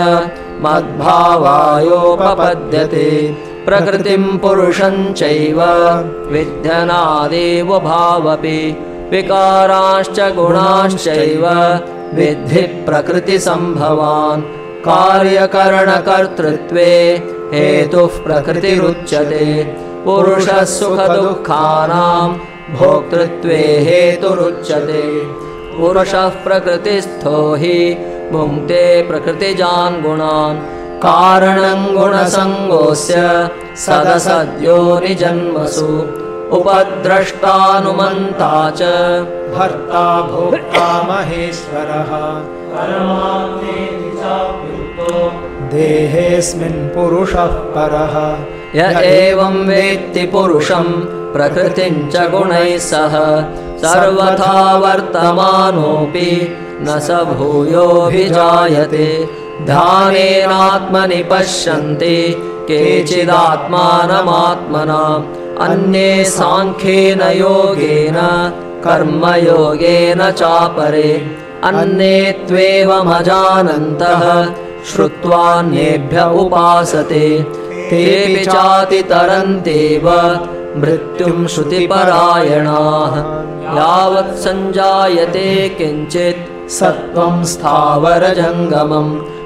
मद्भावायोपपद्यते प्रकृतिं पुरुषं चैव विध्यनादेव भावपि विकाराश्च गुणाश्चैव विद्धि प्रकृतिसम्भवान् कार्यकरणकर्तृत्वे हेतुः प्रकृतिरुच्यते पुरुषः सुखदुःखानां भोक्तृत्वे हेतुरुच्यते पुरुषः प्रकृतिस्थो हि भुङ्क्ते प्रकृतिजान् गुणान् कारणं गुणसङ्गोऽस्य सदसद्योनिजन्मसु उपद्रष्टानुमन्ता च भर्ता भोक्ता महेश्वरः परमात्मेति चाप्युक्तो देहेऽस्मिन् पुरुषः परः य एवं वेत्ति पुरुषं प्रकृतिं च गुणैः सह सर्वथा वर्तमानोऽपि न स भूयोऽभिजायते ध्यानेनात्मनि पश्यन्ति केचिदात्मानमात्मना अन्ये साङ्ख्येन योगेन कर्मयोगेन चापरे अन्ये त्वेवमजानन्तः श्रुत्वान्येभ्य उपासते तेऽपि चातितरन्त्येव मृत्युं श्रुतिपरायणाः यावत् सञ्जायते किञ्चित् सत्त्वं स्थावरजङ्गमं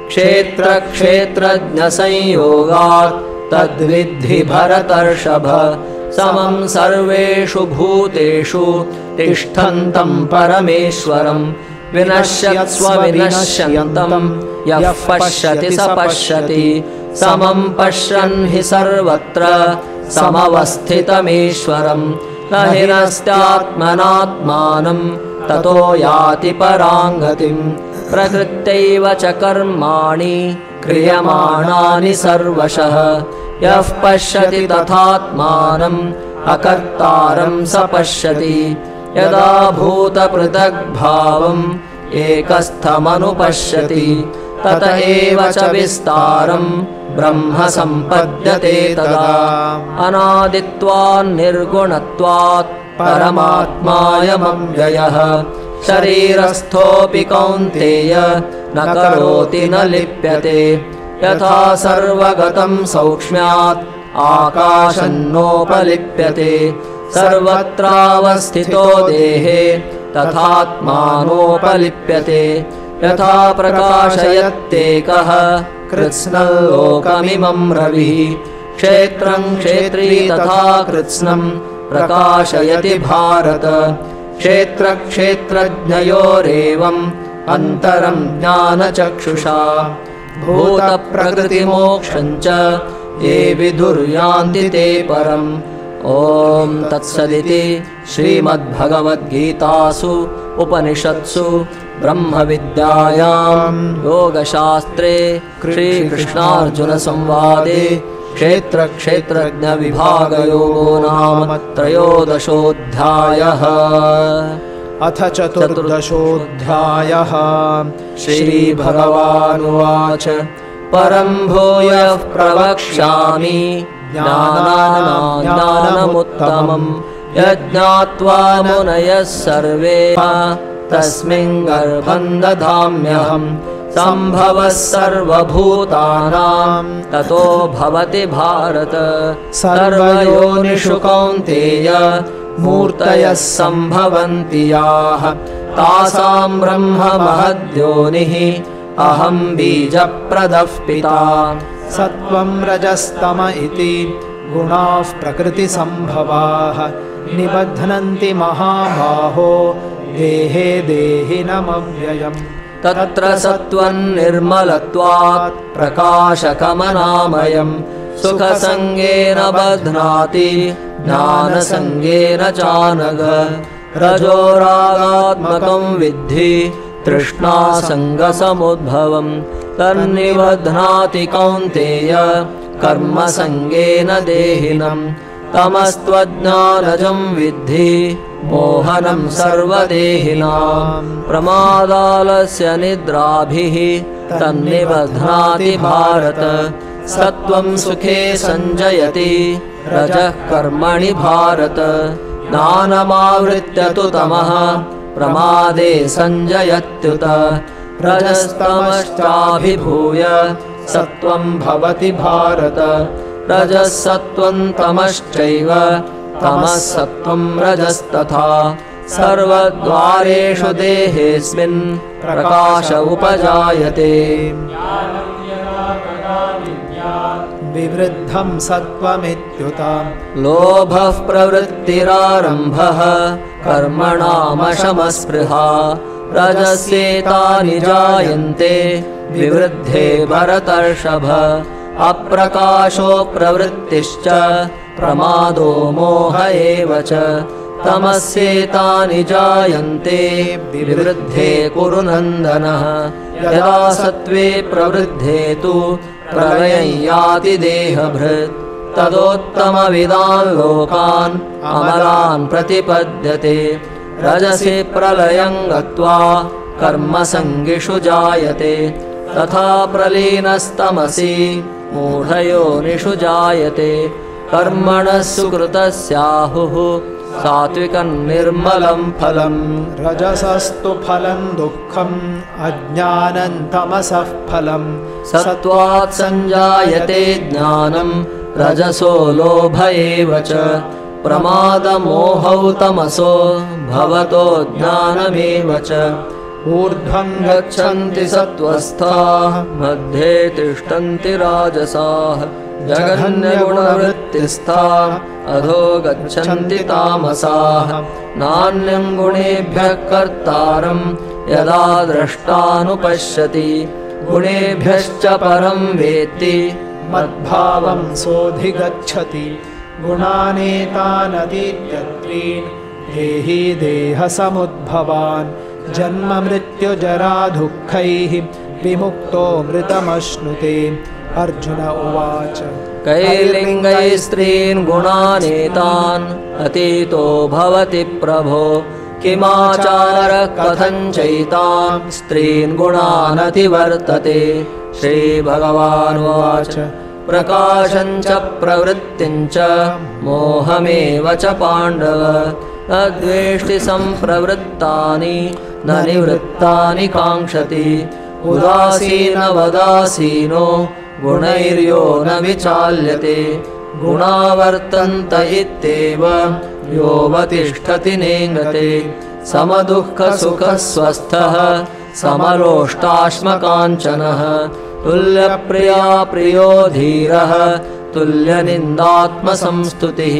क्षेत्रक्षेत्रज्ञसंयोगात् तद्विद्धि भरतर्षभ समं सर्वेषु भूतेषु तिष्ठन्तं परमेश्वरं विनश्यत्स्व विनश्यन्तं यः पश्यति स पश्यति समं पश्यन् हि सर्वत्र समवस्थितमीश्वरं न हि नस्त्यात्मनात्मानं ततो याति पराङ्गतिं प्रकृत्यैव च कर्माणि क्रियमाणानि सर्वशः यः पश्यति तथात्मानम् अकर्तारं स पश्यति यदा भूतपृथग्भावम् एकस्थमनुपश्यति तत एव च विस्तारं ब्रह्म सम्पद्यते तदा अनादित्वान् निर्गुणत्वात् परमात्मायमव्ययः शरीरस्थोऽपि कौन्तेय न करोति न लिप्यते यथा सर्वगतं सौक्ष्म्यात् आकाशन्नोपलिप्यते सर्वत्रावस्थितो देहे तथात्मानोपलिप्यते यथा प्रकाशयत्येकः कृत्स्नल्लोकमिमं रविः क्षेत्रं क्षेत्री तथा कृत्स्नं प्रकाशयति भारत क्षेत्रक्षेत्रज्ञयोरेवम् अन्तरं ज्ञानचक्षुषा भूतप्रकृतिमोक्षं च ये विदुर्यान्ति ते परम् ॐ तत्सदिति श्रीमद्भगवद्गीतासु उपनिषत्सु ब्रह्मविद्यायां योगशास्त्रे श्रीकृष्णार्जुनसंवादे क्षेत्रक्षेत्रज्ञविभागयोगो नाम त्रयोदशोऽध्यायः अथ चतुर्दशोऽध्यायः श्रीभगवानुवाच परं भूयः प्रवक्ष्यामि ज्ञानानमुत्तमम् यज्ञात्वा मुनयः सर्वे तस्मिन् गर्भं दधाम्यहम् सम्भवः सर्वभूतानां ततो भवति भारत सर्वयोनिषु कौन्तेय मूर्तयः सम्भवन्ति याः तासां ब्रह्म महद्योनिः अहं बीजप्रदः पिता सत्त्वं रजस्तम इति गुणाः प्रकृतिसम्भवाः निबध्नन्ति महाबाहो देहे देहिनमव्ययम् तत्र सत्त्वन्निर्मलत्वात् प्रकाशकमनामयम् सुखसङ्गेन बध्नाति ज्ञानसङ्गेन चानघ रजोरागात्मकं विद्धि तृष्णासङ्गसमुद्भवम् तन्निबध्नाति कौन्तेय कर्मसङ्गेन देहिनम् तमस्त्वज्ञानजं विद्धि मोहनं सर्वदेहिनां प्रमादालस्य निद्राभिः तन्निबध्नाति भारत सत्त्वं सुखे संजयति रजः कर्मणि भारत ज्ञानमावृत्य तु तमः प्रमादे संजयत्युत रजस्तमश्चाभिभूय सत्त्वं भवति भारत रजः सत्त्वं तमश्चैव तमः सत्त्वं रजस्तथा सर्वद्वारेषु देहेऽस्मिन् प्रकाश उपजायते विवृद्धं सत्त्वमित्युत लोभः प्रवृत्तिरारम्भः कर्मणामशमस्पृहा रजस्येतानि जायन्ते विवृद्धे भरतर्षभ अप्रकाशो प्रवृत्तिश्च प्रमादो मोह एव च तमस्येतानि जायन्ते विवृद्धे कुरु नन्दनः यदा सत्त्वे प्रवृद्धे तु प्रलयं याति देहभृत् तदोत्तमविदान् लोकान् अमलान् प्रतिपद्यते रजसि प्रलयं गत्वा कर्मसङ्गिषु जायते तथा प्रलीनस्तमसि मूढयोनिषु जायते कर्मणः सुकृतस्याहुः सात्विकं निर्मलं फलम् रजसस्तु फलं दुःखम् अज्ञानं तमसः फलम् सत्त्वात् संजायते ज्ञानं रजसो लोभ एव च प्रमादमोहौ तमसो भवतो ज्ञानमेव च ऊर्ध्वं गच्छन्ति सत्त्वस्थाः मध्ये तिष्ठन्ति राजसाः जघन्यगुणवृत्तिस्थाः अधो गच्छन्ति तामसाः नान्यं गुणेभ्यः कर्तारं यदा द्रष्टानुपश्यति गुणेभ्यश्च परं वेत्ति मद्भावं सोऽधिगच्छति गुणानेतानतीत्यत्रीन् देहि देहसमुद्भवान् जन्म मृत्युजरा दुःखैः विमुक्तो मृतमश्नुते अर्जुन उवाच कैर्लिङ्गैः स्त्रीन् गुणानेतान् अतीतो भवति प्रभो किमाचारः कथं चैतां स्त्रीन् गुणानतिवर्तते श्रीभगवानुवाच प्रकाशं च प्रवृत्तिं च मोहमेव च पाण्डव न द्वेष्टि सम्प्रवृत्तानि न निवृत्तानि काङ्क्षति उदासीनवदासीनो गुणैर्यो न विचाल्यते गुणावर्तन्त इत्येव योऽवतिष्ठति नेङ्गते समदुःखसुखस्वस्थः समलोष्टाश्मकाञ्चनः तुल्यप्रिया प्रियो धीरः तुल्यनिन्दात्मसंस्तुतिः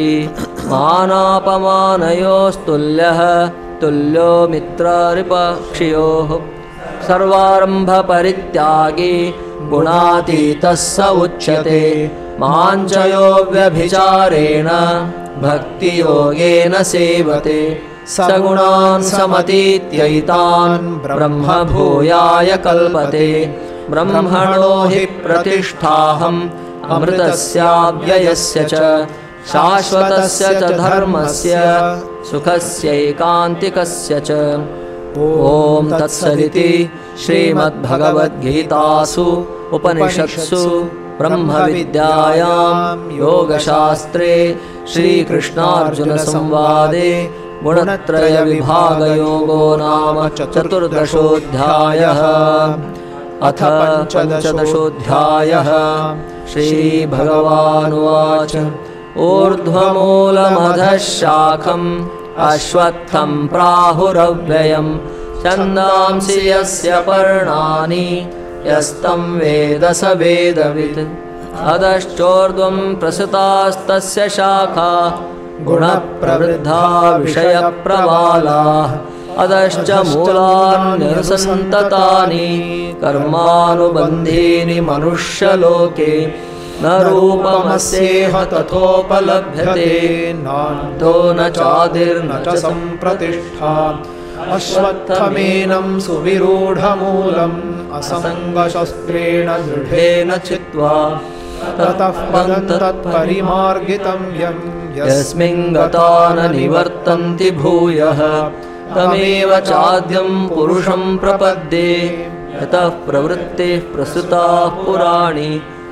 मानापमानयोस्तुल्यः तुल्यो मित्ररिपक्षियोः सर्वारम्भपरित्यागी गुणातीतः स उच्यते माञ्चयो व्यभिचारेण भक्तियोगेन सेवते सगुणान् समतीत्यैतान् ब्रह्म भूयाय कल्पते ब्रह्मणो हि प्रतिष्ठाहम् अमृतस्याव्ययस्य च शाश्वतस्य च धर्मस्य सुखस्यैकान्तिकस्य च ॐ तत्सदिति श्रीमद्भगवद्गीतासु उपनिषत्सु ब्रह्मविद्यायां योगशास्त्रे श्रीकृष्णार्जुनसंवादे गुणत्रयविभागयोगो नाम चतुर्दशोऽध्यायः अथ पञ्चदशोऽध्यायः श्रीभगवानुवाच ऊर्ध्वमूलमधः शाखम् अश्वत्थं प्राहुरव्ययम् छन्दांसि यस्य पर्णानि यस्तं वेद स वेदवित् अधश्चोर्ध्वं प्रसृतास्तस्य शाखा गुणप्रवृद्धा विषयप्रवालाः अधश्च मूलान्यनुसन्ततानि कर्मानुबन्धीनि मनुष्यलोके न रूपमस्येह तथोपलभ्यते नान्तो न चादिर्न च सम्प्रतिष्ठा अश्वत्थमेनं सुविरूढमूलम् असङ्गशस्त्रेण दृढेन चित्वा ततः पदं तत्परिमार्गितं यस्मिन् गता न निवर्तन्ति भूयः तमेव चाद्यं पुरुषं प्रपद्ये यतः प्रवृत्तिः प्रसृता पुराणी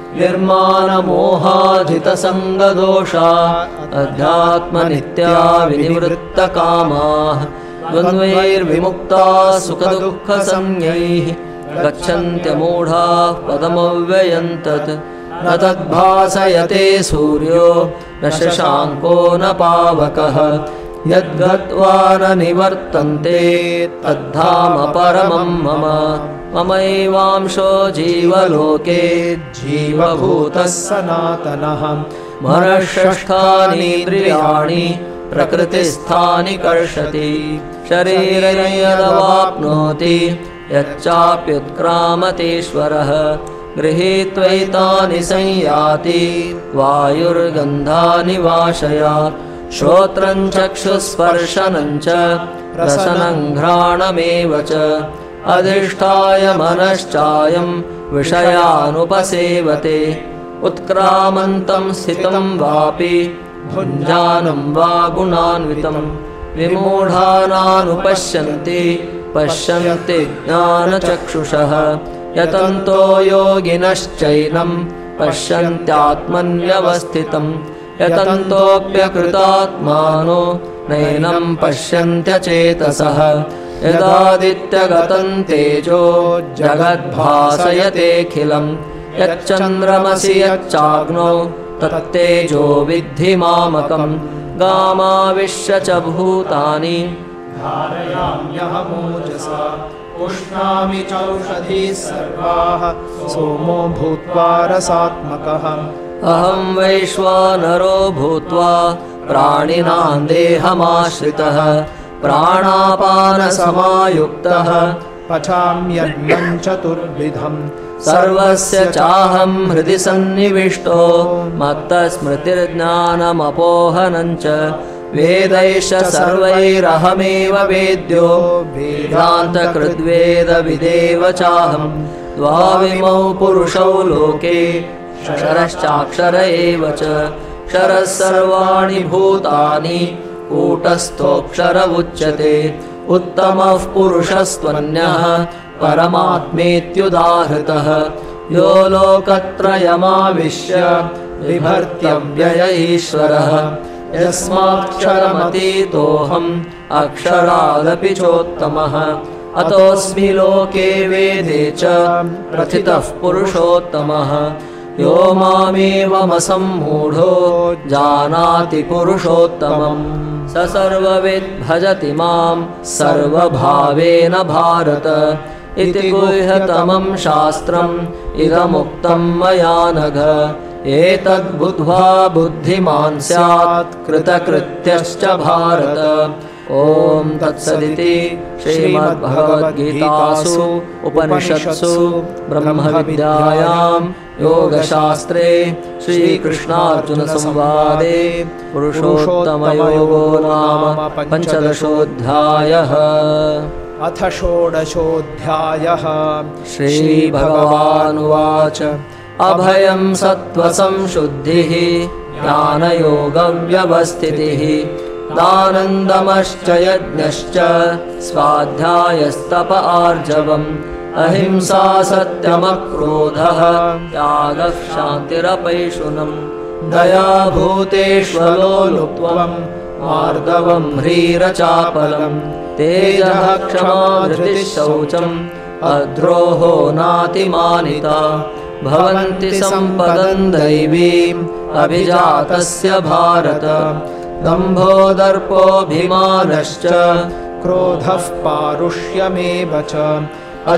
निर्माणमोहाजितसङ्गदोषा अध्यात्मनित्या विनिवृत्तकामाः द्वन्द्वैर्विमुक्ताः सुखदुःखसंज्ञैः गच्छन्त्यमूढाः पदमव्ययं तत् न तद्भासयते सूर्यो न शशाङ्को न पावकः यद्गत्वा न निवर्तन्ते तद्धाम परमं मम ममैवांशो जीवलोके जीवभूतः सनातनः मनःषष्ठानीन्द्रियाणि प्रकृतिस्थानि कर्षति शरीरं यदवाप्नोति यच्चाप्युत्क्रामतीश्वरः गृहीत्वैतानि संयाति वायुर्गन्धानि वाशयात् श्रोत्रं चक्षुस्पर्शनं च रसनं घ्राणमेव च अधिष्ठाय मनश्चायं विषयानुपसेवते उत्क्रामन्तं स्थितं वापि भुञ्जानं वा गुणान्वितं विमूढानानुपश्यन्ति पश्यन्ति ज्ञानचक्षुषः यतन्तो योगिनश्चैनं पश्यन्त्यात्मन्यवस्थितं यतन्तोऽप्यकृतात्मानो नैनं पश्यन्त्यचेतसः यदादित्यगतं तेजो जगद्भासयतेऽखिलं यच्चन्द्रमसि यच्चाग्नौ तत्तेजो विद्धि मामकं गामाविश्य च भूतानि धारयाम्यहमोजसा उष्णामि चौषधीः सर्वाः सोमो भूत्वा रसात्मकः अहं वैश्वानरो भूत्वा प्राणिनां देहमाश्रितः प्राणापानसमायुक्तः पचाम्यन्नं चतुर्विधं सर्वस्य चाहं हृदि सन्निविष्टो मत्तस्मृतिर्ज्ञानमपोहनं च वेदैश्च सर्वैरहमेव वेद्यो वेदान्तकृद्वेदविदेव चाहं द्वाविमौ पुरुषौ लोके क्षरश्चाक्षर एव च क्षरः सर्वाणि भूतानि कूटस्थोऽक्षर उच्यते उत्तमः पुरुषस्त्वन्यः परमात्मेत्युदाहृतः यो लोकत्रयमाविश्य बिभर्त्यव्यय ईश्वरः यस्माक्षरमतीतोऽहम् अक्षरादपि चोत्तमः अतोऽस्मि लोके वेदे च प्रथितः पुरुषोत्तमः यो मामेवमसम्मूढो जानाति पुरुषोत्तमम् स सर्वविद् भजति मां सर्वभावेन भारत इति गुह्यतमं शास्त्रम् इदमुक्तं मया नघ एतद्बुद्ध्वा बुद्धिमान् स्यात् कृतकृत्यश्च भारत ॐ तत्सदिति श्रीमद्भगवद्गीतासु उपनिषत्सु ब्रह्मविद्यायां योगशास्त्रे श्रीकृष्णार्जुनसंवादे पुरुषोत्तमयोगो नाम पञ्चदशोऽध्यायः अथ षोडशोऽध्यायः श्रीभगवानुवाच अभयं सत्त्वसंशुद्धिः ज्ञानयोगव्यवस्थितिः दानन्दमश्च यज्ञश्च स्वाध्यायस्तप आर्जवम् अहिंसा सत्यमक्रोधः त्यागः शान्तिरपैशुनम् दया भूतेष्वलोलुप्त्वम् मार्दवम् ह्रीरचापलम् तेजः क्षमा धृतिः शौचम् अद्रोहो नातिमानिता भवन्ति सम्पदम् दैवीम् अभिजातस्य भारत दम्भो दर्पोऽभिमानश्च क्रोधः पारुष्यमेव च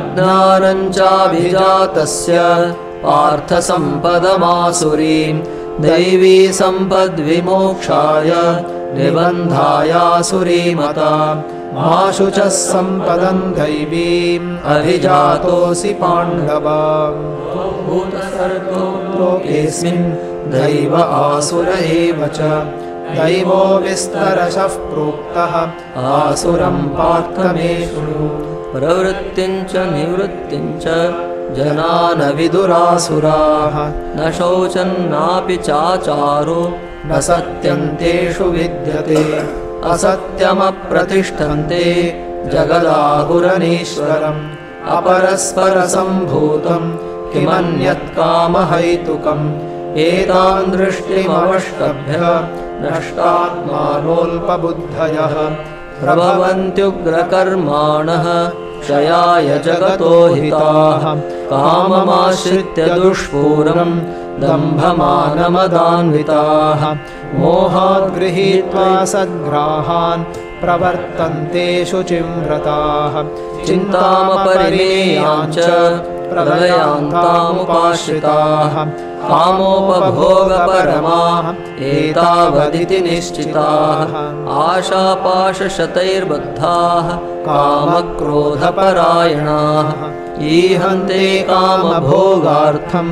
अज्ञानं चाभिजातस्य पार्थसम्पदमासुरीं दैवी सम्पद्विमोक्षाय निबन्धायासुरीमता माशु च सम्पदं दैवीम् अभिजातोऽसि पाण्डव भूतसर्गो लोकेऽस्मिन् दैव आसुर एव च दैवो विस्तरशः प्रोक्तः आसुरं पार्थ मे शृणु प्रवृत्तिं च निवृत्तिं च जना न विदुरासुराः न शौचन्नापि चाचारो न सत्यन्तेषु विद्यते असत्यमप्रतिष्ठन्ते जगदाहुरनीश्वरम् अपरस्परसम्भूतं किमन्यत् कामहैतुकम् एतां दृष्टिमवष्टभ्य नष्टात्मानोऽल्पबुद्धयः प्रभवन्त्युग्रकर्माणः क्षयाय जगतो हिताः काममाश्रित्य दुष्पूरं दम्भमानमदान्विताः मोहात् गृहीत्वा सद्ग्राहान् प्रवर्तन्ते शुचिव्रताः चिन्तामपरिमेयाञ्च प्रलयान्तामुपाश्रिताः कामोपभोगपरमाः एतावदिति निश्चिताः आशापाशशतैर्बद्धाः कामक्रोधपरायणाः ईहन्ते कामभोगार्थम्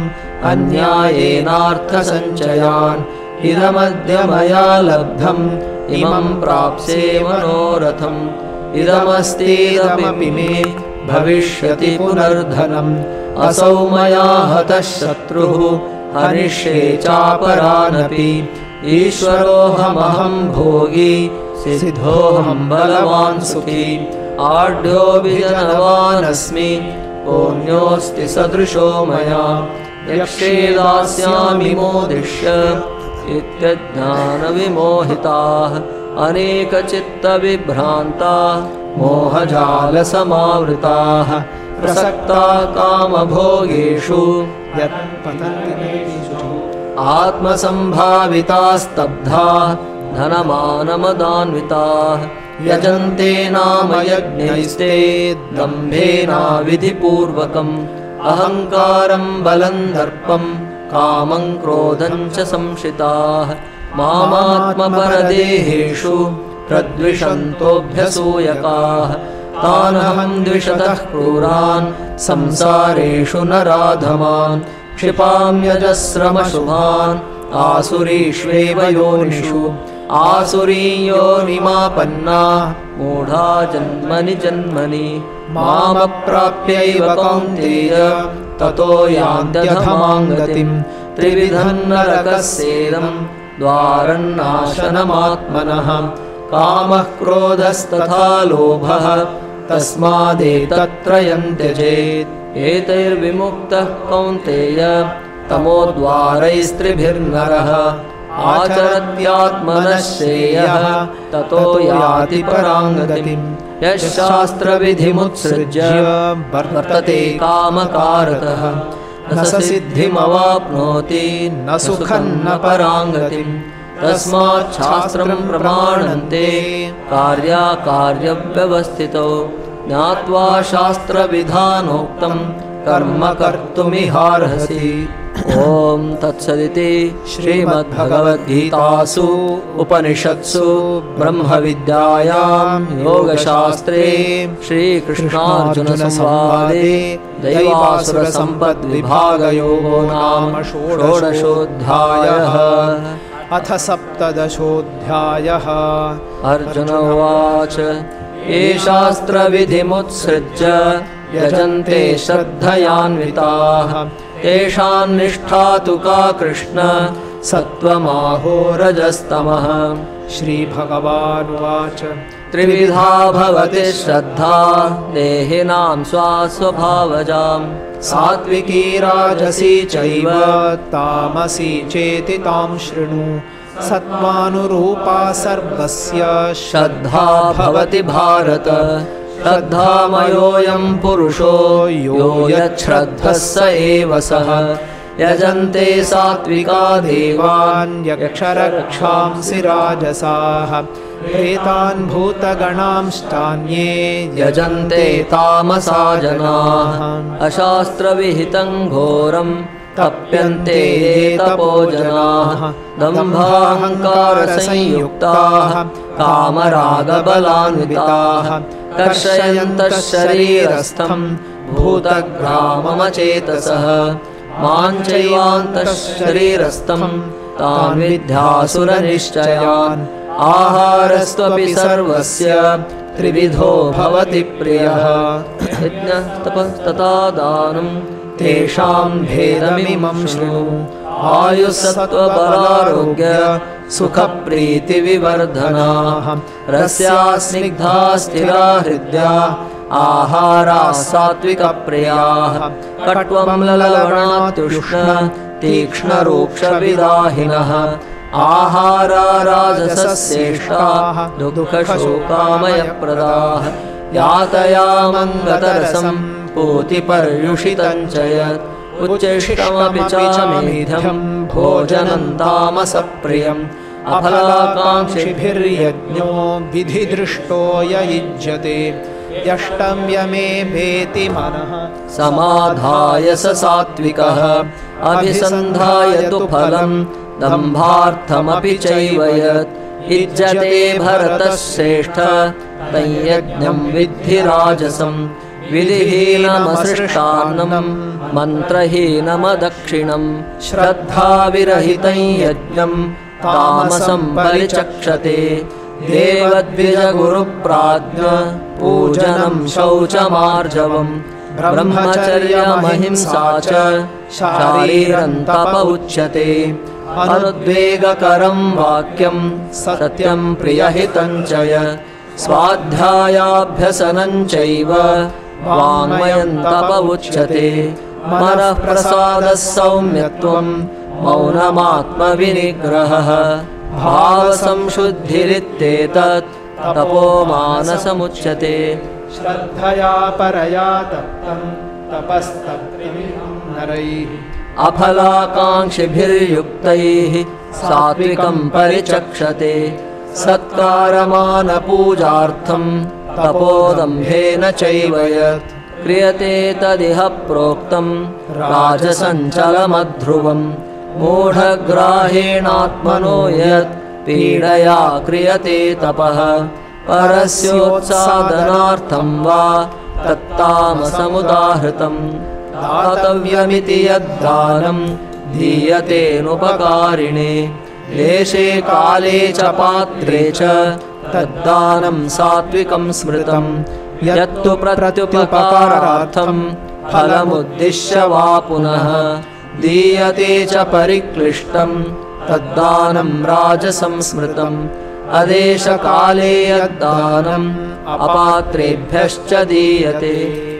अन्यायेनार्थसञ्चयान् इदमद्य मया लब्धम् इमं प्राप्स्ये मनोरथम् इदमस्तीदमपि मे भविष्यति पुनर्धनम् असौ मया हतः शत्रुः हनिष्ये चापरानपि ईश्वरोऽहमहं भोगी सिद्धोऽहं बलवान् सुखी आढ्योऽभिजनवानस्मि पुण्योऽस्ति सदृशो मया यक्षे दास्यामि मोदिष्य इत्यज्ञानविमोहिताः अनेकचित्तविभ्रान्ताः मोहजालसमावृताः प्रसक्ताः कामभोगेषु आत्मसम्भावितास्तब्धाः धनमानमदान्विताः यजन्ते नाम यज्ञैस्ते दम्भेनाविधिपूर्वकम् अहङ्कारं बलं दर्पं कामं क्रोधं च संश्रिताः मामात्मपरदेहेषु प्रद्विषन्तोऽभ्यसूयकाः तानहं द्विषतः क्रूरान् संसारेषु नराधमान् क्षिपाम्यजस्रमशुभान् आसुरीष्वेव योनिषु आसुरीयोनिमापन्ना मूढा जन्मनि जन्मनि मामप्राप्यैव कौन्तेय ततो यान्त्यधमां गतिम् त्रिविधं नरकस्येदं द्वारन्नाशनमात्मनः कामः क्रोधस्तथा लोभः तस्मादेतत्त्रयं त्यजेत् एतैर्विमुक्तः कौन्तेय तमोद्वारैस्त्रिभिर्नरः आचरत्यात्मनः श्रेयः ततो याति परां गतिम् यः शास्त्रविधिमुत्सृज्य वर्तते कामकारतः न स सिद्धिमवाप्नोति न सुखं न परां गतिम् तस्मात् शास्त्रं प्रमाणन्ते कार्याकार्यव्यवस्थितौ ज्ञात्वा शास्त्रविधानोक्तं कर्म कर्तुमिहार्हसि। ॐ तत्सदिति श्रीमद्भगवद्गीतासु उपनिषत्सु ब्रह्मविद्यायां योगशास्त्रे श्रीकृष्णार्जुनसंवादे दैवासुरसम्पद्विभागयोगो नाम षोडशोऽध्यायः। अथ सप्तदशोऽध्यायः। अर्जुन उवाच ये शास्त्रविधिमुत्सृज्य यजन्ते श्रद्धयान्विताः तेषां निष्ठा तु का कृष्ण सत्त्वमाहो रजस्तमः। श्रीभगवानुवाच त्रिविधा भवति श्रद्धा देहिनां स्वास्वभावजां सात्विकी राजसी चैव तामसी चेति तां शृणु। सत्त्वानुरूपा सर्वस्य श्रद्धा भवति भारत। श्रद्धामयोऽयं पुरुषो यो यच्छ्रद्धः स एव सः। यजन्ते सात्विका देवान् यक्षरक्षांसि राजसाः प्रेतान् भूतगणांश्चान्ये यजन्ते तामसा जनाः। अशास्त्रविहितं घोरं तप्यन्ते ये तपोजनाः दम्भाहङ्कारसंयुक्ताः कामरागबलान्विताः कर्षयन्तः शरीरस्थं भूतग्राममचेतसः माञ्चैवान्तः शरीरस्थं तान् विद्यासुरनिश्चयान् आहारस्त्वपि सर्वस्य त्रिविधो भवति प्रियः यज्ञः तपः तथा दानं तेषां भेदमिमं शृणु आयुस्सत्त्वबलारोग्य सुखप्रीतिविवर्धनाः रस्या स्निग्धा स्थिरा हृद्या आहाराः सात्विकप्रियाः कट्वम्ललवणात्युष्ण तीक्ष्णरूक्षविदाहिनः आहारा राजसस्येष्टाः दुःखशोकामयप्रदाः यातयामङ्गतरसं पूतिपर्युषितं च यत् उच्चिष्टमपि चामेध्यं भोजनं तामसप्रियम् अफलाकाङ्क्षिभिर्यज्ञो विधिदृष्टो य युज्यते यष्टम्यमेवेति मनः समाधाय स सात्विकः अभिसन्धाय तु फलं दम्भार्थमपि चैव यत् युज्यते भरतः श्रेष्ठ तयज्ञं विद्धि राजसं विधिहीनमसृष्टान्नं मन्त्रहीनमदक्षिणं श्रद्धाविरहितं यज्ञं तामसं परिचक्षते देवद्विजगुरुप्राज्ञ पूजनं शौचमार्जवं ब्रह्मचर्यमहिंसा च शारीरं तप उच्यते अनुद्वेगकरं वाक्यं सत्यं प्रियहितं च यत् स्वाध्यायाभ्यसनं चैव वाङ्मयं तप उच्यते मनः प्रसादः सौम्यत्वं मौनमात्मविनिग्रहः भावसंशुद्धिरित्येतत् तपोमानसमुच्यते श्रद्धया परया तप्तं तपस्तप्तिमिदं नरैः अफलाकाङ्क्षिभिर्युक्तैः सात्विकं परिचक्षते सत्कारमानपूजार्थं तपोदम्भेन चैव यत् क्रियते तदिह प्रोक्तं राजसञ्चलमध्रुवं मूढग्राहेणात्मनो यत् पीडया क्रियते तपः परस्योत्सादनार्थं वा तत्तामसमुदाहृतं दातव्यमिति यद्दानं दीयतेनुपकारिणे देशे काले च पात्रे च तद्दानं सात्विकं स्मृतं यत्तु प्रत्युपकारार्थं फलमुद्दिश्य वा पुनः दीयते च परिक्लिष्टं तद्दानं राजसं स्मृतम् अदेशकाले यद्दानम् अपात्रेभ्यश्च दीयते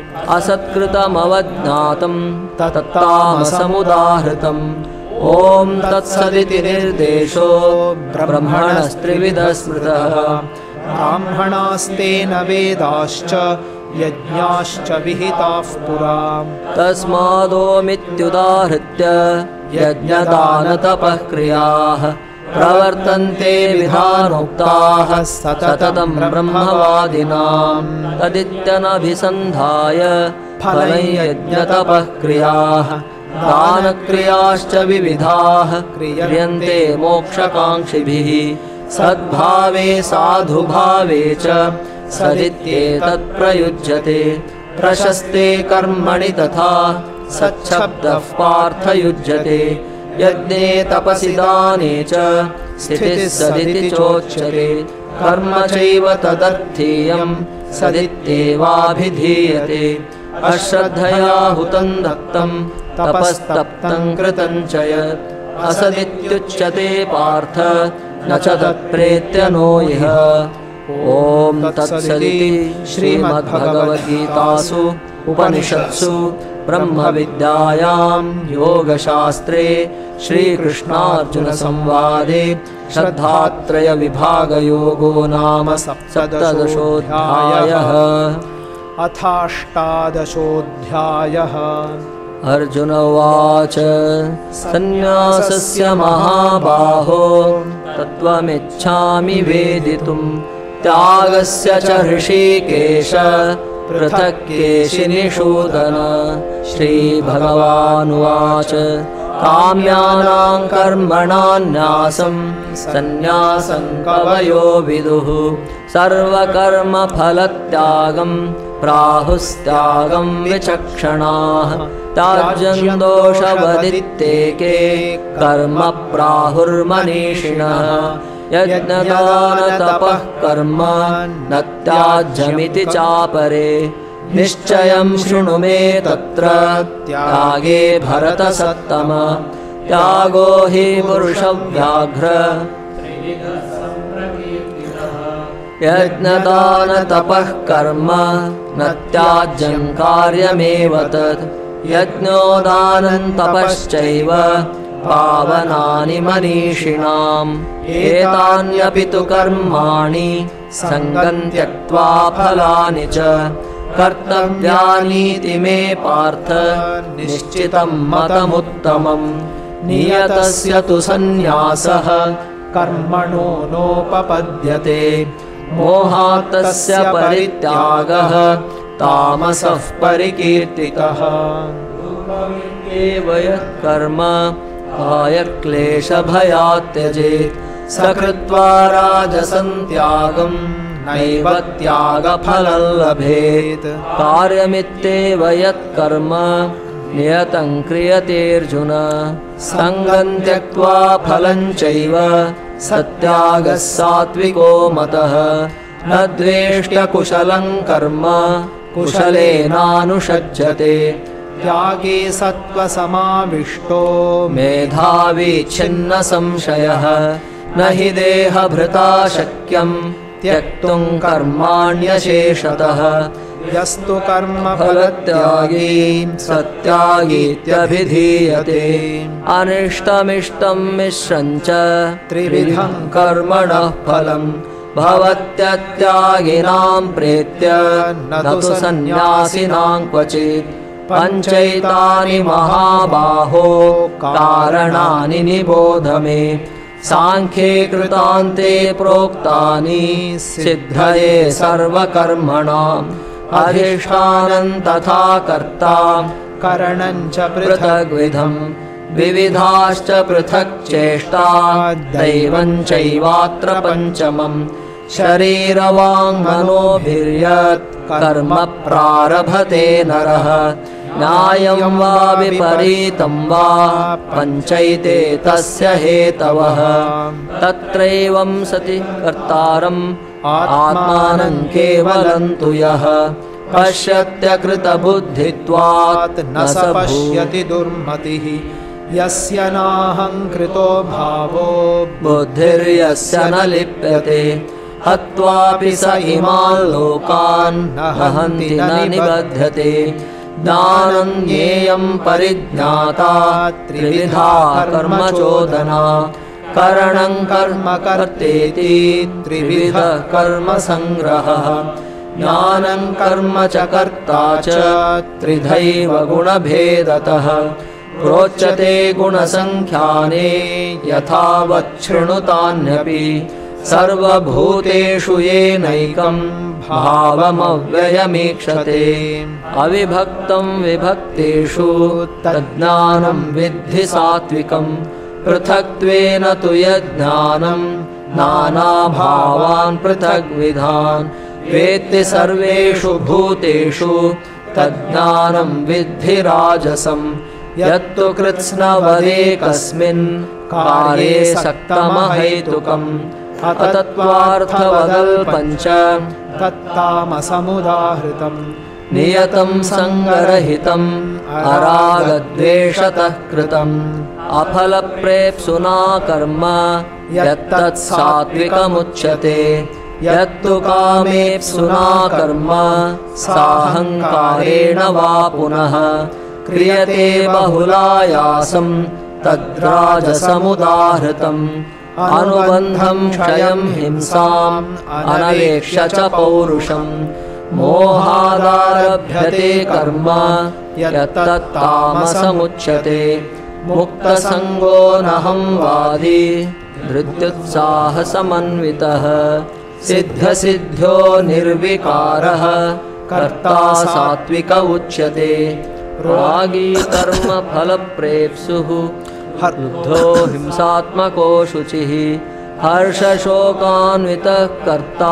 असत्कृतमवज्ञातं तत्तामसमुदाहृतम् ॐ तत्सदिति निर्देशो ब्रह्मणस्त्रिविधः स्मृतः ब्राह्मणास्तेन वेदाश्च यज्ञाश्च विहिताः पुरा तस्मादोमित्युदाहृत्य यज्ञदानतपः क्रियाः प्रवर्तन्ते विधानोक्ताः सततं ब्रह्मवादिनां तदित्यनभिसन्धाय फलं यज्ञतपः क्रियाः दानक्रियाश्च विविधाः क्रियन्ते मोक्षकाङ्क्षिभिः सद्भावे साधुभावे च सदित्येतत् प्रयुज्यते प्रशस्ते कर्मणि तथा सच्छब्दः पार्थयुज्यते यज्ञे तपसि दाने च स्थितिः सदिति चोच्यते कर्म चैव तदर्थीयं सदित्येवाभिधीयते अश्रद्धया हुतं दत्तं तपस्तप्तं कृतं च यत् असदित्युच्यते पार्थ न च तत्प्रेत्य नो इह ॐ तत्सदिति श्रीमद्भगवद्गीतासु उपनिषत्सु ब्रह्मविद्यायां योगशास्त्रे श्रीकृष्णार्जुनसंवादे श्रद्धात्रयविभागयोगो नाम सप्तदशोऽध्यायः अथाष्टादशोऽध्यायः अर्जुन उवाच सन्न्यासस्य महाबाहो तत्त्वमिच्छामि वेदितुं त्यागस्य च हृषीकेश पृथक्केशिनिषूदन। श्रीभगवानुवाच काम्यानां कर्मणान्यासं सन्न्यासं कवयो विदुः सर्वकर्मफलत्यागं प्राहुस्त्यागं विचक्षणाः त्याज्यं दोषवदित्येके कर्म प्राहुर्मनीषिणः यज्ञदानतपः कर्म न त्याज्यमिति चापरे निश्चयं शृणु मे तत्र त्यागे भरतसत्तम त्यागो हि पुरुषव्याघ्र यज्ञदानतपः कर्म न त्याज्यं कार्यमेव तत् यज्ञोदानं तपश्चैव पावनानि मनीषिणाम् एतान्यपि तु कर्माणि सङ्गं त्यक्त्वा फलानि च कर्तव्यानीति मे पार्थ निश्चितं मतमुत्तमम् नियतस्य तु सन्न्यासः कर्मणो नोपपद्यते मोहात् तस्य परित्यागः तामसः परिकीर्तितः एव यः कर्म कायक्लेशभयात् त्यजेत् स कृत्वा राजसं त्यागं नैव त्यागफलं लभेत् कार्यमित्येव यत्कर्म नियतं क्रियतेऽर्जुन सङ्गं त्यक्त्वा फलं चैव सत्यागः सात्विको मतः न द्वेष्ट्य कुशलं कर्म कुशलेनानुषज्यते त्यागे सत्त्वसमाविष्टो मेधावी छिन्न संशयः न हि देहभृता शक्यं त्यक्तुं कर्माण्यशेषतः यस्तु कर्मफलत्यागी सत्यागीत्यभिधीयते अनिष्टमिष्टं मिश्रं च त्रिविधं कर्मणः फलं भवत्यत्यागिनां प्रेत्य न तु सन्न्यासिनां क्वचित् पञ्चैतानि महाबाहो कारणानि निबोध मे सांख्ये कृतान्ते प्रोक्तानि सिद्धये सर्वकर्मणाम् अधिष्ठानं तथा कर्ता करणं च पृथग्विधम् विविधाश्च पृथक् चेष्टा दैवं चैवात्र पञ्चमम् शरीरवाङ्मनोभिर्यत् कर्म प्रारभते नरः न्यायं वा विपरीतं वा पञ्चैते तस्य हेतवः तत्रैवं सति कर्तारम् आत्मानं केवलं तु यः पश्यत्यकृतबुद्धित्वात् न स पश्यति दुर्मतिः यस्य नाहङ्कृतो भावो बुद्धिर्यस्य न लिप्यते हत्वापि स इमान् लोकान् न हन्ति न निबध्यते ज्ञानं ज्ञेयं परिज्ञाता त्रिविधा कर्मचोदना करणं कर्म कर्तेति त्रिविध कर्म संग्रहः ज्ञानं कर्म च कर्ता च त्रिधैव गुणभेदतः प्रोच्यते गुणसंख्याने यथावत् शृणुतान्यपि सर्वभूतेषु येनैकं भावमव्ययमीक्षते अविभक्तं विभक्तेषु तज्ज्ञानं विद्धि सात्विकम् पृथक्त्वेन तु यज्ञानं नानाभावान् पृथग्विधान् वेत्ति सर्वेषु भूतेषु तज्ज्ञानं विद्धि राजसम् यत्तु कृत्स्नवदेकस्मिन् कार्ये सक्तमहैतुकम् अतत्त्वार्थवदल्पं च तत्तामसमुदाहृतम् नियतं सङ्गरहितम् अरागद्वेषतः कृतम् अफलप्रेप्सुना कर्म यत्तत् सात्विकमुच्यते यत्तु कामेप्सुना कर्म साहङ्कारेण वा पुनः क्रियते बहुलायासं तद्राजसमुदाहृतम् अनुबन्धं क्षयं हिंसाम् अनवेक्ष्य च पौरुषम् मोहादारभ्यते कर्म यत्तत्तामसमुच्यते मुक्तसङ्गो नहं वादी धृत्युत्साहसमन्वितः सिद्धसिद्ध्यो निर्विकारः कर्ता सात्विक उच्यते रागी कर्म फलप्रेप्सुः क्रुद्धो हिंसात्मको शुचिः हर्षशोकान्वितः कर्ता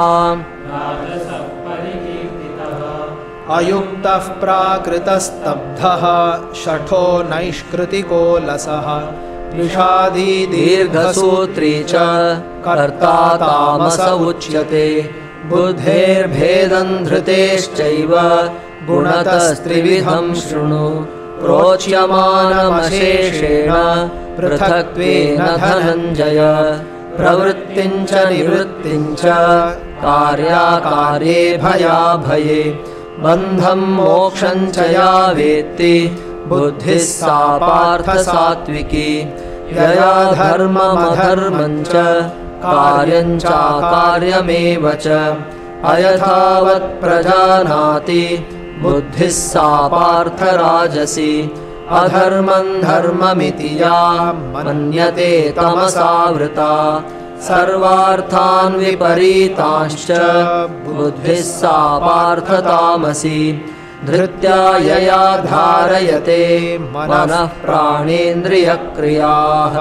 अयुक्तः प्राकृतस्तब्धः शठो नैष्कृतिको लसः विषादी दीर्घसूत्री च कर्ता तामस उच्यते बुद्धेर्भेदं धृतेश्चैव गुणतस्त्रिविधं शृणु प्रोच्यमानमशेषेण पृथक्त्वेन धनञ्जय प्रवृत्तिं च निवृत्तिं च कार्याकार्ये भयाभये बन्धं मोक्षं च या वेत्ति बुद्धिः सा पार्थ सात्विकी यया धर्ममधर्मं च कार्यं चाकार्यमेव च अयथावत् प्रजानाति बुद्धिः सा पार्थ राजसी अधर्मं धर्ममिति या मन्यते तमसावृता सर्वार्थान् विपरीतांश्च बुद्धिः सा पार्थ तामसी धृत्या यया धारयते मनः प्राणेन्द्रियक्रियाः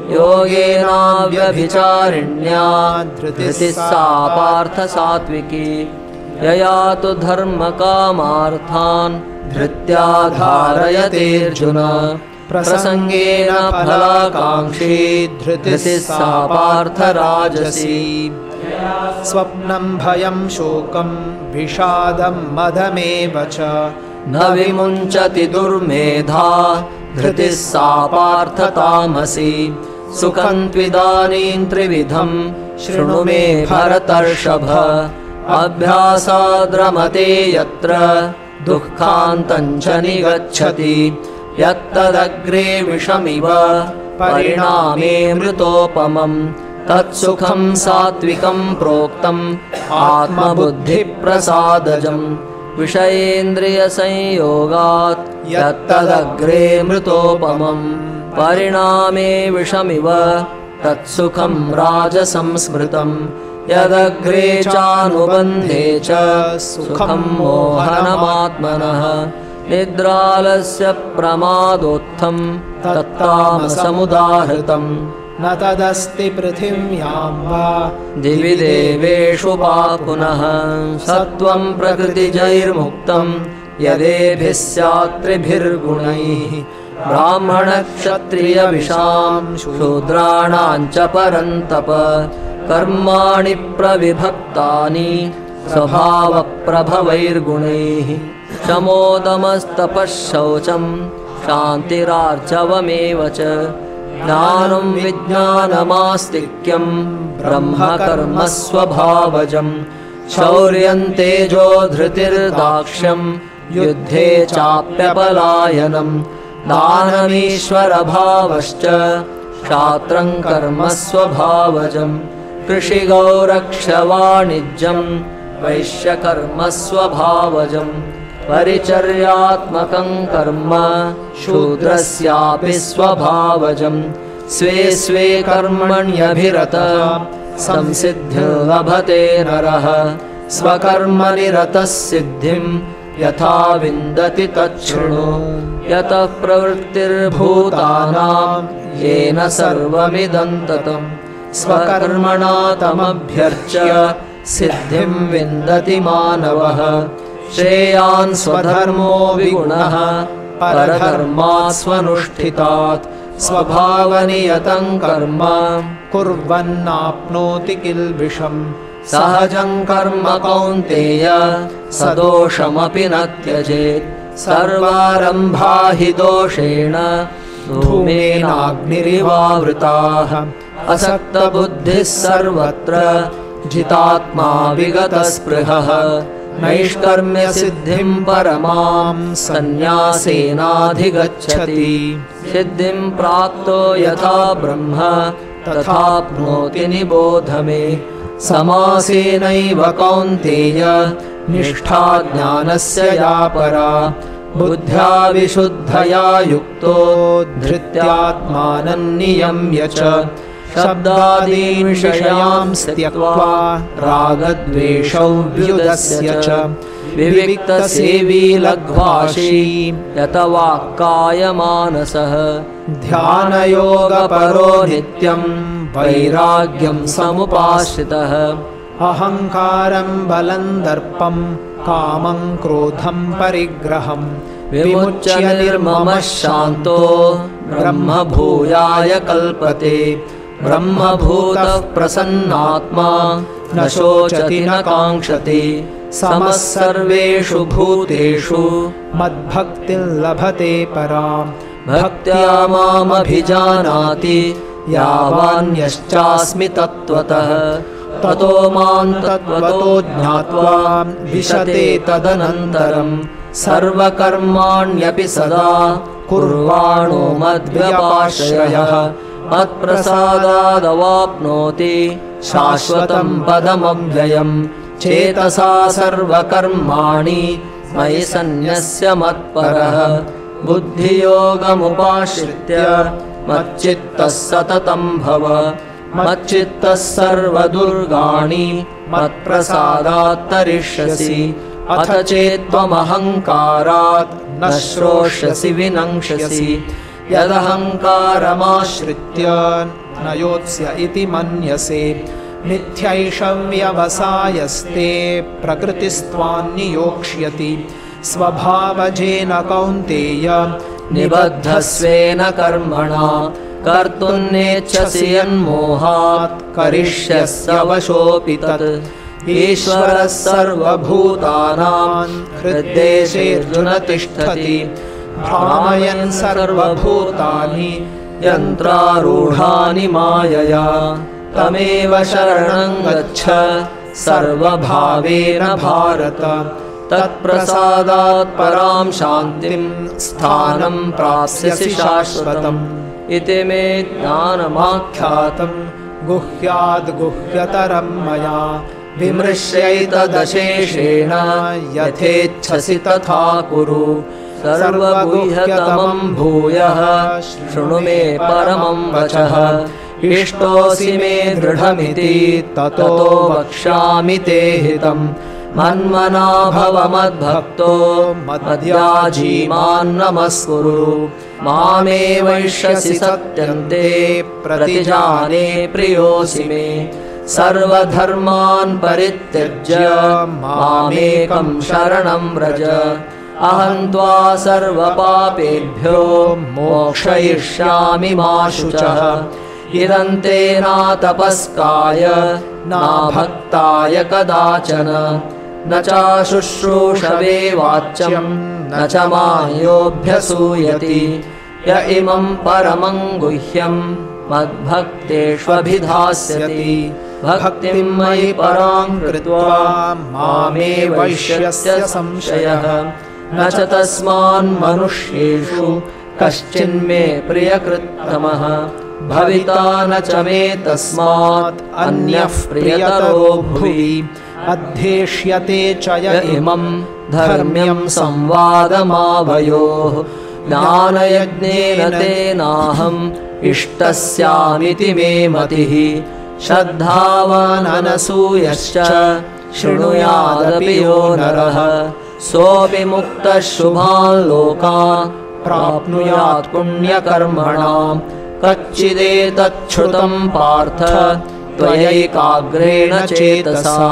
योगेनाव्यभिचारिण्या धृतिः सा पार्थ सात्विकी यया तु धर्मकामार्थान् धृत्या धारयतेऽर्जुन प्रसंगेन फलाकांक्षी धृतिः सा पार्थ राजसी स्वप्नं भयं शोकं विषादं मदमेव च न विमुञ्चति दुर्मेधा धृतिः सा पार्थ तामसी सुखं त्विदानीं त्रिविधं शृणु मे भरतर्षभ अभ्यासाद्रमते यत्र दुःखान्तं च निगच्छति यत्तदग्रे विषमिव परिणामे मृतोपमम् तत्सुखं सात्विकं प्रोक्तम् आत्मबुद्धिप्रसादजम् विषयेन्द्रियसंयोगात् यत्तदग्रे मृतोपमम् परिणामे विषमिव तत्सुखं राजसंस्मृतम् यदग्रे चानुबन्धे च सुखं मोहनमात्मनः निद्रालस्य प्रमादोत्थं तत्तामसमुदाहृतम् न तदस्ति पृथिव्यां वा दिवि देवेषु वा पुनः सत्त्वं प्रकृतिजैर्मुक्तं यदेभिः स्यात् त्रिभिर्गुणैः ब्राह्मणक्षत्रियविषां शूद्राणां च परन्तप कर्माणि प्रविभक्तानि स्वभावप्रभवैर्गुणैः शमोदमस्तपः शौचं शान्तिरार्जवमेव च ज्ञानं विज्ञानमास्तिक्यं ब्रह्मकर्म स्वभावजम् शौर्यं तेजो धृतिर्दाक्ष्यं युद्धे चाप्यपलायनं दानमीश्वरभावश्च क्षात्रं कर्म स्वभावजम् कृषिगौरक्षवाणिज्यं वैश्यकर्म स्वभावजम् परिचर्यात्मकं कर्म शूद्रस्यापि स्वभावजम् स्वे स्वे कर्मण्यभिरतः संसिद्धिं लभते नरः स्वकर्मनिरतः सिद्धिं यथा विन्दति तच्छृणु यतः प्रवृत्तिर्भूतानां येन सर्वमिदं ततं स्वकर्मणा तमभ्यर्च्य सिद्धिं विन्दति मानवः श्रेयान् स्वधर्मो विगुणः परधर्मात् स्वनुष्ठितात् स्वभावनियतं कर्म कुर्वन्नाप्नोति किल्बिषम् सहजं कर्म कौन्तेय सदोषमपि न त्यजेत् सर्वारम्भा हि दोषेण धूमेनाग्निरिवावृताः असक्तबुद्धिः सर्वत्र जितात्मा विगतस्पृहः नैष्कर्म्यसिद्धिं परमां सन्न्यासेनाधिगच्छति सिद्धिं प्राप्तो यथा ब्रह्म तथाप्नोति निबोध मे समासेनैव कौन्तेय निष्ठा ज्ञानस्य या परा बुद्ध्या विशुद्धया युक्तो धृत्यात्मानं नियम्य च शब्दादीन् विषयांस् त्यक्त्वा रागद्वेषौ व्युदस्य च विविक्तसेवी लघ्वाशी यत वाक्कायमानसः ध्यानयोगपरो नित्यं वैराग्यं समुपाश्रितः अहङ्कारं बलं दर्पं कामं क्रोधं परिग्रहं विमुच्य निर्ममः शान्तो ब्रह्मभूयाय कल्पते ब्रह्मभूतः प्रसन्नात्मा न शोचति न काङ्क्षति समः सर्वेषु भूतेषु मद्भक्तिं लभते पराम् भक्त्या मामभिजानाति यावान्यश्चास्मि तत्त्वतः ततो मां तत्त्वतो ज्ञात्वा विशते तदनन्तरं सर्वकर्माण्यपि सदा कुर्वाणो मद्व्यपाश्रयः मत्प्रसादादवाप्नोति शाश्वतं पदमव्ययम् चेतसा सर्वकर्माणि मयि सन्न्यस्य मत्परः बुद्धियोगमुपाश्रित्य मच्चित्तः सततं भव मच्चित्तः सर्वदुर्गाणि मत्प्रसादात् तरिष्यसि अथ चेत्त्वमहङ्कारात् न श्रोष्यसि विनङ्क्ष्यसि यदहङ्कारमाश्रित्य न योत्स्य इति मन्यसे मिथ्यैष व्यवसायस्ते प्रकृतिस्त्वान्नियोक्ष्यति स्वभावजेन कौन्तेय निबद्धस्वेन कर्मणा कर्तुं नेच्छसि यन्मोहात् करिष्यस्य वशोऽपि तत् ईश्वरः सर्वभूतानां हृद्देशेऽर्जुन तिष्ठति भ्रामयन् सर्वभूतानि यन्त्रारूढानि मायया तमेव शरणं गच्छ सर्वभावेन भारत तत्प्रसादात् परां शान्तिं स्थानं प्राप्स्यसि शाश्वतम् इति मे ज्ञानमाख्यातं गुह्याद् गुह्यतरं मया विमृश्यैतदशेषेण यथेच्छसि तथा कुरु सर्वगुह्यतमं भूयः शृणु मे परमं वचः इष्टोऽसि मे दृढमिति ततो वक्ष्यामि ते हितम् मन्मना भव मद्भक्तो मद्याजी मां नमस्कुरु मामे वैष्यसि सत्यन्ते प्रतिजाने प्रियोऽसि मे सर्वधर्मान् परित्यज्य मामेकं शरणं व्रज अहं त्वा सर्वपापेभ्यो मोक्षयिष्यामि मा शुचः इदं ते न तपस्काय न भक्ताय कदाचन न चाशुश्रूषवे वाच्यं न च मायोऽभ्यसूयति य इमं परमं गुह्यं मद्भक्तेष्वभिधास्यति भक्तिं मयि परां कृत्वा मामे वैष्यस्य संशयः न च तस्मान् मनुष्येषु कश्चिन्मे प्रियकृत्तमः भविता न च मे तस्मात् अन्यः प्रियतरो भुवि अध्येष्यते च य इमं धर्म्यं संवादमावयोः ज्ञानयज्ञेन तेनाहम् इष्टस्यामिति मे मतिः श्रद्धावान् अनसूयश्च शृणुयादपि यो नरः सोऽपि मुक्तः शुभान् लोकान् प्राप्नुयात् पुण्यकर्मणां कच्चिदेतच्छ्रुतं पार्थ त्वयैकाग्रेण चेतसा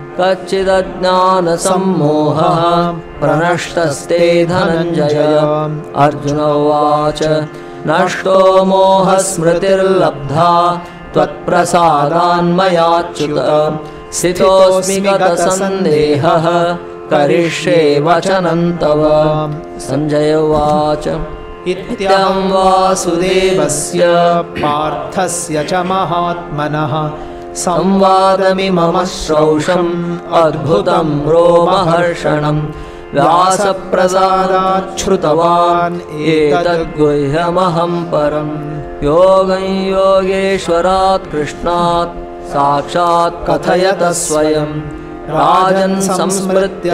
कच्चिदज्ञानसम्मोहः प्रनष्टस्ते धनञ्जय अर्जुन उवाच नष्टो मोहस्मृतिर्लब्धा त्वत्प्रसादान्मयाच्युत स्थितोऽस्मि गतसन्देहः करिष्ये वचनं तव सञ्जय उवाच इत्यहं वासुदेवस्य पार्थस्य च महात्मनः संवादमिमम श्रौषम् अद्भुतं रोमहर्षणं व्यासप्रसादात् श्रुतवान् एतद्गुह्यमहं परम् योगं योगेश्वरात् कृष्णात् साक्षात् कथयत स्वयं राजन् संस्मृत्य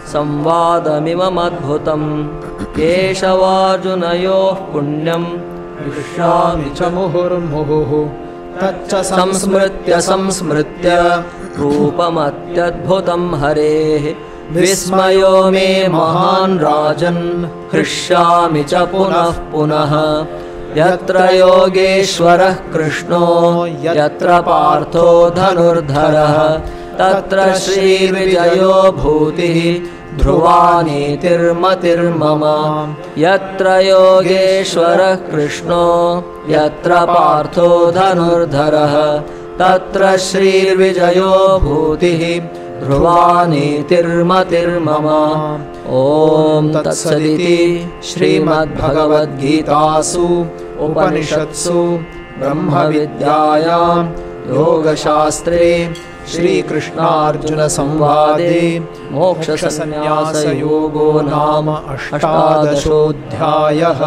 संवादमिममद्भुतं केशवार्जुनयोः पुण्यं हृष्यामि च मुहुर्मुहुः तच्च संस्मृत्य संस्मृत्य रूपमत्यद्भुतं हरेः विस्मयो मे महान् राजन् हृष्यामि च पुनः पुनः यत्र योगेश्वरः कृष्णो यत्र पार्थो धनुर्धरः तत्र श्रीविजयो भूतिः ध्रुवा नीतिर्मतिर्मम यत्र योगेश्वरः कृष्णो यत्र पार्थो धनुर्धरः तत्र श्रीर्विजयो भूतिः ध्रुवा नीतिर्मतिर्मम। ॐ तत्सदिति श्रीमद्भगवद्गीतासु उपनिषत्सु ब्रह्मविद्यायां योगशास्त्रे श्रीकृष्णार्जुनसंवादे मोक्षसंन्यासयोगो नाम अष्टादशोऽध्यायः।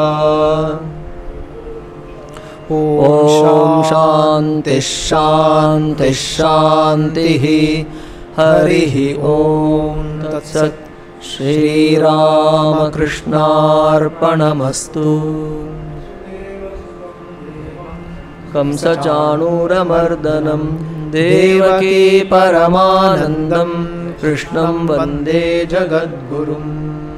ॐ शान्तिः शान्तिः शान्तिः। हरिः ॐ तत्सत्। श्रीरामकृष्णार्पणमस्तु। कंसचाणूरमर्दनं देवकी परमानन्दं कृष्णं वन्दे जगद्गुरुम्।